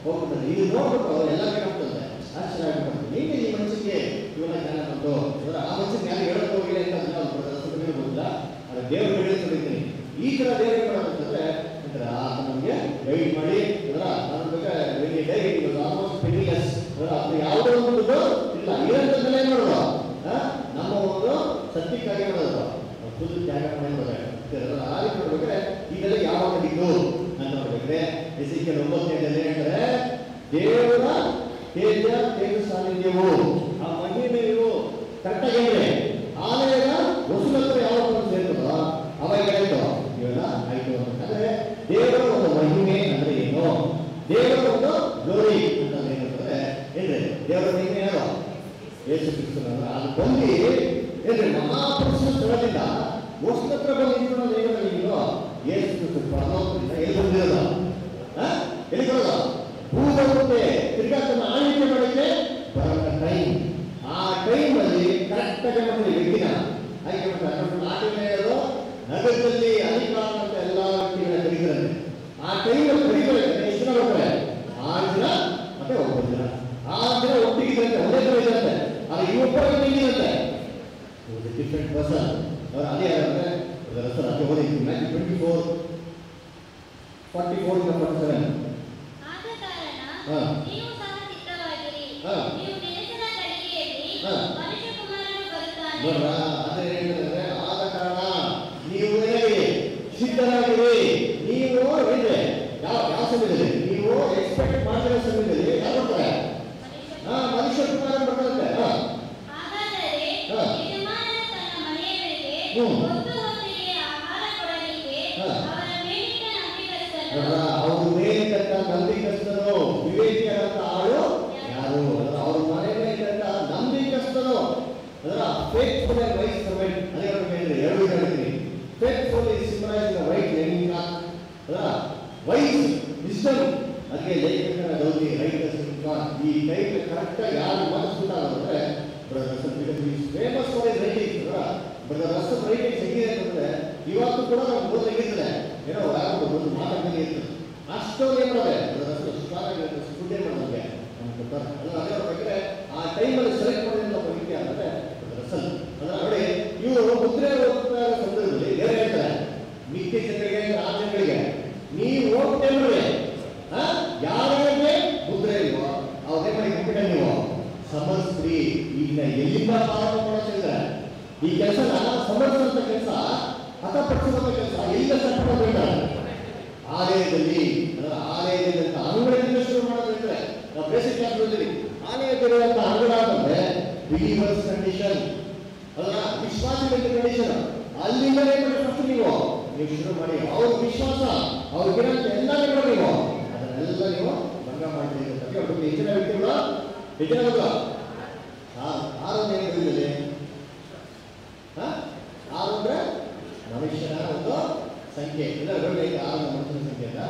ಹೋಗ್ಬಿಡ್ತಾರೆ. ಇದು ನೋಡ್ಬಿಟ್ಟು ಎಲ್ಲರಿಗೂ ಕಾಣ್ತದೆ, ಆಶ್ಚರ್ಯ ಆಗ್ಬಿಡ್ತಾರೆ. ಹೇಗೆ ಈ ಮನುಷ್ಯನಿಗೆ ಇವೆಲ್ಲ ಜ್ಞಾನ ಬಂತು? ಅಂದ್ರೆ ಆ ಮನುಷ್ಯನ ಜ್ಞಾನ ಹೇಳಕ್ ಹೋಗಿಲ್ಲ ಅಂತ ಅದನ್ನ ಗೊತ್ತಿಲ್ಲ. ಆದರೆ ದೇವರು ಹೇಳಿದ್ದೀನಿ, ಈ ತರ ದೇವರು ಮಾಡೋದಂತಂದ್ರೆ ಅಂದ್ರೆ ಆತ ನಮಗೆ ಗೈಡ್ ಮಾಡಿ ಅದರ ಆಲ್ಮೋಸ್ಟ್ ಪೆನಿಲೆಸ್ ಅದು ಯಾವುದೋ ಒಂದು ಇಲ್ಲ ಇರೋದ್ರಲ್ಲೇ ಮಾಡೋದು. ನಮ್ಮ ಒಂದು ಸತ್ಯಕ್ಕಾಗಿ ಮಾಡೋದು, ಫುಲ್ ತ್ಯಾಗ ಮಾಡೋದು. ಆ ರೀತಿ ನೋಡ್ಬೇಕಾದ್ರೆ ಇದೆಲ್ಲ ಯಾವಾಗ ಇದ್ದು ಅಂತ ನೋಡ್ಬೇಕ್ರೆ ಎಸಿಕೆ ಒಂಬತ್ತನೇದಲ್ಲಿ ಹೇಳ್ತಾರೆ, ದೇವರ ತೇಜ ತೇಜ ಸಾನ್ನಿಧ್ಯವು ಆ ಮಹಿಮೆಯು ಕರೆಕ್ಟಾಗಿ ಹೇಳಿದ್ರೆ ಆಲಯದ ವಸೂಲ ಹತ್ರ ಯಾವಾಗ ಸೇರ್ತದೋ ಅವಾಗ ಹೇಳ್ತು ಇವೆಲ್ಲ ಆಯ್ತು ಅಂತಂದ್ರೆ ದೇವರ ಒಂದು ಮಹಿಮೆ ಅಂದ್ರೆ ಏನು, ದೇವರ ಒಂದು ಗ್ಲೋರಿ ಅಂತಂದ್ರೆ ಏನಂತಂದ್ರೆ ಏನ್ರಿ ದೇವರ ಮಹಿಮೆ ಯಾರು? ಯೇಸು ಕ್ರಿಸ್ತನಲ್ಲ. ಅದು ಬಂದು ಏನ್ರಿ ಮಹಾಪುರುಷನ ಸ್ಥಳದಿಂದ ವಸ್ತು ಹತ್ರ ಬಂದು ನಿಂತ್ಕೊಳ್ಳೋದು ಏನಂದ್ರೆ ನೀವು ಯೇಸು ಕ್ರಿಸ್ತ ಪರಲೋಕದಿಂದ ಎಲ್ಲಿ ಬಂದಿರೋದು? ಎಲ್ಲಿ ಬರೋದು? ಭೂಲೋಕಕ್ಕೆ ತಿರ್ಗಾ ತನ್ನ ಆಳ್ವಿಕೆ ಮಾಡೋಕ್ಕೆ ಬರೋಂಥ ಟೈಮ್. ಆ ಟೈಮಲ್ಲಿ ಕರೆಕ್ಟಾಗಿ ಮಾಡ್ತಾರೆ ವ್ಯಕ್ತಿನ ಆಯ್ಕೆ ಮಾಡ್ತಾರೆ. ಆ ಟೈಮ್ ಹೇಳೋದು ನಗರದಲ್ಲಿ ಅಧಿಕಾರ ಅಂತ ಎಲ್ಲ ವ್ಯಕ್ತಿಗಳ ಕರೀತಾರೆ. ಆ ಟೈಮಲ್ಲಿ ಕರೀತಾರೆ ಎಷ್ಟು ಜನ ಬರ್ತಾರೆ? ಆರು ಜನ ಮತ್ತೆ ಒಂಬತ್ತು ಜನ. ಆರು ಜನ ಒಟ್ಟಿಗಿದ್ರಂತೆ, ಒಂದೇ ತರ ಇದ್ರಂತೆ. ಆದ್ರೆ ಇವೊಬ್ಬರಿಗೆ ಹೆಂಗಿರುತ್ತೆ? Different person. ಅವ್ರು ಅದೇ ಯಾರಂದ್ರೆ ಹೆಸರು ಅದೇ ಓದಿ ಟ್ವೆಂಟಿ ಫೋರ್ ಫಾರ್ಟಿ ಫೋರ್ ಇಂದ ಫಾರ್ಟಿ ಸೆವೆನ್. ನೀವು ಸಹ ಸಿದ್ಧವಾಗಿರಿ, ನೀವು ನೆನೆಸಿದ ಗಳಿಗೆಯಲ್ಲಿ ಮನುಷ್ಯಕುಮಾರನು ಬರುತ್ತಾನೆ. ಅದೇ ಹೇಳಿದ್ರೆ ಆದ ಕಾರಣ ನೀವು ಸಿದ್ಧರಾಗಿರಿ. ನೀವು ಹೇಳಿದ್ರೆ ಯಾವ ಯಾವ ಸಮಯದಲ್ಲಿ ನೀವು ಎಕ್ಸ್ಪೆಕ್ಟ್ ಮಾಡಿರೋ ಸಮಯದಲ್ಲಿ ಯಾರು ಬರ್ತಾರೆ? ಹಾ ಮನುಷ್ಯ ಕುಮಾರ ಬರ್ತಾರಂತೆ. ಹಾಗಾದರೆ ಯಜಮಾನನು ತನ್ನ ಮನೆಯವರಿಗೆ ಹೊತ್ತು ಹೊತ್ತಿಗೆ ಆಹಾರ ಕೊಡಲಿಕ್ಕೆ ಅವರ ಮೇಲಿಟ್ಟ ನಂಬಿಗಸ್ತನು. ಅವ್ರ ಮೇಲಿಟ್ಟ ನಂಬಿಗಸ್ತನು ವಿವೇಕಿಯಾದಂತ ಆಳು ಯಾರು? ಅವ್ರ ಮನೆ ಮೇಲಿಟ್ಟ ನಂಬಿಗಸ್ತನು ಅದರ ಫೇತ್ಫುಲ್ ಅಂಡ್ ವೈಸ್ ಸರ್ವೆಂಟ್. ಅದೇ ಹೇಳಿದ್ರೆ ಎರಡು ಹೇಳ್ತೀನಿ. Faithful is symbolise the right living ಅದರ ವೈಸ್ ವಿಸ್ಡಮ್. ಅದಕ್ಕೆ ಲೇಖಕನ ಗೌತಿ ರೈಟರ್ಸ್ ಈ ಟೈಪ್ ಕರೆಕ್ಟಾಗಿ ಯಾರು ಮನಸ್ಸುಂಟಾಗುತ್ತೆ brother because famous for his writing. Brother Russell writing ಹೆಂಗಿದೆ ಅಂತಂದ್ರೆ ಇವತ್ತು ಕೂಡ ನಾವು ಓದಲಿಕ್ಕಿರ್ತದೆ ಏನೋ ಯಾರು ಒಂದು ಮಾತಾಡ್ತಾನೆ ಇರ್ತದೆ. ಅಷ್ಟೊಂದು ಏನು ಮಾಡೋದೆ ಬ್ರದರ್ ಸ್ಟ್ರಾಂಗ್ ಫುಡ್ ಏನು ಮಾಡೋದಕ್ಕೆ ನಮ್ಗೆ ಗೊತ್ತಾರೆ. ಅದನ್ನ ಅದೇ ನೋಡ್ಬೇಕಂದ್ರೆ ಆ ಟೈಮಲ್ಲಿ ಸೆಲೆಕ್ಟ್ ಮಾಡೋದ್ರಿಂದ ಒಬ್ಬ ವ್ಯಕ್ತಿ ಅಂದರೆ ರಸಲ್. ಅದನ್ನ ನೋಡಿ ಇವರು ಮುದ್ರೆ ಹೋಗ್ತಾ ಸಂದರ್ಭದಲ್ಲಿ ಬೇರೆ ಹೇಳ್ತಾರೆ ಮಿಕ್ಕಿ ಜನರಿಗೆ ಆ ಜನಗಳಿಗೆ ನೀವು ಹೋಗ್ತೇ ನೋಡಿ ಯಾರಿಗೆ ಮುದ್ರೆ ಇಲ್ವೋ ಅವ್ರೇ ಮಾಡಿ ಕಂಪ್ಯೂಟರ್ ನೀವು ಸಮರ್ಸ್ರಿ. ಈಗ ಎಲ್ಲಿಂದ ಪ್ರಾರಂಭ ಮಾಡೋದಿಲ್ಲ ಈ ಕೆಲಸನ ಸಮರ್ಸುವಂತ ಕೆಲಸ ಹತಪಡಿಸುವಂತ ಕೆಲಸ ಎಲ್ಲಿಂದ ಸ್ಟಾರ್ಟ್ ಮಾಡಬೇಕಾದ್ರೆ ಆಲಯದಲ್ಲಿ ಆಲಯದಿಂದ ಅಂಗಡಿಯಿಂದ ಶುರು ಮಾಡೋದಂದ್ರೆ ನಾವು ಬೇಸಿಕ್ ಕ್ಲಾಸ್ ಓದಿದ್ವಿ. ಆಲಯದಲ್ಲಿರುವಂತ ಅಂಗಡ ಅಂತಂದ್ರೆ ಬಿಲೀವರ್ಸ್ ಕಂಡೀಷನ್ ಅದರ ವಿಶ್ವಾಸದ ಕಂಡೀಷನ್. ಅಲ್ಲಿಂದಲೇ ಫಸ್ಟ್ ನೀವು ನೀವು ಶುರು ಮಾಡಿ ಅವ್ರ ವಿಶ್ವಾಸ ಅವ್ರಿಗಿರೋಂಥ ಎಲ್ಲ ನೀವು ಅದನ್ನೆಲ್ಲ ನೀವು ಭಂಗ ಮಾಡ್ತೀವಿ. ಹೆಚ್ಚಿನ ವ್ಯಕ್ತಿಗಳು ಹೆಚ್ಚಿನ ಆರೋಗ್ಯ ಏನಿದೆ ಆರು ಅಂದ್ರೆ ಮನುಷ್ಯನ ಒಂದು ಸಂಖ್ಯೆ ಇಲ್ಲ ಆರು ಮನುಷ್ಯನ ಸಂಖ್ಯೆ ಅಲ್ಲ.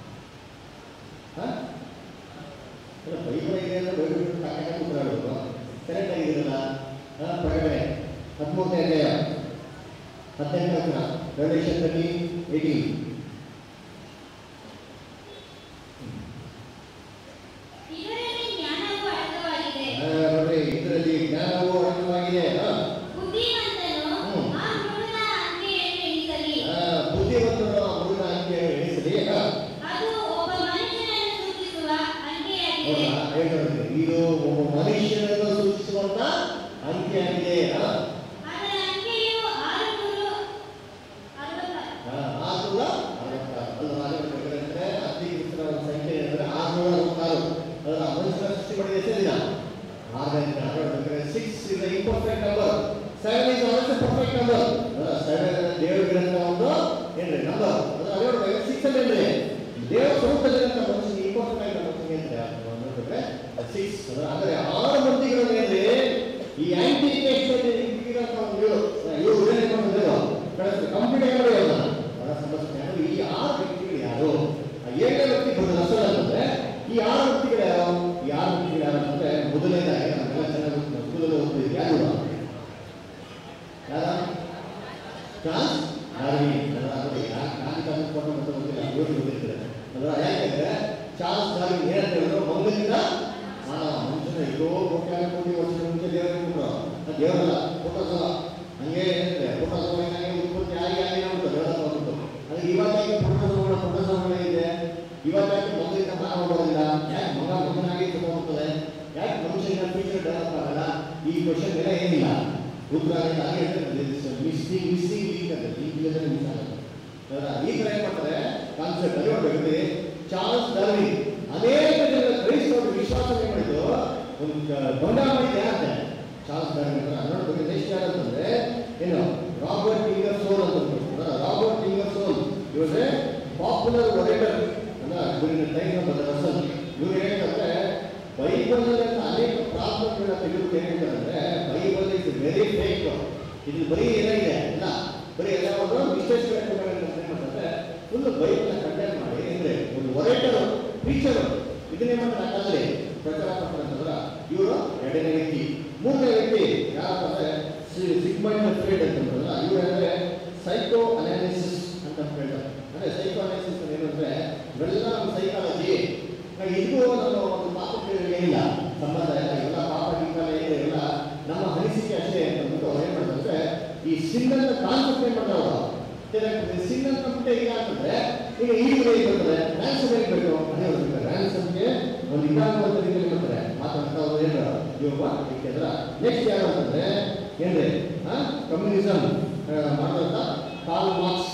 ಬೈಬಲ್ ಇದೆ ಅಂದ್ರೆ ಬೈಬಲ್ ಕೂತ್ಕೊಳ್ಳೋದು ಕರೆಕ್ಟ್ ಆಗಿದ್ದೀರಲ್ಲ. ಪ್ರಕಟಣೆ ಹದಿಮೂರನೇ ಅಧ್ಯಾಯ ಹದಿನೆಂಟು ವಚನ ರೆವಲ್ಯೂಷನ್ ತರ್ಟೀನ್ ಏಟೀನ್. ಇದರಲ್ಲಿ ಜ್ಞಾನವು ಅಡಕವಾಗಿದೆ. ಇದರಲ್ಲಿ ಜ್ಞಾನವು ಅಡಕವಾಗಿದೆ. ಬುದ್ಧಿವಂತನು ಆ ಮೃಗದ ಅಂಕೆಯನ್ನು ಎಣಿಸಲಿ. ಬುದ್ಧಿವಂತನು ಆ ಮೃಗದ ಅಂಕೆಯನ್ನು ಎಣಿಸಲಿ. ಅದು ಒಬ್ಬ ಮನುಷ್ಯನನ್ನು ಸೂಚಿಸುವ ಅಂಕೆಯಾಗಿದೆ. ಇದು ಒಬ್ಬ ಮನುಷ್ಯನನ್ನು ಸೂಚಿಸುವಂತ ಅಂಕೆಯಾಗಿದೆ. ಅದರ ಅಂಕೆಯು ಆರುನೂರ ಆರುನೂರ ಅತಿ ಸಂಖ್ಯೆ ಅಂದರೆ ಆರುನೂರ ಅರವತ್ತಾರು. ಅದರ ಮನುಷ್ಯನ ಸೃಷ್ಟಿ ಮಾಡಿದ ಹೆಸರಿನ ಆರನೇ six is imperfect number. Seven is also perfect number. Seven ದೇವರಿಗಿರಂತ ಒಂದು ಏನ್ರಿ ನಂಬರ್. ಅದರ ಅದೇ ಸಿಕ್ಸ್ ಅಲ್ಲಿ ಏನ್ರಿ ದೇವರ ಸ್ವರೂಪದಲ್ಲಿರಂತ ಮನುಷ್ಯನಿಗೆ ಇಂಪರ್ಫೆಕ್ಟ್ ಆಗಿ ಮನುಷ್ಯನಿಗೆ ಅಂತ ನೋಡಿದ್ರೆ ಸಿಕ್ಸ್. ಅಂದರೆ ಆರು ಮಂದಿಗಳು ಏನ್ರಿ ಈ ಆಂಟಿ ಇರೋಂಥ ಒಂದು ಇವರು ಉದಾಹರಣೆ ಮಾಡಿದ್ರು ಕಂಪ್ಯೂಟರ್ ಮಾಡೋಲ್ಲ ಬಹಳ ಸಮಸ್ಯೆ. ಅಂದ್ರೆ ಈ ಆರು ವ್ಯಕ್ತಿಗಳು ಯಾರು? ಏಳನೇ ವ್ಯಕ್ತಿ ಬಂದ ರಸಲ್ ಅಂತಂದ್ರೆ ಈ ಆರು ವ್ಯಕ್ತಿಗಳು ಯಾರು? ಈ ಆರು ವ್ಯಕ್ತಿಗಳು ಯಾರು ಅಂತಂದ್ರೆ ಮೊದಲನೇದಾಗಿ ನಮ್ಗೆಲ್ಲ ಚೆನ್ನಾಗಿ ಸ್ಕೂಲಲ್ಲಿ ಓದ್ತಿದ್ವಿ. ಯಾರು ಯಾರ ಚಾನ್ಸ್ ಡಾರ್ವಿನ್. ಗಾಂಧಿ ಕಾನೂನು ಕೊಟ್ಟು ಮತ್ತೆ ಗೊತ್ತಿಲ್ಲ ಓದಿ ಗೊತ್ತಿರ್ತಾರೆ. ಅದರ ಯಾಕೆಂದ್ರೆ ಚಾರ್ಲ್ಸ್ ಡಾರ್ವಿನ್ ಏನಂತ ಹೇಳಿದ್ರು, ಮಂಗನಿಂದ ಮಾನವ. ಮನುಷ್ಯನ ಎಷ್ಟೋ ಕೋಟ್ಯಾನು ಕೋಟಿ ವರ್ಷದ ಮುಂಚೆ ದೇವರಿಗೆ ದೇವರಲ್ಲ ಫೋಟೋಸ್ ಅಲ್ಲ, ಹಂಗೆ ಏನಿದೆ ಫೋಟೋಸ್ ಹಂಗೆ ಉತ್ಪತ್ತಿ ಆಗಿ ಆಗಿ ಉಂಟು ದೇವರ ಬಂತು. ಅದು ಇವಾಗಾಗಿ ಫೋಟೋಸ್ ಫೋಟೋಸ್ ಇದೆ. ಇವಾಗಾಗಿ ಮಂಗನಿಂದ ಮಾನವ ಬರೋದಿಲ್ಲ. ಯಾಕೆ ಮಗ ಮಗನಾಗಿ ಹೋಗ್ತದೆ? ಯಾಕೆ ಮನುಷ್ಯನ ಫ್ಯೂಚರ್ ಡೆವಲಪ್ ಆಗಲ್ಲ? ಈ ಕ್ವಶನ್ ಎಲ್ಲ ಏನಿಲ್ಲ ಉತ್ತರ ಮಿಸ್ಸಿಂಗ್ ಮಿಸ್ಸಿಂಗ್ ಲೀಕ್ ಅಂತ ಈ ಮಿಸ್ ಆಗಲ್ಲ. ಈ ತರ ಏನ್ ಮಾಡ್ತಾರೆ ಕಾನ್ಸೆಪ್ಟ್ ಅಲ್ಲಿ ಒಂದು ಚಾರ್ಲ್ಸ್ ಡಾರ್ವಿನ್ ಅನೇಕ ಜನ ಕ್ರೈಸ್ತವರು ವಿಶ್ವಾಸ ಮಾಡಿದ್ದು ಒಂದು ಬಂಡಾವಣೆ ಯಾರಂತೆ ಚಾರ್ಲ್ಸ್ ಡಾರ್ವಿನ್ ನೋಡ್ಬೇಕು. ನೆಕ್ಸ್ಟ್ ಯಾರಂತಂದ್ರೆ ಏನು ರಾಬರ್ಟ್ ಇಂಗರ್ಸೋಲ್ ಅಂತ. ರಾಬರ್ಟ್ ಇಂಗರ್ಸೋಲ್ ಇವಾಗ ಪಾಪ್ಯುಲರ್ ಒರೇಟರ್ ಅಲ್ಲ during the time of the Russell. ಇವ್ರು ಏನಂದ್ರೆ ಬೈಬಲ್ ಅನೇಕ ಪ್ರಾಬ್ಲಮ್ಗಳನ್ನ ತೆಗೆದು ಏನಂತಾರೆ ಬೈಬಲ್ ಇಸ್ ವೆರಿ ಫೇಕ್. ಇದು ಬರೀ ಏನಾಗಿದೆ ಇಲ್ಲ ಬರೀ ಎಲ್ಲ ಒಂದು ಮಿಸ್ಟೇಕ್ಸ್ಗಳಂದ್ರೆ ಫುಲ್ ಬೈಬಲ್ನ ಕಂಡೇಮ್ ಮಾಡಿ ಅಂದ್ರೆ ಒಂದು ಒರೇಟರು ಟೀಚರು ಇದನ್ನೇ ಮಾಡ್ತಾರೆ ಹಾಗಾದ್ರೆ ಪ್ರಚಾರ ಮಾಡ್ತಾರಂತಂದ್ರ ಇವರು ಎರಡನೇ ವ್ಯಕ್ತಿ. ಮೂರನೇ ವ್ಯಕ್ತಿ ಯಾರಂದ್ರೆ ಸಿಗ್ಮಂಡ್ ಫ್ರೇಡ್ ಅಂತಂದ್ರಲ್ಲ, ಇವರು ಅಂದ್ರೆ ಸೈಕೋ ಅನಾಲಿಸಿಸ್ ಅಂತ ಹೇಳ್ತಾರೆ. ಅಂದ್ರೆ ಸೈಕೋ ಅನಾಲಿಸಿಸ್ ಏನಂದ್ರೆ ಇವೆಲ್ಲ ಒಂದು ಸೈಕಾಲಜಿ, ಇದಕ್ಕೂ ನಮ್ಮ ಒಂದು ಪಾಪಕ್ಕೆ ಏನಿಲ್ಲ ಸಂಬಂಧ ಇಲ್ಲ, ಇವೆಲ್ಲ ಪಾಪ ಗೀಪ ಎಲ್ಲ ನಮ್ಮ ಅನಿಸಿಕೆ ಅಷ್ಟೇ ಅಂತಂದ್ಬಿಟ್ಟು ಅವ್ರು ಏನ್ ಮಾಡ್ತಾರೆ ಈ ಸಿನ್ ಅಂತ ಕಾನ್ಸೆಪ್ಟ್ ಏನ್ ಮಾಡ್ತಾರೆ ಅವರು ಸಿನ್ ಅಂತ ಬಿಟ್ಟೆ ಈಗ ಅಂತಂದ್ರೆ ಈಗ ಈಗಲೇ ಬರ್ತದೆ ರ್ಯಾನ್ಸಮ್ ಏನ್ ಬೇಕು ಅದೇ ಹೋಗ್ತಾರೆ. ರ್ಯಾನ್ಸಮ್ಗೆ ಒಂದು ಇದಾಗುವಂತ ರೀತಿಯಲ್ಲಿ ಮಾಡ್ತಾರೆ ಮಾತಾಡ್ತಾ ಅವ್ರು ಏನು ಯೋಗ ಇಟ್ಟಿದ್ರ. ನೆಕ್ಸ್ಟ್ ಯಾರು ಅಂತಂದ್ರೆ ಏನ್ರಿ ಕಮ್ಯುನಿಸಮ್ ಮಾಡೋಂತ ಕಾರ್ಲ್ ಮಾರ್ಕ್ಸ್.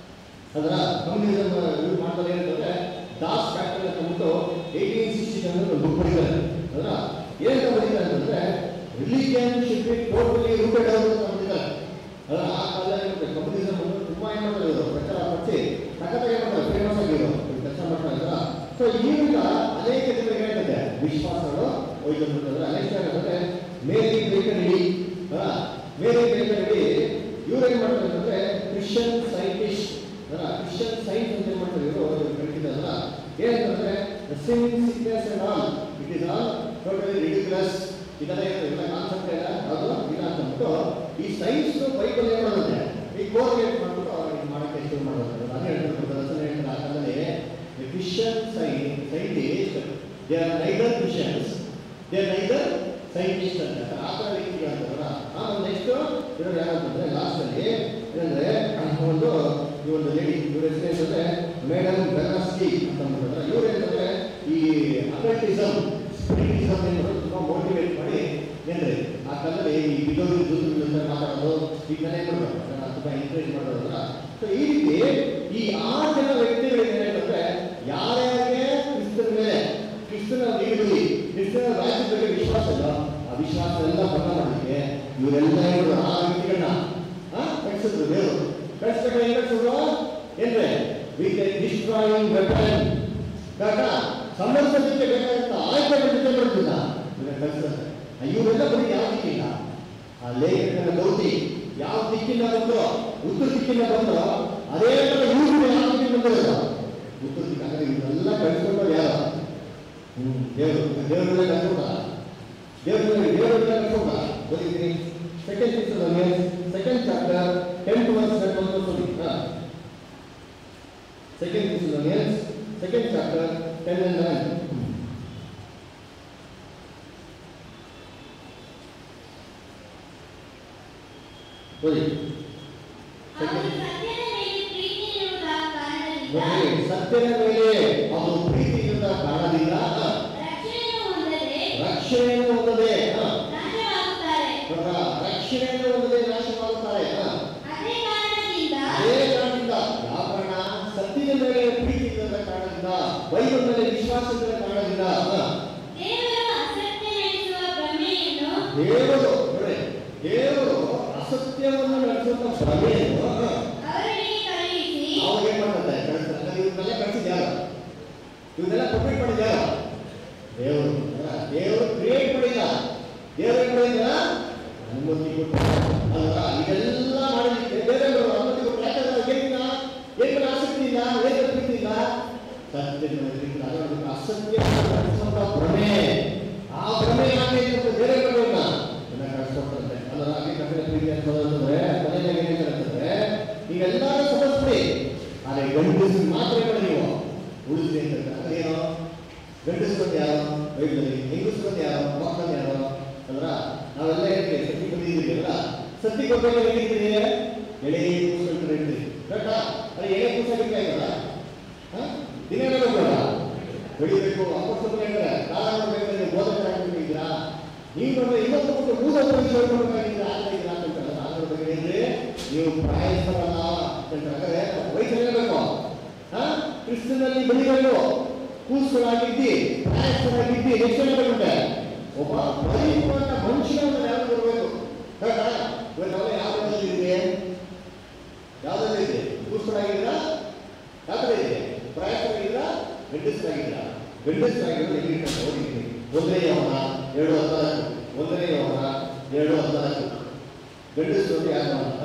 ಅದರ ಕಮ್ಯುನಿಸಮ್ ಯೂಸ್ ಮಾಡ್ತಾರೆ ಏನಂತಂದ್ರೆ ದಾಸ್ ಫ್ಯಾಕ್ಟರ್ ಅಂತ ಅಂದ್ಬಿಟ್ಟು ಏಯ್ಟೀನ್ ಸಿಕ್ಸ್ಟಿ ಒಂದು ಬುಕ್ ಬರೀತಾರೆ. ಅದರ ಏನಂತ ಬರೀತಾರೆ ಅಂತಂದ್ರೆ religion should be totally rooted out ಅಂತ ಬರೀತಾರೆ. ಅದರ ಆ ಕಾಲದಲ್ಲಿ ಕಮ್ಯುನಿಸಮ್ ಅನ್ನು ತುಂಬಾ ಏನ್ ಮಾಡ್ತಾರೆ ಇವರು ಪ್ರಚಾರ ಪಡಿಸಿ ಸಖತ್ತಾಗಿ ಏನ್ ಮಾಡ್ತಾರೆ ಫೇಮಸ್ ಆಗಿರೋ ಕೆಲಸ ಮಾಡ್ತಾರೆ. ಸೊ ಈಗ ಅನೇಕ ಜನರಿಗೆ ಹೇಳ್ತದೆ ವಿಶ್ವಾಸಗಳು ಹೋಯ್ತಂದ್ರೆ ಅನೇಕ ಏನಂದ್ರೆ ಮೇರಿ ಬೇಕರಿ ಮೇರಿ ಬೇಕರಿ ಇವ್ರು ಏನ್ ಮಾಡ್ತಾರೆ ಅಂತಂದ್ರೆ ಕ್ರಿಶ್ಚಿಯನ್ ಸೈಂಟಿಸ್ಟ್ ಕ್ರಿಶ್ಚಿಯನ್ ಸೈನ್ಸ್ ಅಂತ ಏನ್ ಮಾಡ್ತಾರೆ ಇವರು ಕರೀತಿದ್ದಲ್ಲ ಏನಂತಂದ್ರೆ sin sickness and all it is all totally ridiculous. ಇದೆಲ್ಲ ಎಲ್ಲ ಕಾನ್ಸೆಪ್ಟ್ ಎಲ್ಲ ಅದು ಇಲ್ಲ ಅಂತಂದ್ಬಿಟ್ಟು ಈ ಸೈನ್ಸ್ ಬೈಬಲ್ ಏನ್ ಮಾಡುತ್ತೆ ಈ ಕೋರಿಲೇಟ್ ಮಾಡ್ಬಿಟ್ಟು ಅವ್ರಿಗೆ ಮಾಡಕ್ಕೆ ಶುರು ಮಾಡೋದು. ಅದೇ ಹೇಳ್ತಾರೆ ಆ ಕಾಲದಲ್ಲಿ Christian scientist they are neither Christians they are neither scientist ಅಂತ ಆ ಥರ ರೀತಿ ಹೇಳ್ತಾರಲ್ಲ. ಆಮೇಲೆ ನೆಕ್ಸ್ಟ್ ಇವರು ಯಾರಂತಂದ್ರೆ ಲಾಸ್ಟ್ ಅಲ್ಲಿ ಏನಂದ್ರೆ ಒಂದು ಈ ಒಂದು ಲೇಡಿ ಇವ್ರ ಹೆಸರು ಏನಂದ್ರೆ ಮೇಡಮ್ ಬೆರ್ನಾಸ್ಕಿ ಅಂತ ಅಂದ್ಬಿಟ್ರೆ ಇವ್ರು ಏನಂದ್ರೆ ಈ ಅಕಲ್ಟಿಸಮ್ ಸ್ಪಿರಿಟಿಸಮ್ ಏನು ತುಂಬಾ ಮೋಟಿವೇಟ್ ಮಾಡಿ ಏನ್ರಿ ಆ ಕಾಲದಲ್ಲಿ ಈ ಬಿಡೋರು ಜೊತೆ ಮಾತಾಡೋದು ಈ ಕಲೆ ಮಾಡೋದು ತುಂಬಾ ಎನ್ಕರೇಜ್ ಮಾಡೋದಲ್ಲ. ಸೊ ಈ ರೀತಿ ಈ ಆರು ಜನ ವ್ಯಕ್ತಿಗಳು ಏನಂದ್ರೆ ಯಾರ್ಯಾರಿಗೆ ಕ್ರಿಸ್ತನ ಮೇಲೆ ಕ್ರಿಸ್ತನ ನೀಡುವಲ್ಲಿ ಕ್ರಿಸ್ತನ ರಾಜ್ಯದ ಬಗ್ಗೆ ವಿಶ್ವಾಸ ಇಲ್ಲ ಆ ವಿಶ್ವಾಸ ಎಲ್ಲ ಬಣ್ಣ ಮಾಡಲಿಕ್ಕೆ ಇವರೆಲ್ಲ ಇವರು ಆ ವ್ಯಕ್ತಿಗಳನ್ನ ಕಳಿಸಿದ್ರು ದೇವರು. ಕಳಿಸ್ಬೇಕು ಏನ್ ಕಳಿಸಿದ್ರು ಏನ್ರೆ ವಿತ್ ಡಿಸ್ಟ್ರಾಯಿಂಗ್ ವೆಪನ್ ಸಂಬಂಧಿಸಲಿಕ್ಕೆ ಬೇಕಾದಂತ ಆಯ್ಕೆಗಳ ಜೊತೆ ಬರುತ್ತಿಲ್ಲ ಕಳಿಸ್ತಾರೆ. ಇವರೆಲ್ಲ ಬರೀ ಯಾವ ದಿಕ್ಕಿಲ್ಲ ಆ ಲೇಖಕನ ಗೌತಿ ಯಾವ ದಿಕ್ಕಿಂದ ಬಂದ್ರು ಉತ್ತರ ದಿಕ್ಕಿಂದ ಬಂದ್ರು ಅದೇ ತರ ಇವರು ಯಾವ ದಿಕ್ಕಿಂದ ಬಂದಿರಲ್ಲ ಉತ್ತರ ದಿಕ್ಕ. ಅಂದ್ರೆ ಇವರೆಲ್ಲ ಕಳಿಸ್ಕೊಂಡ್ರು ಯಾರು ಹ್ಮ್ ದೇವರು ದೇವರಲ್ಲೇ ಕಳ್ಕೊಂಡ ದೇವರಲ್ಲಿ ದೇವರಲ್ಲೇ ಕಳ್ಕೊಂಡ. ಓದಿದ್ದೀನಿ second second chapter tenth verse second second chapter ten and nine. ಓದಿ ಸತ್ಯದ ಮೇಲೆ ಅದು ಪ್ರೀತಿ ಇರುವ ಕಾರಣದಿಂದ ರಕ್ಷಣೆಯನ್ನು ಹೊಂದದೆ ರಕ್ಷಣೆಯನ್ನು ಹೊಂದದೆ ನಾಶವಾಗುತ್ತಾರೆ. ಅದೇ ಕಾರಣದಿಂದ ಯಾವ ಕಾರಣ ಸತ್ಯದ ಮೇಲೆ ಪ್ರೀತಿ ಇರುವ ಕಾರಣದಿಂದ ಬೈಬಲ್ ಮೇಲೆ ವಿಶ್ವಾಸ ಇರುವ ಕಾರಣದಿಂದ ದೇವರು ದೇವರು ಅಸತ್ಯವನ್ನು ನಡೆಸುವಂತ ಭ್ರಮೆಯನ್ನು ಅವ್ರಿಗೆ ಏನ್ ಮಾಡ್ತಾರೆ ಕಳಿಸ್ತಾರೆ. ಇವನ್ನೆಲ್ಲ ಕಳಿಸಿದ್ಯಾರ ಇವನ್ನೆಲ್ಲ ಪ್ರೊಟೆಕ್ಟ್ ಮಾಡಿದ್ಯಾರ ದೇವರು. ದೇವರು ಕ್ರಿಯೇಟ್ ಮಾಡಿಲ್ಲ ದೇವರು ಏನ್ ಮಾಡಿಲ್ಲ ಅನುಮತಿ ಕೊಟ್ಟು ಅಲ್ವಾ ಇದೆಲ್ಲ ಮಾಡಲಿಕ್ಕೆ ಬೇರೆಯವರು ಅನುಮತಿ ಕೊಟ್ಟು ಯಾಕಂದ್ರೆ ಏನಿಲ್ಲ ಏನ್ ಆಸಕ್ತಿ ಇಲ್ಲ ಏನ ಪ್ರೀತಿ ಇಲ್ಲ ಸತ್ಯ ಅಸತ್ಯ ನಡೆಸುವಂತ ಭ್ರಮೆ ಆ ಭ್ರಮೆ ಯಾಕೆ ಬೇರೆ ಕಡೆಯನ್ನ ಕಳಿಸ್ಕೊಡ್ತಾರೆ. ಅದರ ಹಾಗೆ ಕಟ್ಟಡ ಪ್ರೀತಿ ಅಂತಂದ್ರೆ ಮನೆಯಾಗ ಏನ್ ಹೇಳ್ತಾರೆ ನೀವೆಲ್ಲರೂ ಸಮಸ್ಯೆ ಆದರೆ ಗಂಡಸು ಮಾತ್ರ ನೀವು ಉಳಿಸಿ ಅಂತ ಏನೋ ಗಂಡಸ್ಕೊಂಡು ಯಾರು ಬೈಬಲಲ್ಲಿ, ಹೆಂಗಸ್ಕೊಂಡು ಯಾರು, ಮಕ್ಕಳನ್ನ ಯಾರು ಅಂದ್ರ ನಾವೆಲ್ಲ ಹೇಳ್ತೀವಿ ಸತ್ಯ ಬಂದಿದ್ದೀವಿ ಅಲ್ಲ. ಸತ್ಯ ಕೊಡ್ಬೇಕು ಹೇಳಿದ್ದೀರಿ ಎಳೆ ಕೂಸ್ಕೊಂಡು ಹೇಳ್ತೀವಿ ಕರೆಕ್ಟಾ? ಅದು ಎಳೆ ಕೂಸಾಗಿಲ್ಲ ಹಾ ದಿನ ಬೇಡ ಬೆಳಿಬೇಕು. ಅಪ್ಪಸ್ತರು ಹೇಳ್ತಾರೆ ಕಾಲ ಮಾಡ್ಬೇಕಂದ್ರೆ ಬೋಧಕರಾಗಿದ್ದೀರಾ ನೀವು ನೋಡಿದ್ರೆ ಇವತ್ತು ಕೊಟ್ಟು ಮೂಲ ಪರಿಚಯಬೇಕಾಗಿದ್ರೆ ಆಗ್ತಾ ಇದ್ದೀರಾ ಅಂತಂತಾರೆ. ನಾಲ್ಕು ಬಗ್ಗೆ ಹೇಳಿದ್ರೆ ನೀವು ಪ್ರಾಯಸ್ಥರಲ್ಲ ಅಂತಂದ್ರೆ ವಯಸ್ಸು ಹೇಳಬೇಕು. ಹಾ ಕ್ರಿಸ್ತನಲ್ಲಿ ಬೆಳಿಬೇಕು, ಕೂಸುಗಳಾಗಿದ್ದಿ, ಪ್ರಾಯಸ್ಥರಾಗಿದ್ದಿ, ಎಷ್ಟು ಹೇಳಬೇಕಂತೆ ಒಬ್ಬ ಪರಿಪೂರ್ಣ ಮನುಷ್ಯನ ಯಾರು ಬರಬೇಕು. ಕರೆಕ್ಟಾ? ಇವತ್ತು ನಾವೇ ಯಾವ್ದ್ರಲ್ಲಿ ಇದ್ದೀವಿ, ಯಾವ್ದ್ರಲ್ಲಿ ಇದೆ? ಕೂಸುಗಳಾಗಿದ್ದೀರಾ, ಯಾವ್ದ್ರ ಇದೆ? ಪ್ರಾಯಸ್ಥರಾಗಿದ್ದೀರಾ, ಗಂಡಸರಾಗಿದ್ದೀರಾ? ಗಂಡಸರಾಗಿರೋದು ಎಲ್ಲಿಂದ ಓದಿದ್ದೀನಿ. ಒಂದನೇ ಯೋಹನ ಎರಡು ಹದಿನಾಲ್ಕು, ಒಂದನೇ ಯೋಹನ ಎರಡು ಹದಿನಾಲ್ಕು. ಗಂಡಸರು ಯಾರು ಅಂತ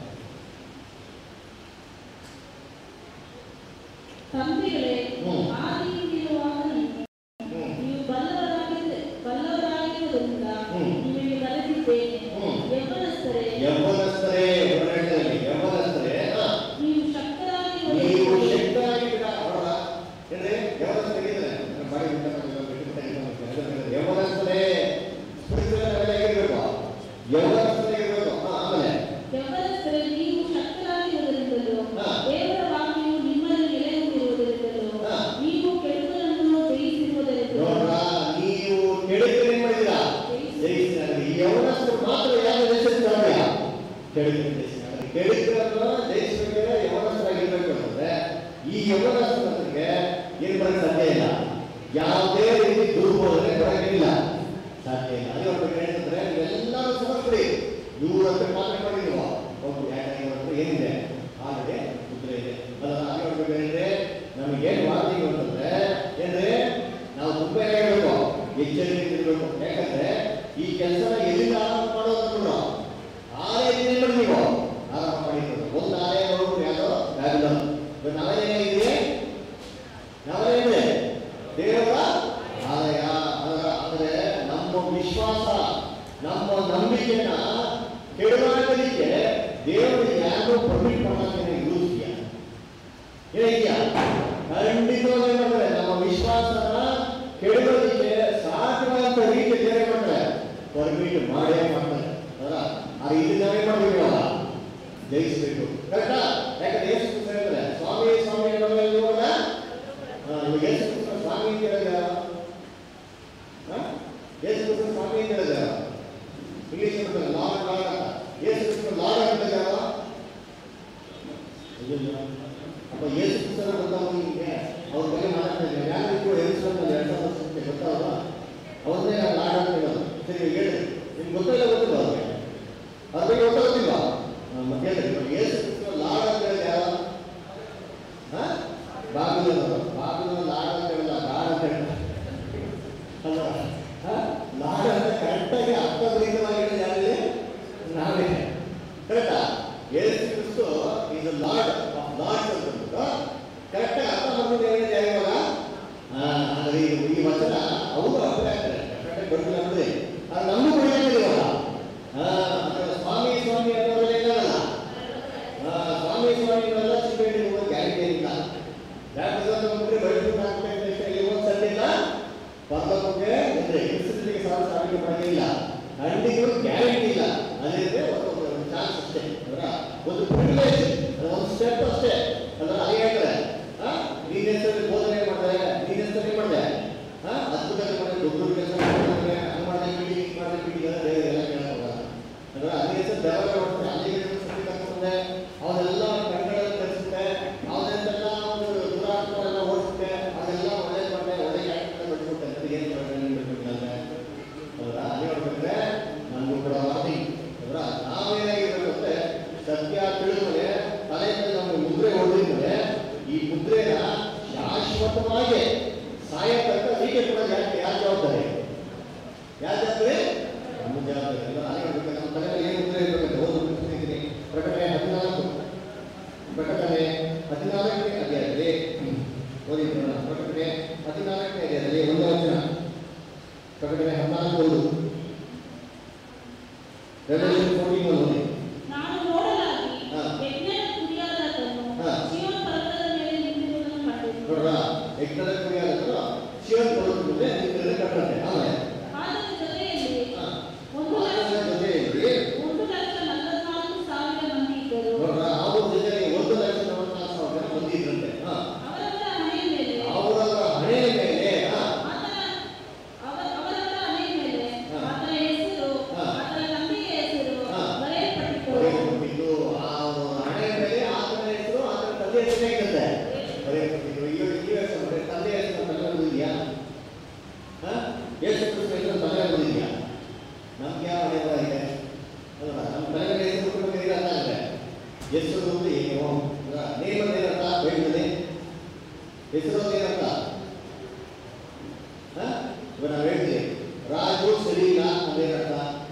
ತಂದೆಗಳೇ, ಆದಿಯಿಂದಿರುವಾಗ ನೀವು ಬಲ್ಲವರಾಗಿದ್ದ ಬಲ್ಲವರಾಗಿರುವುದರಿಂದ ನಿಮಗೆ ಬರೆದಿದ್ದೇನೆ. ಯೌವನಸ್ಥರೇ ಯೌವನಸ್ಥರೇ ಯೌವನಸ್ಥರೇ ನೀವು ಶಕ್ತರಾಗಿ ನೀವು ಶಕ್ತರಾಗಿದ್ದೀರಾ. ಅವರ ಏನ್ರಿ ಯೌವನಸ್ಥರಿದ್ದಾರೆ ಬಾಡಿ ಯೌವನಸ್ಥರೇ ಆಗಿರ್ಬೇಕು, ಯೌವನಸ್ಥರೇ ಇರಬೇಕು. ಆಮೇಲೆ ಯೌವನಸ್ಥರೇ ನೀವು ಶಕ್ತರಾಗಿರುವುದರಿಂದಲೂ ದೇವರ ವಾಕ್ಯವು ನಿಮ್ಮಲ್ಲಿ ನೆಲೆಗೊಂಡಿರುವುದರಿಂದಲೂ ನೀವು ಕೆಡುಕನ್ನು ಜಯಿಸಿರುವುದರಿಂದಲೂ. ನೀವು ಕೆಡುಕನ್ನು ಏನ್ ಮಾಡಿದ್ದೀರಾ? ಜಯಿಸಿದ್ದಾರೆ. ಈ ಯೌವನಸ್ಥರು ಮಾತ್ರ ಯಾವ ಜಯಿಸಿದ್ದಾರೆ? ಕೆಡುಕನ್ನು ಜಯಿಸಿದ್ದಾರೆ. ಕೆಡುಕನ್ನು ಜಯಿಸಬೇಕಾದ್ರೆ ಯೌವನಸ್ಥರಾಗಿರ್ಬೇಕು ಅಂತಂದ್ರೆ ಈ ಯೌವನಸ್ಥರಿಗೆ ಏನ್ ಬರಕ್ಕೆ ಸಾಧ್ಯ ಇಲ್ಲ. ಯಾವುದೇ ರೀತಿ ದುರ್ಬೋಧನೆ ಬರಕ್ಕಿಲ್ಲ, ಸಾಧ್ಯ ಇಲ್ಲ. ಅದೇ ಒಂದು ಏನಂದ್ರೆ ನೀವೆಲ್ಲರೂ ಸಮರ್ಪಡಿ ನೂರಂತೆ ಮಾತ್ರ ಮಾಡಿರುವ ಒಬ್ಬ ಯಾಕೆ ಏನಿದೆ ಆಲ್ರೆಡಿ ಮುದ್ರೆ ಇದೆ. ಅದನ್ನ ಅದೇ ಹೇಳ್ಬೇಕಂದ್ರೆ ನಮಗೇನು ವಾರ್ನಿಂಗ್ ಅಂತಂದ್ರೆ ಏನ್ರೆ ನಾವು ತುಂಬಾ ಹೇಳಬೇಕು, ಎಚ್ಚರಿಕೆ ಇರಬೇಕು. ಯಾಕಂದ್ರೆ ಈ ಕೆಲಸನ ಎಲ್ಲಿಂದ ಆರಂಭ ಮಾಡೋದು ಆಲಯದಿಂದ ಮಾಡಿ ನೀವು ಆರಂಭ ಮಾಡಿರೋದು. ಒಂದು ಆಲಯ ನೋಡ್ಬಿಟ್ಟು ಯಾವ್ದೋ ಬ್ಯಾಬಿಲೋನ್. ಇವತ್ತು ಆಲಯ ಇದೆ, ನಾವೇ ಇದೆ ದೇವರ ಆಲಯ. ಅಂದ್ರೆ ನಮ್ಮ ವಿಶ್ವಾಸ, ನಮ್ಮ ನಂಬಿಕೆನ ಕೆಡವಾಡಲಿಕ್ಕೆ ದೇವರು ಯಾರು ಪರ್ಮಿಟ್ ಮಾಡೋದನ್ನ ಯೂಸ್ಯ ಇದೆಯಾ? ಖಂಡಿತವಾಗಿ ಮಾಡ್ತಾರೆ. ನಮ್ಮ ವಿಶ್ವಾಸನ ಕೆಡವಲಿಕ್ಕೆ ಸಾಧ್ಯವಾದಂತ ರೀತಿ ದೇವರೇ ಮಾಡ್ತಾರೆ, ಪರ್ಮಿಟ್ ಮಾಡೇ ಮಾಡ್ತಾರೆ. ಅದರ ಆ ರೀತಿ ನಾವೇ ಮಾಡಬೇಕಲ್ಲ, ಜಯಿಸಬೇಕು. ಕರೆಕ್ಟಾ? ಯಾಕಂದ್ರೆ ಯೇಸು ಕ್ರಿಸ್ತ ಹೇಳ್ತಾರೆ ಸ್ವಾಮಿ ಸ್ವಾಮಿ ಅನ್ನೋಲ್ಲ. ಯೇಸು ಕ್ರಿಸ್ತ ಸ್ವಾಮಿ ಅಂತ ಹೇಳಿದ ಯೇಸು ಕ್ರಿಸ್ತ ಸ್ವಾಮಿ ಅಂತ ಹೇಳಿದ ಇಂಗ್ಲಿಷ್ ಲಾರ್ಡ್ ಲಾರ್ಡ್ ಅಂತ. ಯೇಸು ಕ್ರಿಸ್ತ ಲಾರ್ಡ್ ಅಂತ ಹೇಳಿದ ಅಪ್ಪ ಯೇಸು ಕ್ರಿಸ್ತನ ಗೊತ್ತಾಗ ಅವ್ರ ಬಗ್ಗೆ ಮಾತಾಡ್ತಾ ಇದ್ದಾರೆ. ಯಾರು ಯೇಸುನಲ್ಲಿ ಎರಡು ಸಾವಿರ ವರ್ಷಕ್ಕೆ ಗೊತ್ತಾಗಲ್ಲ, ಅವ್ರನ್ನೇ ನಾವು ಲಾರ್ಡ್ ಅಂತ ಹೇಳೋದು. ಸರಿ ಹೇಳಿ, ನಿಮ್ಗೆ ಗೊತ್ತಿಲ್ಲ ಗೊತ್ತಿಲ್ಲ ಅವ್ರಿಗೆ ಅದ್ರ ಬಗ್ಗೆ ಗೊತ್ತಾಗೋದಿಲ್ಲ. ಮತ್ತೆ ಯೇಸು ಕ್ರಿಸ್ತ ಲಾರ್ಡ್ ಅಂತ ಹೇಳಿದ ಯಾವ ಬಾಗಿಲು ಬಾಗಿಲು ಲಾರ್ಡ್ ಅಂತ ಹೇಳಿಲ್ಲ, ಗಾಡ್ ಅಂತ ಹೇಳ್ತಾರೆ ಅಲ್ವಾ? ಲಾರ್ಡ್ ಅಂತ ಕರೆಕ್ಟಾಗಿ ಅರ್ಥಗರ್ಭಿತವಾಗಿ ಹೇಳಿದ ಯಾರಿದೆ? ನಾವೇ. ಕರೆಕ್ಟಾ? ಯೇಸು ಕ್ರಿಸ್ತ ಇದು ಲಾರ್ಡ್ ಆಫ್ ಲಾರ್ಡ್ಸ್ ಅಂತ ಹೇಳ್ಬಿಟ್ಟು ಕರೆಕ್ಟಾಗಿ ಅರ್ಥ ಮಾಡ್ಕೊಂಡು ಹೇಳಿದ ಯಾರಿಗಲ್ಲ. ಅಂದ್ರೆ ಈ ವಚನ ಅವರು ಅರ್ಥ ಆಗ್ತಾರೆ, ಕರೆಕ್ಟಾಗಿ ಬರ್ತಿಲ್ಲ ಅಂದ್ರೆ ಅದು ನಮಗೂ ಬರೆಯಲಿಲ್ಲ. ಸ್ವಾಮಿ ಸ್ವಾಮಿ ಅನ್ನೋದ್ರಲ್ಲಿ ಇಲ್ಲಲ್ಲ, ಸ್ವಾಮಿ ಸ್ವಾಮಿ ಅನ್ನೋಲ್ಲ ಚಿಕ್ಕೇಳಿ ಹೋಗೋದು ಗ್ಯಾರಂಟಿ ಏನಿಲ್ಲ. ಯಾಕಂದ್ರೆ ಬೈಬಿಲ್ ಹಾಕ್ಬೇಕು ಓದ್ಸಂದಿಲ್ಲ, ಪರ್ಲೋಕಕ್ಕೆ ಅಂದ್ರೆ ಕ್ರಿಸ್ತನಿಗೆ ಸಾವಿರ ಸಾವಿರ ಮಾಡೋದಿಲ್ಲ, ಖಂಡಿತ ಗ್ಯಾರಂಟಿ ಇಲ್ಲ. ಅದೇ ಒಂದು ಚಾನ್ಸ್ ಅಷ್ಟೇ, ಒಂದು ಪ್ರಿವಿಲೇಜ್, ಒಂದು ಸ್ಟೆಪ್ ಅಷ್ಟೇ. ಅಂದ್ರೆ ಅದೇ ಹೇಳ್ತಾರೆ ನೀನ್ ಹೆಸರಲ್ಲಿ ಬೋಧನೆ ಮಾಡಿದೆ, ನೀನ್ ಹೆಸರಲ್ಲಿ ಮಾಡಿದೆ, ಅದ್ಭುತ ಮಾಡಿದೆ, ದೊಡ್ಡ ಕೆಲಸ ಮಾಡಿದ್ರೆ ಹಂಗ್ ಮಾಡಿದೆ ಬಿಡಿ ಹಿಂಗ್ ಮಾಡಿದೆ ಬಿಡಿ ಎಲ್ಲ ಕೇಳೋಲ್ಲ. ಅಂದ್ರೆ ಅದೇ ಹೆಸರು ಡೆವಲಪ್ ಮಾಡ್ತಾರೆ, ಅಲ್ಲಿಗೆ ಸರಿ ತಗೊಂಡೆ ಅವನ್ನೆಲ್ಲ ಕಣ್ಗಳಲ್ಲಿ ಕಲಿಸುತ್ತೆ, ಅವನ್ನೆಲ್ಲ ಒಂದು ದುರಾತ್ಮರೆಲ್ಲ ಓಡಿಸುತ್ತೆ, ಅದೆಲ್ಲ ಒಳ್ಳೆ ಮಾಡಿದೆ ಒಳ್ಳೆ ಕ್ಯಾರೆಕ್ಟರ್ ಬಿಟ್ಬಿಟ್ಟೆ ಅಂತ ಏನು ಬಿಟ್ಬಿಟ್ಟಿಲ್ಲ. ಹೌದಾ? ಅದೇ ನೋಡ್ಬೇಕ್ರೆ ನಮಗೂ ಕೂಡ ವಾರ್ನಿಂಗ್. ಅವರ ನಾವೇನಾಗಿರ್ಬೇಕು ಅಂದ್ರೆ ಸತ್ಯ ತಿಳಿದ್ಮೇಲೆ ತಲೆ ಮೇಲೆ ನಮ್ಗೆ ಮುದ್ರೆ ಹೊಡೆದಿದ್ಮೇಲೆ ಈ ಮುದ್ರೆನ ಶಾಶ್ವತವಾಗಿ ಸಾಯತಕ್ಕ ಹೀಗೆ ಕೂಡ ಯಾಕೆ ಯಾರು ಜವಾಬ್ದಾರಿ? ಯಾರು ಜವಾಬ್ದಾರಿ? ನಮ್ಮ ಜವಾಬ್ದಾರಿ ಎಲ್ಲ. ಅದೇ ಹೇಳ್ಬೇಕು ನಮ್ಮ ತಲೆ ಮೇಲೆ ಏನು ಮುದ್ರೆ ಇರ್ಬೇಕಂತ ಓದ್ಬಿಟ್ಟಿದ್ದೀನಿ. ಪ್ರಕಟಣೆ ಹದಿನಾಲ್ಕು ಪ್ರಕಟಣೆ ಹದಿನಾಲ್ಕನೇ ಅಧ್ಯಾಯದಲ್ಲಿ ಓದಿದ್ರು. ಪ್ರಕಟಣೆ ಹದಿನಾಲ್ಕನೇ ಅಧ್ಯಾಯದಲ್ಲಿ ಒಂದು ವಚನ, ಪ್ರಕಟಣೆ ಹದಿನಾಲ್ಕು ಓದು. ರೆವಲ್ಯೂಷನ್ ಫೋರ್ಟೀನ್ ಓದಿ. ನಾನು ನೋಡಲಾಗಿ ಯಜ್ಞದ ಕುರಿಯಾದಾತನು ಚೀಯೋನ್ ಪರ್ವತದ ಮೇಲೆ ನಿಂತಿರುವುದನ್ನು ಕಂಡೆನು. ನೋಡ್ರಾ, ಯಜ್ಞದ ಕುರಿಯಾದಾತನು ಶಿವನ್ ಕೊಡುತ್ತೆ ನಿಮಗೆ ಕಟ್ಟಂತೆ. ಆಮೇಲೆ ಅದರ ಜೊತೆಯಲ್ಲಿ ಒಂದು ಅದರ ಜೊತೆಯಲ್ಲಿ ಒಂದು ಲಕ್ಷ ನಲವತ್ನಾಲ್ಕು ಸಾವಿರ ಮಂದಿ ಇದ್ದರು. ನೋಡ್ರ ಅವ್ರ ಜೊತೆಗೆ ಒಂದು ಲಕ್ಷ ನಲವತ್ನಾಲ್ಕು ಸಾವಿರ ಮಂದಿ ಇದ್ರಂತೆ. ಅವರವರ ಹಣೆಯ ಮೇಲೆ ಅವರವರ ಹಣೆಯ ಮೇಲೆ ಆತನ ಅವರ ಅವರವರ ಹಣೆಯ ಮೇಲೆ ಆತನ ಹೆಸರು ಆತನ ತಂದೆಯ ಹೆಸರು ಬರೆಯಲ್ಪಟ್ಟಿತು. ಬರೆಯಲ್ಪಟ್ಟಿದ್ದು ಆ ಹಣೆಯ ಮೇಲೆ ಆತನ ಹೆಸರು ಆತನ ತಂದೆಯ ಹೆಸರು ಹೇಗಿದೆ ಬರೆಯಲ್ಪಟ್ಟಿದ್ದು. ಈಗ ಈ ಹೆಸರು ತಂದೆಯ ಹೆಸರು ತಲೆ ಓದಿದ್ಯಾ? ಯೇಸು ಕ್ರಿಸ್ತ ಹೆಸರು ತಲೆ ಓದಿದ್ಯಾ? ನಮ್ಗೆ ಯಾವ ಹಣೆ ಬರ ಇದೆ ಅಲ್ವಾ? ನಮ್ಮ ತಲೆ ಮೇಲೆ ಹೆಸರು ಕುಟುಂಬ ಇರಲ್ಲ ಅಂದ್ರೆ ಹೆಸರು ಅಂದ್ರೆ ಏನು? ನೇಮ ಏನಂತ ಬೈಬಲಲ್ಲಿ ಹೆಸರು ಏನಂತ? ಇವಾಗ ನಾವು ಹೇಳ್ತೀವಿ ರಾಜು ಸರಿಯಿಲ್ಲ ಅಂದೇನಂತ?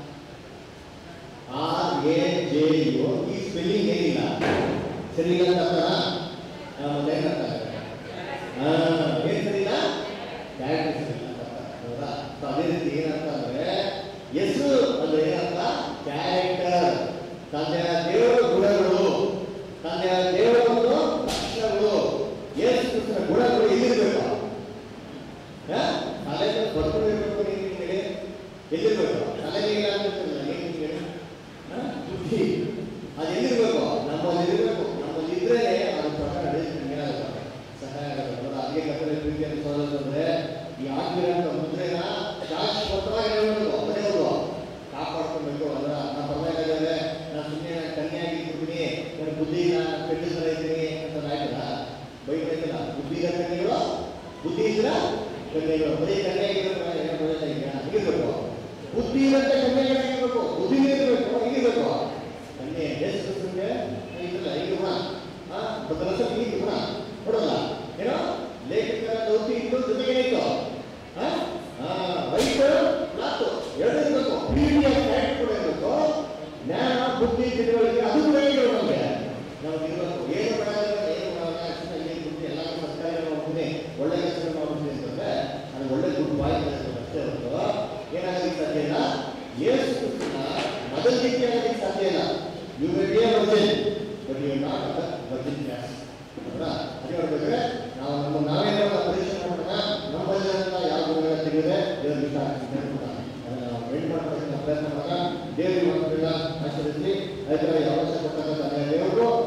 ಆರ್ ಎ ಜೆ ಯು ಈ ಸ್ಪೆಲ್ಲಿಂಗ್ ಏನಿಲ್ಲ ಸರಿಯಿಲ್ಲ ಅಂತ ಮತ್ತೆ ಏನಂತ? ಏನ್ ಸರಿಯಿಲ್ಲ? ಕ್ಯಾರೆಕ್ಟರ್ ಸರಿಯಿಲ್ಲ ಅಂತ ಹೌದಾ? ಸೊ ಅದೇ ರೀತಿ ಏನಂತ ಅಂದ್ರೆ ಹೆಸರು ಅಂದ್ರೆ ಏನಂತ? ಕ್ಯಾರೆಕ್ಟರ್, ತಂದೆಯ ದೇವರ ಗುಣಗಳು, ತಂದೆಯ ದೇವರ ಒಂದು ಲಕ್ಷಣಗಳು, ಯೇಸು ಕ್ರಿಸ್ತನ ಗುಣಗಳು ಎಲ್ಲಿರ್ಬೇಕು? ತಲೆ ಬರ್ಕೊಳ್ಬೇಕು. ನಿಮಗೆ ಎಲ್ಲಿರ್ಬೇಕು? ತಲೆಗೆ ಇಲ್ಲ ಅಂತಿಲ್ಲ ನಿಮಗೆ ಬುದ್ಧಿ ಅದು ಎಲ್ಲಿರ್ಬೇಕು? ನಮ್ಮಲ್ಲಿ ಇರಬೇಕು. ನಮ್ಮಲ್ಲಿ ಇದ್ರೆ ಅದು ಪ್ರಕಾರ ಏನಾಗುತ್ತೆ? ಸಹಾಯ ಆಗುತ್ತೆ. ಅದೇ ಕಥೆ ಪ್ರೀತಿಯನ್ನು ಸೋದರಂದ್ರೆ ಈ ಆಗಿರೋ ಮುದ್ರೆನ ಶಾಶ್ವತವಾಗಿ ಹೇಳಬೇಕು. ಮನೆಯವರು ಕಾಪಾಡ್ಕೊಳ್ಬೇಕು. ಅದ್ರ ನಮ್ಮ ಪರವಾಗಿದ್ದಾರೆ, ನಾನು ಸುಮ್ಮನೆ ಕನ್ಯಾಗಿ ಕೊಡ್ತೀನಿ, ನನ್ನ ಬುದ್ಧಿ ನಾನು ಕೆಟ್ಟ ಥರ ಇದ್ದೀನಿ ಅಂತ ಆಯ್ತಲ್ಲ, ಬೈಕ್ ಆಯ್ತಲ್ಲ. ಬುದ್ಧಿ ಕನ್ಯೆಗಳು ಬುದ್ಧಿ ಇದ್ರ ಕನ್ಯೆಗಳು ಬರೀ ಕನ್ಯಾಗಿರ್ಬೇಕು ಹೀಗಿರ್ಬೇಕು. ಬುದ್ಧಿ ಇರುತ್ತೆ ಕನ್ಯಾಗಿರ್ಬೇಕು, ಬುದ್ಧಿ ಇರಬೇಕು ಹೀಗಿರ್ಬೇಕು. ಕನ್ಯೆ ಎಷ್ಟು ಕ್ರಿಸ್ತನಿಗೆ ಇದಿಲ್ಲ ಈಗ ಗುಣ ಬದಲಸ ಈಗ ಗುಣ ನೋಡಲ್ಲ ಏನೋ ಲೇಖಕರ ದೌತಿ ಇತ್ತು ಜೊತೆಗೆ ಇತ್ತು ವೈಟ್ ಬ್ಲಾಕ್ ಎರಡು ಇರಬೇಕು. ಪ್ರೀತಿಯ ಕ್ಯಾರೆಕ್ಟರ್ ಕೂಡ ಇರಬೇಕು. ಜ್ಞಾನ ಬುದ್ಧಿ ತಿಳುವಳಿಕೆ ಅದು ಕೂಡ ಇರಬೇಕು. ನಮಗೆ ನಾವು ಇರಬೇಕು. ಏನು ಬೇಡ ಏನು ಏನು ಬುದ್ಧಿ ಎಲ್ಲ ಸರ್ಕಾರಿ ಮಾಡ್ತೀನಿ ಒಳ್ಳೆ ಕೆಲಸ ಮಾಡ್ತೀನಿ ಅಂತಂದ್ರೆ ಅದು ಒಳ್ಳೆ ದುಡ್ಡು ಬಾಯಿ ಅಷ್ಟೇ ಹೊರತು ಏನಾಗಲಿಕ್ಕೆ ಸಾಧ್ಯ ಇಲ್ಲ. ಯೇಸು ಕ್ರಿಸ್ತನ ಮೊದಲಿಗೆ ಆಗೋದಕ್ಕೆ ಸಾಧ್ಯ ಇಲ್ಲ. You may be a virgin but you are not a virgin class. ಹೌದಾ? ಅದೇ ಹೇಳ್ಬೇಕ್ರೆ ನಾವು ನಮ್ಮ ನಾವೇನೋ ಪರೀಕ್ಷೆ ಮಾಡೋಣ ನಮ್ಮ ಬಜೆಟ್ ಯಾವ ಗುಣಗಳ ತೆಗೆದ್ರೆ ದೇವ್ರ ಇಷ್ಟ ಆಗ್ತದೆ ಅಂತ ಅದನ್ನು ನಾವು ವೆಯ್ಟ್ ಮಾಡಬೇಕಂತ ಪ್ರಯತ್ನ ಮಾಡೋಣ. ದೇವರಿಗೆ ಮಾತ್ರ ಆಶೀರ್ವದಿಸಿ ಅದರ ಅವಶ್ಯಕ ಕೊಟ್ಟಂತ ದೇವರು